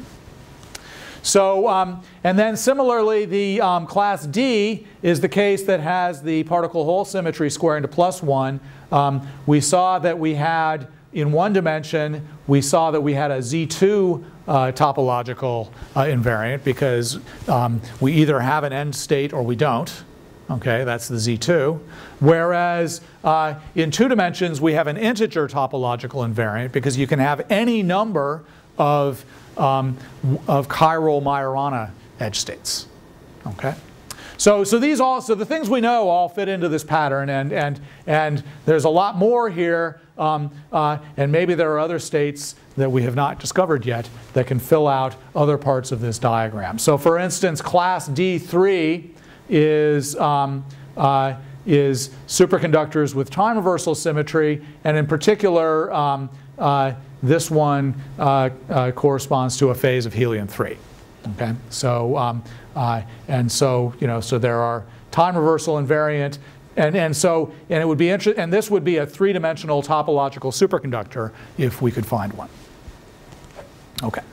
So, um, and then similarly, the um, class D is the case that has the particle hole symmetry squaring to plus one. Um, we saw that we had, in one dimension, we saw that we had a Z two uh, topological uh, invariant because um, we either have an end state or we don't. Okay, that's the Z two. Whereas uh, in two dimensions, we have an integer topological invariant because you can have any number of Um, of chiral Majorana edge states. Okay, so so these all so the things we know all fit into this pattern, and and and there's a lot more here, um, uh, and maybe there are other states that we have not discovered yet that can fill out other parts of this diagram. So, for instance, class D three is um, uh, is superconductors with time reversal symmetry, and in particular. Um, uh, This one uh, uh, corresponds to a phase of helium three. Okay, so um, uh, and so you know, so there are time reversal invariant, and and so and it would be interesting, and this would be a three-dimensional topological superconductor if we could find one. Okay.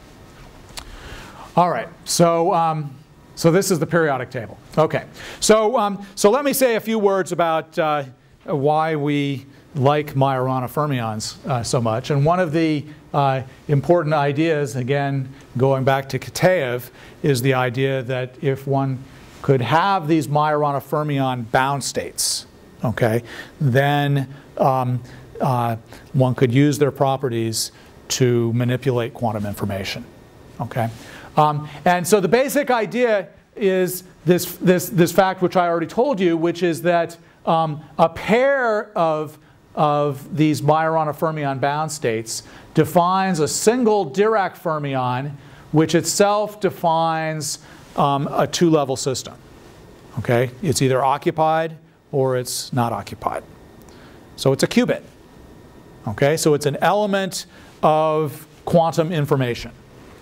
All right. So um, so this is the periodic table. Okay. So um, so let me say a few words about uh, why we like Majorana fermions uh, so much. And one of the uh, important ideas, again, going back to Kitaev, is the idea that if one could have these Majorana fermion bound states, okay, then um, uh, one could use their properties to manipulate quantum information. Okay, um, and so the basic idea is this, this, this fact which I already told you, which is that um, a pair of of these Majorana fermion bound states defines a single Dirac fermion, which itself defines um, a two-level system. Okay, it's either occupied or it's not occupied. So it's a qubit. Okay, so it's an element of quantum information.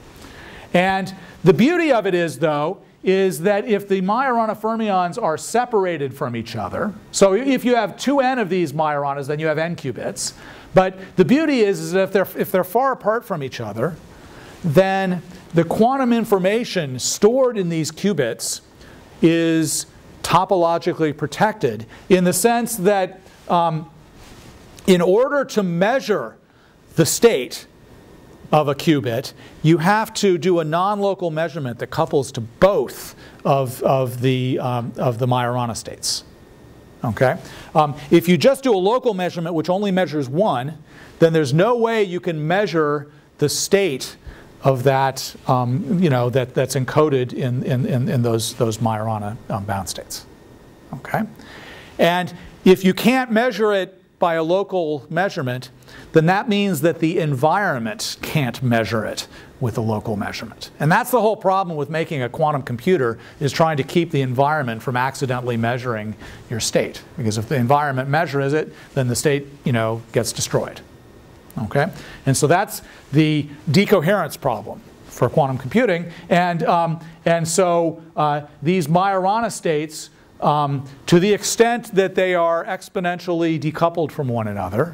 And the beauty of it is, though, is that if the Majorana fermions are separated from each other, so if you have two n of these Majoranas, then you have n qubits. But the beauty is, is that if they're, if they're far apart from each other, then the quantum information stored in these qubits is topologically protected in the sense that um, in order to measure the state of a qubit, you have to do a non-local measurement that couples to both of, of, the, um, of the Majorana states. Okay? Um, if you just do a local measurement which only measures one, then there's no way you can measure the state of that, um, you know, that, that's encoded in, in, in, in those, those Majorana um, bound states. Okay? And if you can't measure it by a local measurement, then that means that the environment can't measure it with a local measurement. And that's the whole problem with making a quantum computer, is trying to keep the environment from accidentally measuring your state. Because if the environment measures it, then the state, you know, gets destroyed. Okay? And so that's the decoherence problem for quantum computing. And, um, and so uh, these Majorana states, um, to the extent that they are exponentially decoupled from one another,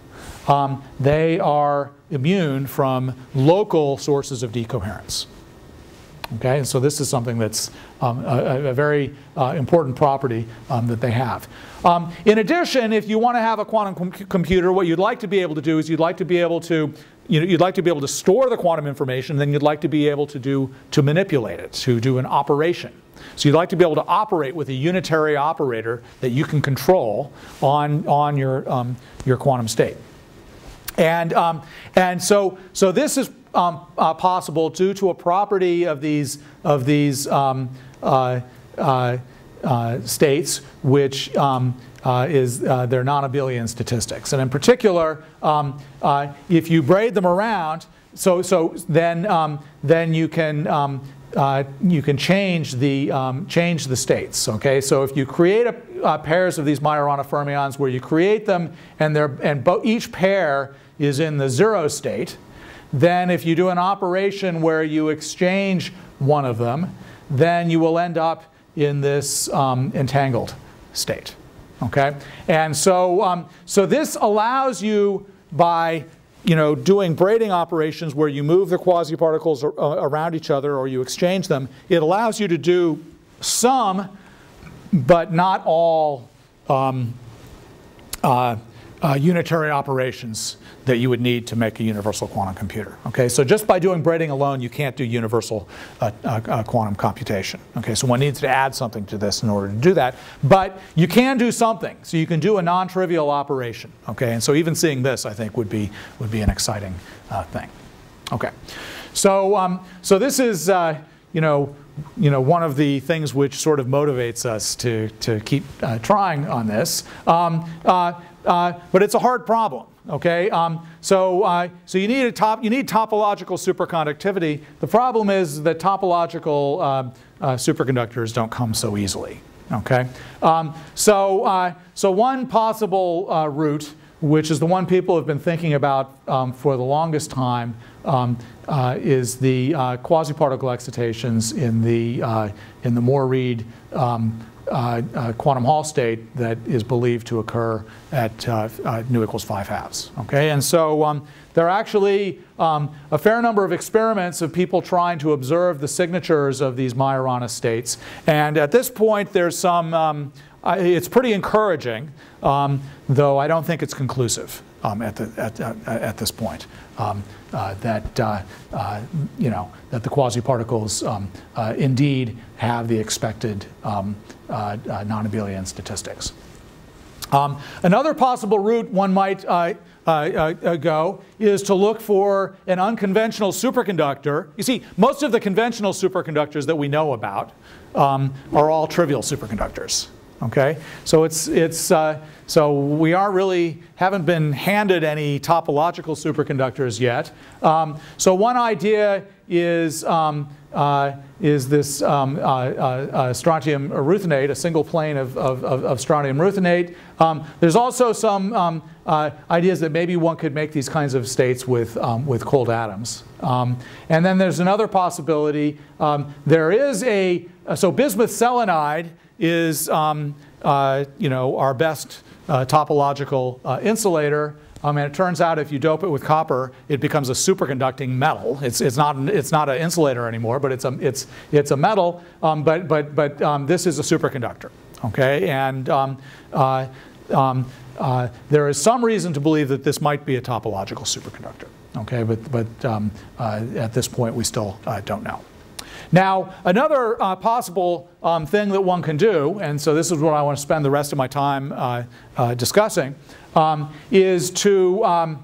um, they are immune from local sources of decoherence. Okay, and so this is something that's um, a, a very uh, important property um, that they have. Um, in addition, if you want to have a quantum com computer, what you'd like to be able to do is you'd like to be able to, you know, you'd like to be able to store the quantum information, then you'd like to be able to do to manipulate it, to do an operation. So you'd like to be able to operate with a unitary operator that you can control on on your um, your quantum state. And um, and so so this is Um, uh, possible due to a property of these of these um, uh, uh, uh, states, which um, uh, is uh, their non-abelian statistics. And in particular, um, uh, if you braid them around, so so then um, then you can um, uh, you can change the um, change the states. Okay, so if you create a, uh, pairs of these Majorana fermions, where you create them and they're and bo each pair is in the zero state. Then if you do an operation where you exchange one of them, then you will end up in this um, entangled state. Okay? And so, um, so this allows you, by you know, doing braiding operations where you move the quasi-particles around each other or you exchange them, it allows you to do some, but not all, um, uh, uh, unitary operations that you would need to make a universal quantum computer. Okay, so just by doing braiding alone, you can't do universal uh, uh, uh, quantum computation. Okay, so one needs to add something to this in order to do that. But you can do something. So you can do a non-trivial operation. Okay, and so even seeing this, I think, would be would be an exciting uh, thing. Okay, so um, so this is uh, you know. You know, one of the things which sort of motivates us to, to keep uh, trying on this. Um, uh, uh, but it's a hard problem, okay? Um, so uh, so you, need a top, you need topological superconductivity. The problem is that topological uh, uh, superconductors don't come so easily, okay? Um, so, uh, so one possible uh, route, which is the one people have been thinking about um, for the longest time, um, uh, is the uh, quasi-particle excitations in the uh, in the Moore-Reed um, uh, uh, quantum Hall state that is believed to occur at uh, uh, nu equals five halves. Okay, and so um, there are actually um, a fair number of experiments of people trying to observe the signatures of these Majorana states, and at this point, there's some. Um, Uh, it's pretty encouraging, um, though I don't think it's conclusive um, at, the, at, uh, at this point. Um, uh, that uh, uh, you know that the quasi-particles um, uh, indeed have the expected um, uh, uh, non-abelian statistics. Um, another possible route one might uh, uh, uh, go is to look for an unconventional superconductor. You see, most of the conventional superconductors that we know about um, are all trivial superconductors. Okay, so it's it's uh, so we aren't really haven't been handed any topological superconductors yet. Um, so one idea is um, uh, is this um, uh, uh, strontium ruthenate, a single plane of, of, of strontium ruthenate. Um, there's also some um, uh, ideas that maybe one could make these kinds of states with um, with cold atoms. Um, and then there's another possibility. Um, there is a so bismuth selenide is um, uh, you know, our best uh, topological uh, insulator. Um, and it turns out if you dope it with copper, it becomes a superconducting metal. It's, it's not it's not an insulator anymore, but it's a it's it's a metal. Um, but but but um, this is a superconductor. Okay, and um, uh, um, uh, there is some reason to believe that this might be a topological superconductor. Okay, but but um, uh, at this point we still uh, don't know. Now, another uh, possible um, thing that one can do, and so this is what I want to spend the rest of my time uh, uh, discussing, um, is to um,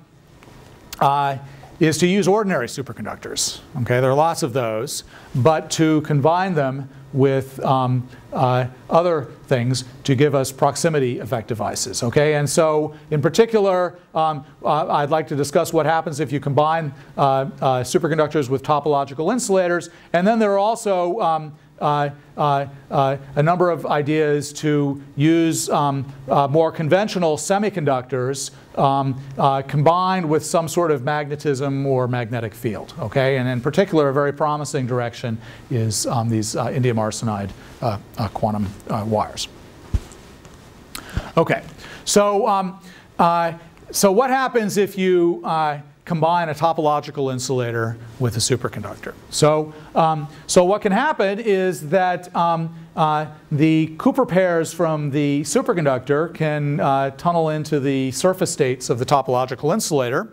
uh, is to use ordinary superconductors. Okay, there are lots of those, but to combine them with um, uh, other things to give us proximity effect devices. Okay, and so in particular, um, uh, I'd like to discuss what happens if you combine uh, uh, superconductors with topological insulators, and then there are also um, uh, uh, uh, a number of ideas to use um, uh, more conventional semiconductors um, uh, combined with some sort of magnetism or magnetic field. Okay, and in particular, a very promising direction is um, these uh, indium arsenide uh, uh, quantum uh, wires. Okay, so um, uh, so what happens if you uh, combine a topological insulator with a superconductor? So, um, so what can happen is that um, uh, the Cooper pairs from the superconductor can uh, tunnel into the surface states of the topological insulator,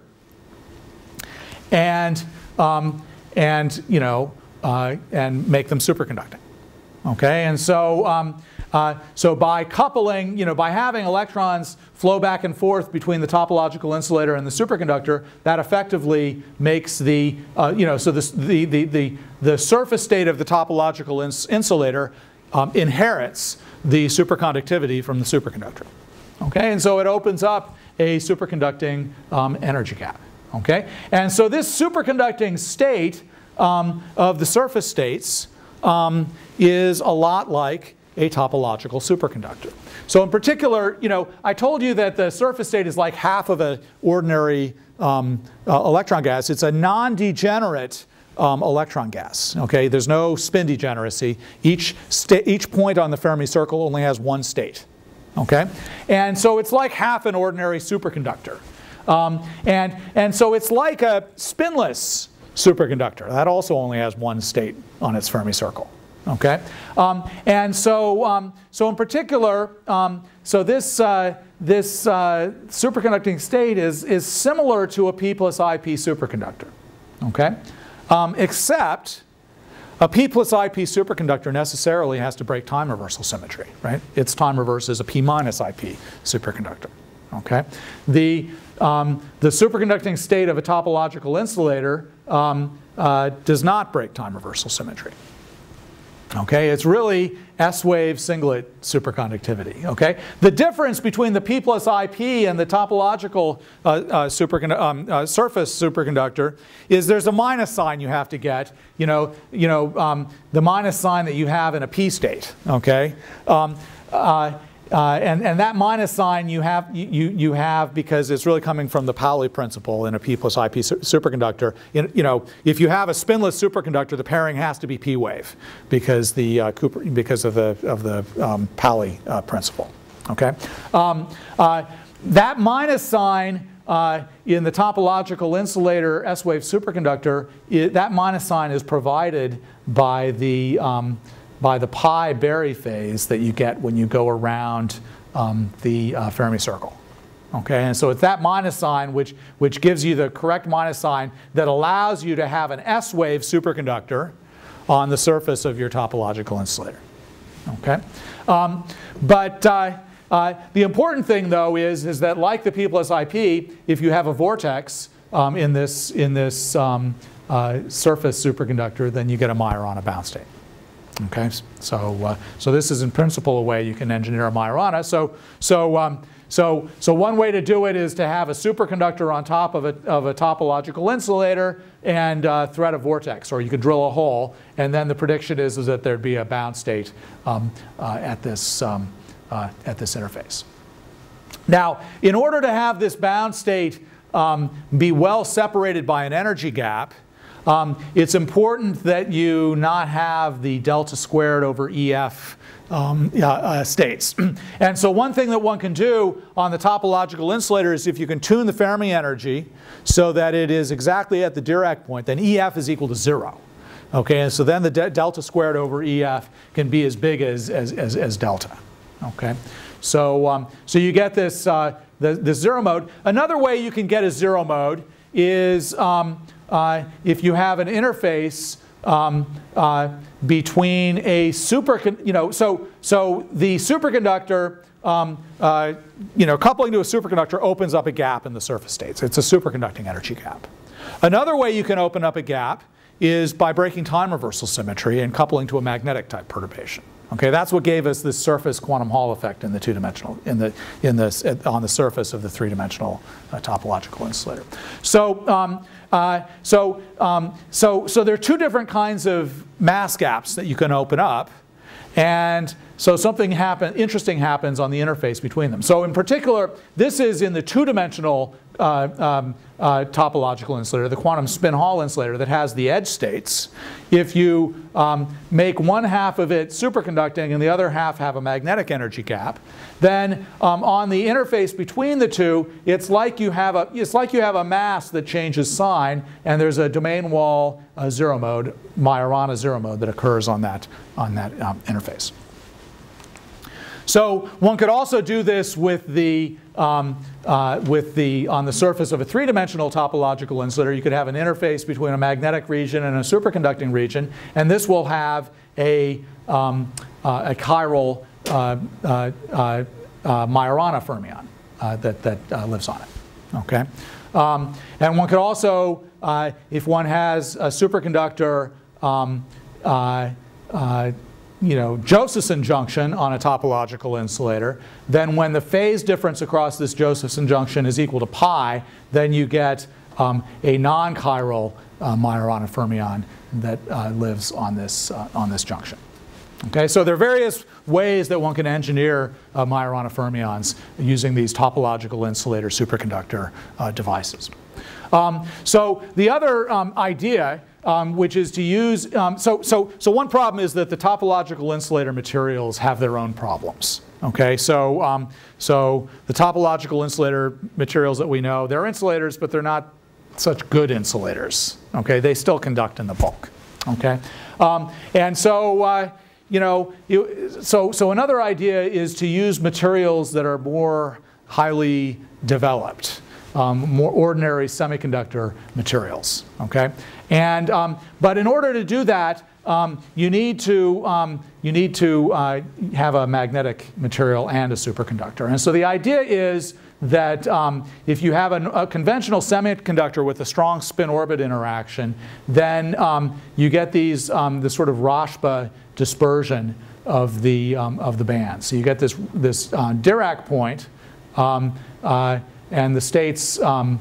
and um, and you know uh, and make them superconducting. Okay, and so. Um, Uh, so by coupling, you know, by having electrons flow back and forth between the topological insulator and the superconductor, that effectively makes the, uh, you know, so this, the, the, the, the surface state of the topological ins insulator um, inherits the superconductivity from the superconductor. Okay, and so it opens up a superconducting um, energy gap. Okay, and so this superconducting state um, of the surface states um, is a lot like a topological superconductor. So in particular, you know, I told you that the surface state is like half of an ordinary um, uh, electron gas. It's a non-degenerate um, electron gas. Okay, there's no spin degeneracy. Each each point on the Fermi circle only has one state. Okay, and so it's like half an ordinary superconductor. Um, and and so it's like a spinless superconductor that also only has one state on its Fermi circle. Okay, um, and so um, so in particular, um, so this uh, this uh, superconducting state is is similar to a P plus I P superconductor. Okay, um, except a P plus I P superconductor necessarily has to break time reversal symmetry. Right, its time reverse is a P minus I P superconductor. Okay, the um, the superconducting state of a topological insulator um, uh, does not break time reversal symmetry. Okay, it's really S-wave singlet superconductivity. Okay, the difference between the P plus I P and the topological uh, uh, supercondu um, uh, surface superconductor is there's a minus sign you have to get. You know, you know um, the minus sign that you have in a P state. Okay, um, uh, uh, and and that minus sign you have you you have because it's really coming from the Pauli principle in a P plus I P su superconductor. In, you know, if you have a spinless superconductor, the pairing has to be P wave because the uh, Cooper because of the of the um, Pauli uh, principle. Okay, um, uh, that minus sign uh, in the topological insulator S-wave superconductor, it, that minus sign is provided by the um, by the pi Berry phase that you get when you go around um, the uh, Fermi circle. Okay, and so it's that minus sign which, which gives you the correct minus sign that allows you to have an S-wave superconductor on the surface of your topological insulator. Okay, um, but uh, uh, the important thing though is, is that like the P plus I P, if you have a vortex um, in this, in this um, uh, surface superconductor, then you get a Majorana bound state. Okay, so uh, so this is in principle a way you can engineer a Majorana. So so um, so so one way to do it is to have a superconductor on top of a of a topological insulator and uh, thread a vortex, or you could drill a hole, and then the prediction is is that there'd be a bound state um, uh, at this um, uh, at this interface. Now, in order to have this bound state um, be well separated by an energy gap, Um, it's important that you not have the delta squared over E F um, uh, uh, states. And so one thing that one can do on the topological insulator is if you can tune the Fermi energy so that it is exactly at the Dirac point, then E F is equal to zero. Okay, and so then the de delta squared over E F can be as big as, as, as, as delta. Okay, so, um, so you get this, uh, the, the zero mode. Another way you can get a zero mode is um, Uh, if you have an interface um, uh, between a super, you know, so so the superconductor, um, uh, you know, coupling to a superconductor opens up a gap in the surface states. It's a superconducting energy gap. Another way you can open up a gap is by breaking time reversal symmetry and coupling to a magnetic type perturbation. Okay, that's what gave us this surface quantum Hall effect in the two-dimensional, in the, in the, on the surface of the three-dimensional uh, topological insulator. So, um, uh, so, um, so, so there are two different kinds of mass gaps that you can open up, And so something happen, interesting happens on the interface between them. So in particular, this is in the two-dimensional uh, um, uh, topological insulator, the quantum spin Hall insulator that has the edge states. If you um, make one half of it superconducting and the other half have a magnetic energy gap, then um, on the interface between the two, it's like you have a it's like you have a mass that changes sign, and there's a domain wall uh, zero mode, Majorana zero mode that occurs on that on that um, interface. So one could also do this with the um, uh, with the on the surface of a three-dimensional topological insulator. You could have an interface between a magnetic region and a superconducting region, and this will have a um, uh, a chiral uh, uh, uh, uh, Majorana fermion uh, that that uh, lives on it. Okay, um, and one could also, uh, if one has a superconductor. Um, uh, uh, you know, Josephson junction on a topological insulator, then when the phase difference across this Josephson junction is equal to pi, then you get um, a non-chiral uh, Majorana fermion that uh, lives on this, uh, on this junction. Okay, so there are various ways that one can engineer uh, Majorana fermions using these topological insulator superconductor uh, devices. Um, so the other um, idea, um, which is to use, um, so, so, so one problem is that the topological insulator materials have their own problems. Okay, so, um, so the topological insulator materials that we know, they're insulators, but they're not such good insulators. Okay, they still conduct in the bulk. Okay, um, and so, uh, you know, you, so, so another idea is to use materials that are more highly developed. Um, more ordinary semiconductor materials, okay? And, um, but in order to do that, um, you need to, um, you need to uh, have a magnetic material and a superconductor. And so the idea is that um, if you have a, a conventional semiconductor with a strong spin-orbit interaction, then um, you get these, um, this sort of Rashba dispersion of the, um, of the band. So you get this, this uh, Dirac point, um, uh, and the states um,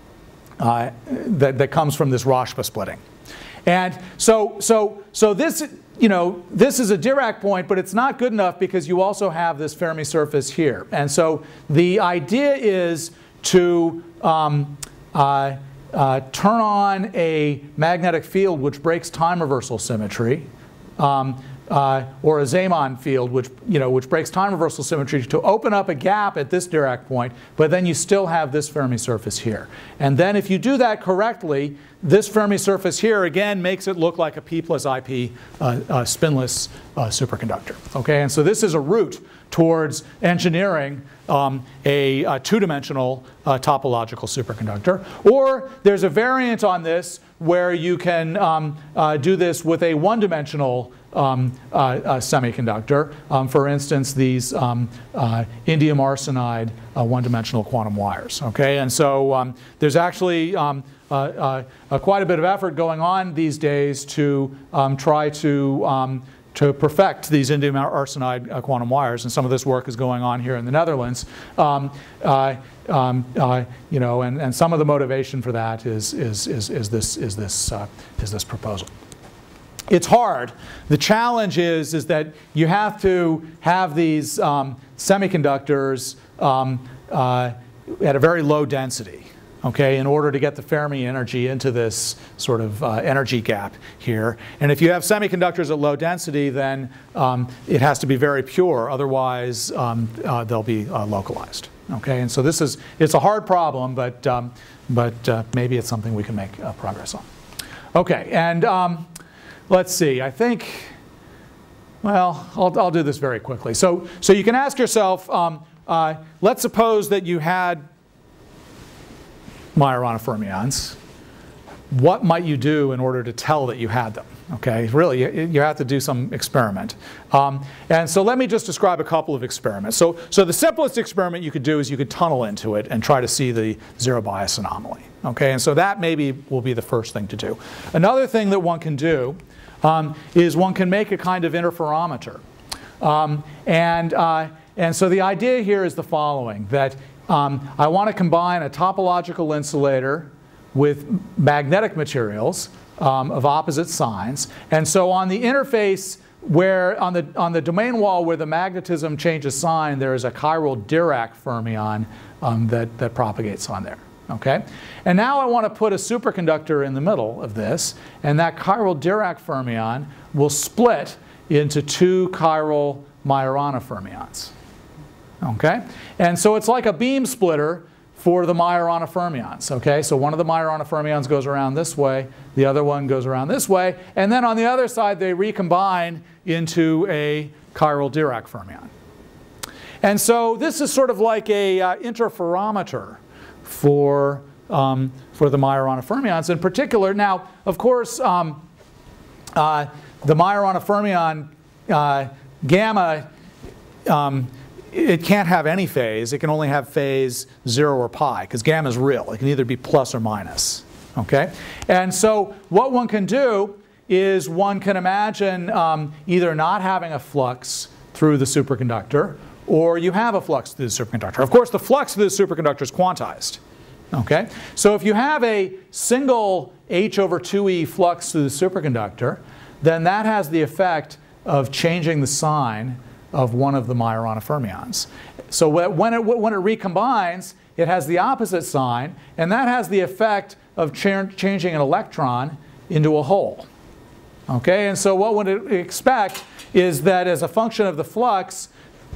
uh, that, that comes from this Rashba splitting. And so, so, so this, you know, this is a Dirac point, but it's not good enough because you also have this Fermi surface here. And so the idea is to um, uh, uh, turn on a magnetic field which breaks time reversal symmetry, um, Uh, or a Zeeman field, which, you know, which breaks time reversal symmetry, to open up a gap at this Dirac point, but then you still have this Fermi surface here. And then if you do that correctly, this Fermi surface here again makes it look like a P plus I P uh, uh, spinless uh, superconductor. Okay, and so this is a route towards engineering um, a, a two-dimensional uh, topological superconductor. Or there's a variant on this where you can um, uh, do this with a one-dimensional um, uh, uh, semiconductor. Um, for instance, these um, uh, indium arsenide uh, one-dimensional quantum wires. Okay, and so um, there's actually um, uh, uh, uh, quite a bit of effort going on these days to um, try to um, to perfect these indium arsenide uh, quantum wires, and some of this work is going on here in the Netherlands. Um, uh, um, uh, you know, and, and some of the motivation for that is is is, is this is this uh, is this proposal. It's hard. The challenge is is that you have to have these um, semiconductors um, uh, at a very low density. Okay, in order to get the Fermi energy into this sort of uh, energy gap here. And if you have semiconductors at low density, then um, it has to be very pure. Otherwise, um, uh, they'll be uh, localized. Okay, and so this is, it's a hard problem, but, um, but uh, maybe it's something we can make uh, progress on. Okay, and um, let's see, I think, well, I'll, I'll do this very quickly. So, so you can ask yourself, um, uh, let's suppose that you had Majorana fermions. What might you do in order to tell that you had them? Okay, really, you, you have to do some experiment. Um, and so let me just describe a couple of experiments. So, so the simplest experiment you could do is you could tunnel into it and try to see the zero bias anomaly. Okay, and so that maybe will be the first thing to do. Another thing that one can do um, is one can make a kind of interferometer. Um, and, uh, and so the idea here is the following, that Um, I want to combine a topological insulator with magnetic materials um, of opposite signs. And so on the interface where on the, on the domain wall where the magnetism changes sign, there is a chiral Dirac fermion um, that, that propagates on there. Okay? And now I want to put a superconductor in the middle of this, and that chiral Dirac fermion will split into two chiral Majorana fermions. Okay? And so it's like a beam splitter for the Majorana fermions. Okay? So one of the Majorana fermions goes around this way, the other one goes around this way, and then on the other side they recombine into a chiral Dirac fermion. And so this is sort of like a uh, interferometer for, um, for the Majorana fermions in particular. Now, of course, um, uh, the Majorana fermion uh, gamma, um, it can't have any phase. It can only have phase zero or pi, because gamma is real. It can either be plus or minus. Okay? And so what one can do is one can imagine um, either not having a flux through the superconductor, or you have a flux through the superconductor. Of course, the flux through the superconductor is quantized. Okay? So if you have a single h over two e flux through the superconductor, then that has the effect of changing the sign of one of the Majorana fermions. So when it, when it recombines, it has the opposite sign, and that has the effect of cha changing an electron into a hole. Okay? And so what one would expect is that as a function of the flux,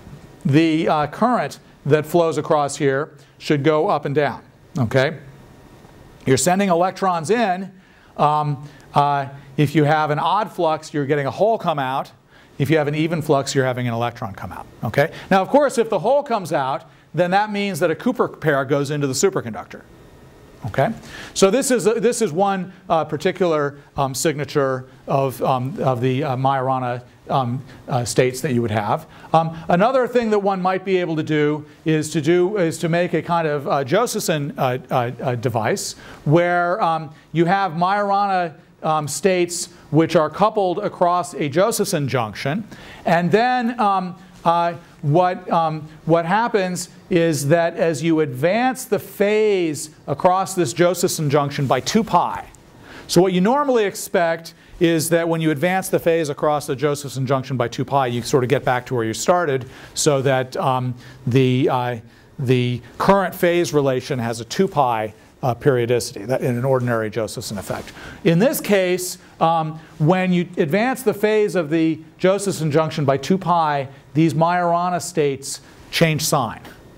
the uh, current that flows across here should go up and down. Okay? You're sending electrons in. Um, uh, if you have an odd flux, you're getting a hole come out. If you have an even flux, you're having an electron come out. Okay? Now, of course, if the hole comes out, then that means that a Cooper pair goes into the superconductor. Okay? So this is, a, this is one uh, particular um, signature of, um, of the uh, Majorana um, uh, states that you would have. Um, another thing that one might be able to do is to, do, is to make a kind of uh, Josephson uh, uh, uh, device where um, you have Majorana um, states which are coupled across a Josephson junction, and then um, uh, what, um, what happens is that as you advance the phase across this Josephson junction by two pi, so what you normally expect is that when you advance the phase across the Josephson junction by two pi, you sort of get back to where you started, so that um, the, uh, the current phase relation has a two pi uh, periodicity that, in an ordinary Josephson effect. In this case, um, when you advance the phase of the Josephson junction by two pi, these Majorana states change sign.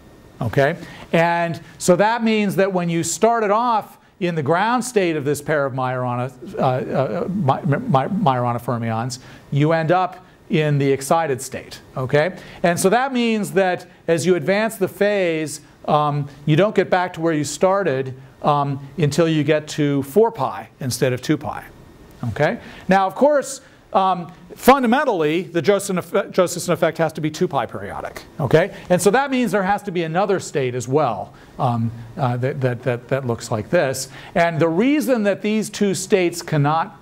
Okay? And so that means that when you started off in the ground state of this pair of Majorana, uh, uh, Majorana fermions, you end up in the excited state. Okay? And so that means that as you advance the phase, um, you don't get back to where you started um, until you get to four pi instead of two pi. Okay? Now, of course, Um, fundamentally, the Josephson effect, Josephson effect has to be two pi periodic. Okay? And so that means there has to be another state as well um, uh, that, that, that, that looks like this. And the reason that these two states cannot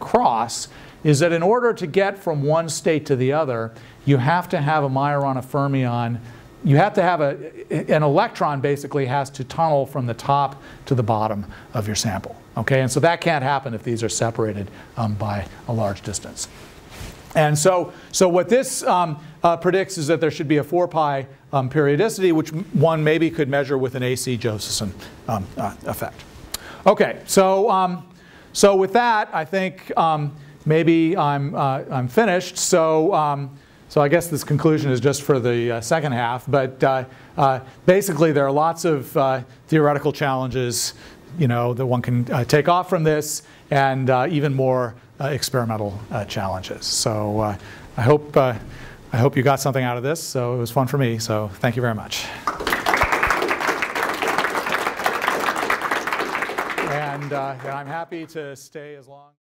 cross is that in order to get from one state to the other, you have to have a Majorana fermion. You have to have a, an electron basically has to tunnel from the top to the bottom of your sample. Okay? And so that can't happen if these are separated um, by a large distance. And so, so what this um, uh, predicts is that there should be a four pi um, periodicity, which one maybe could measure with an A C Josephson um, uh, effect. Okay, so, um, so with that, I think um, maybe I'm, uh, I'm finished. So, um, So I guess this conclusion is just for the uh, second half, but uh, uh, basically there are lots of uh, theoretical challenges, you know, that one can uh, take off from this, and uh, even more uh, experimental uh, challenges. So uh, I hope uh, I hope you got something out of this. So it was fun for me. So thank you very much. And, uh, and I'm happy to stay as long.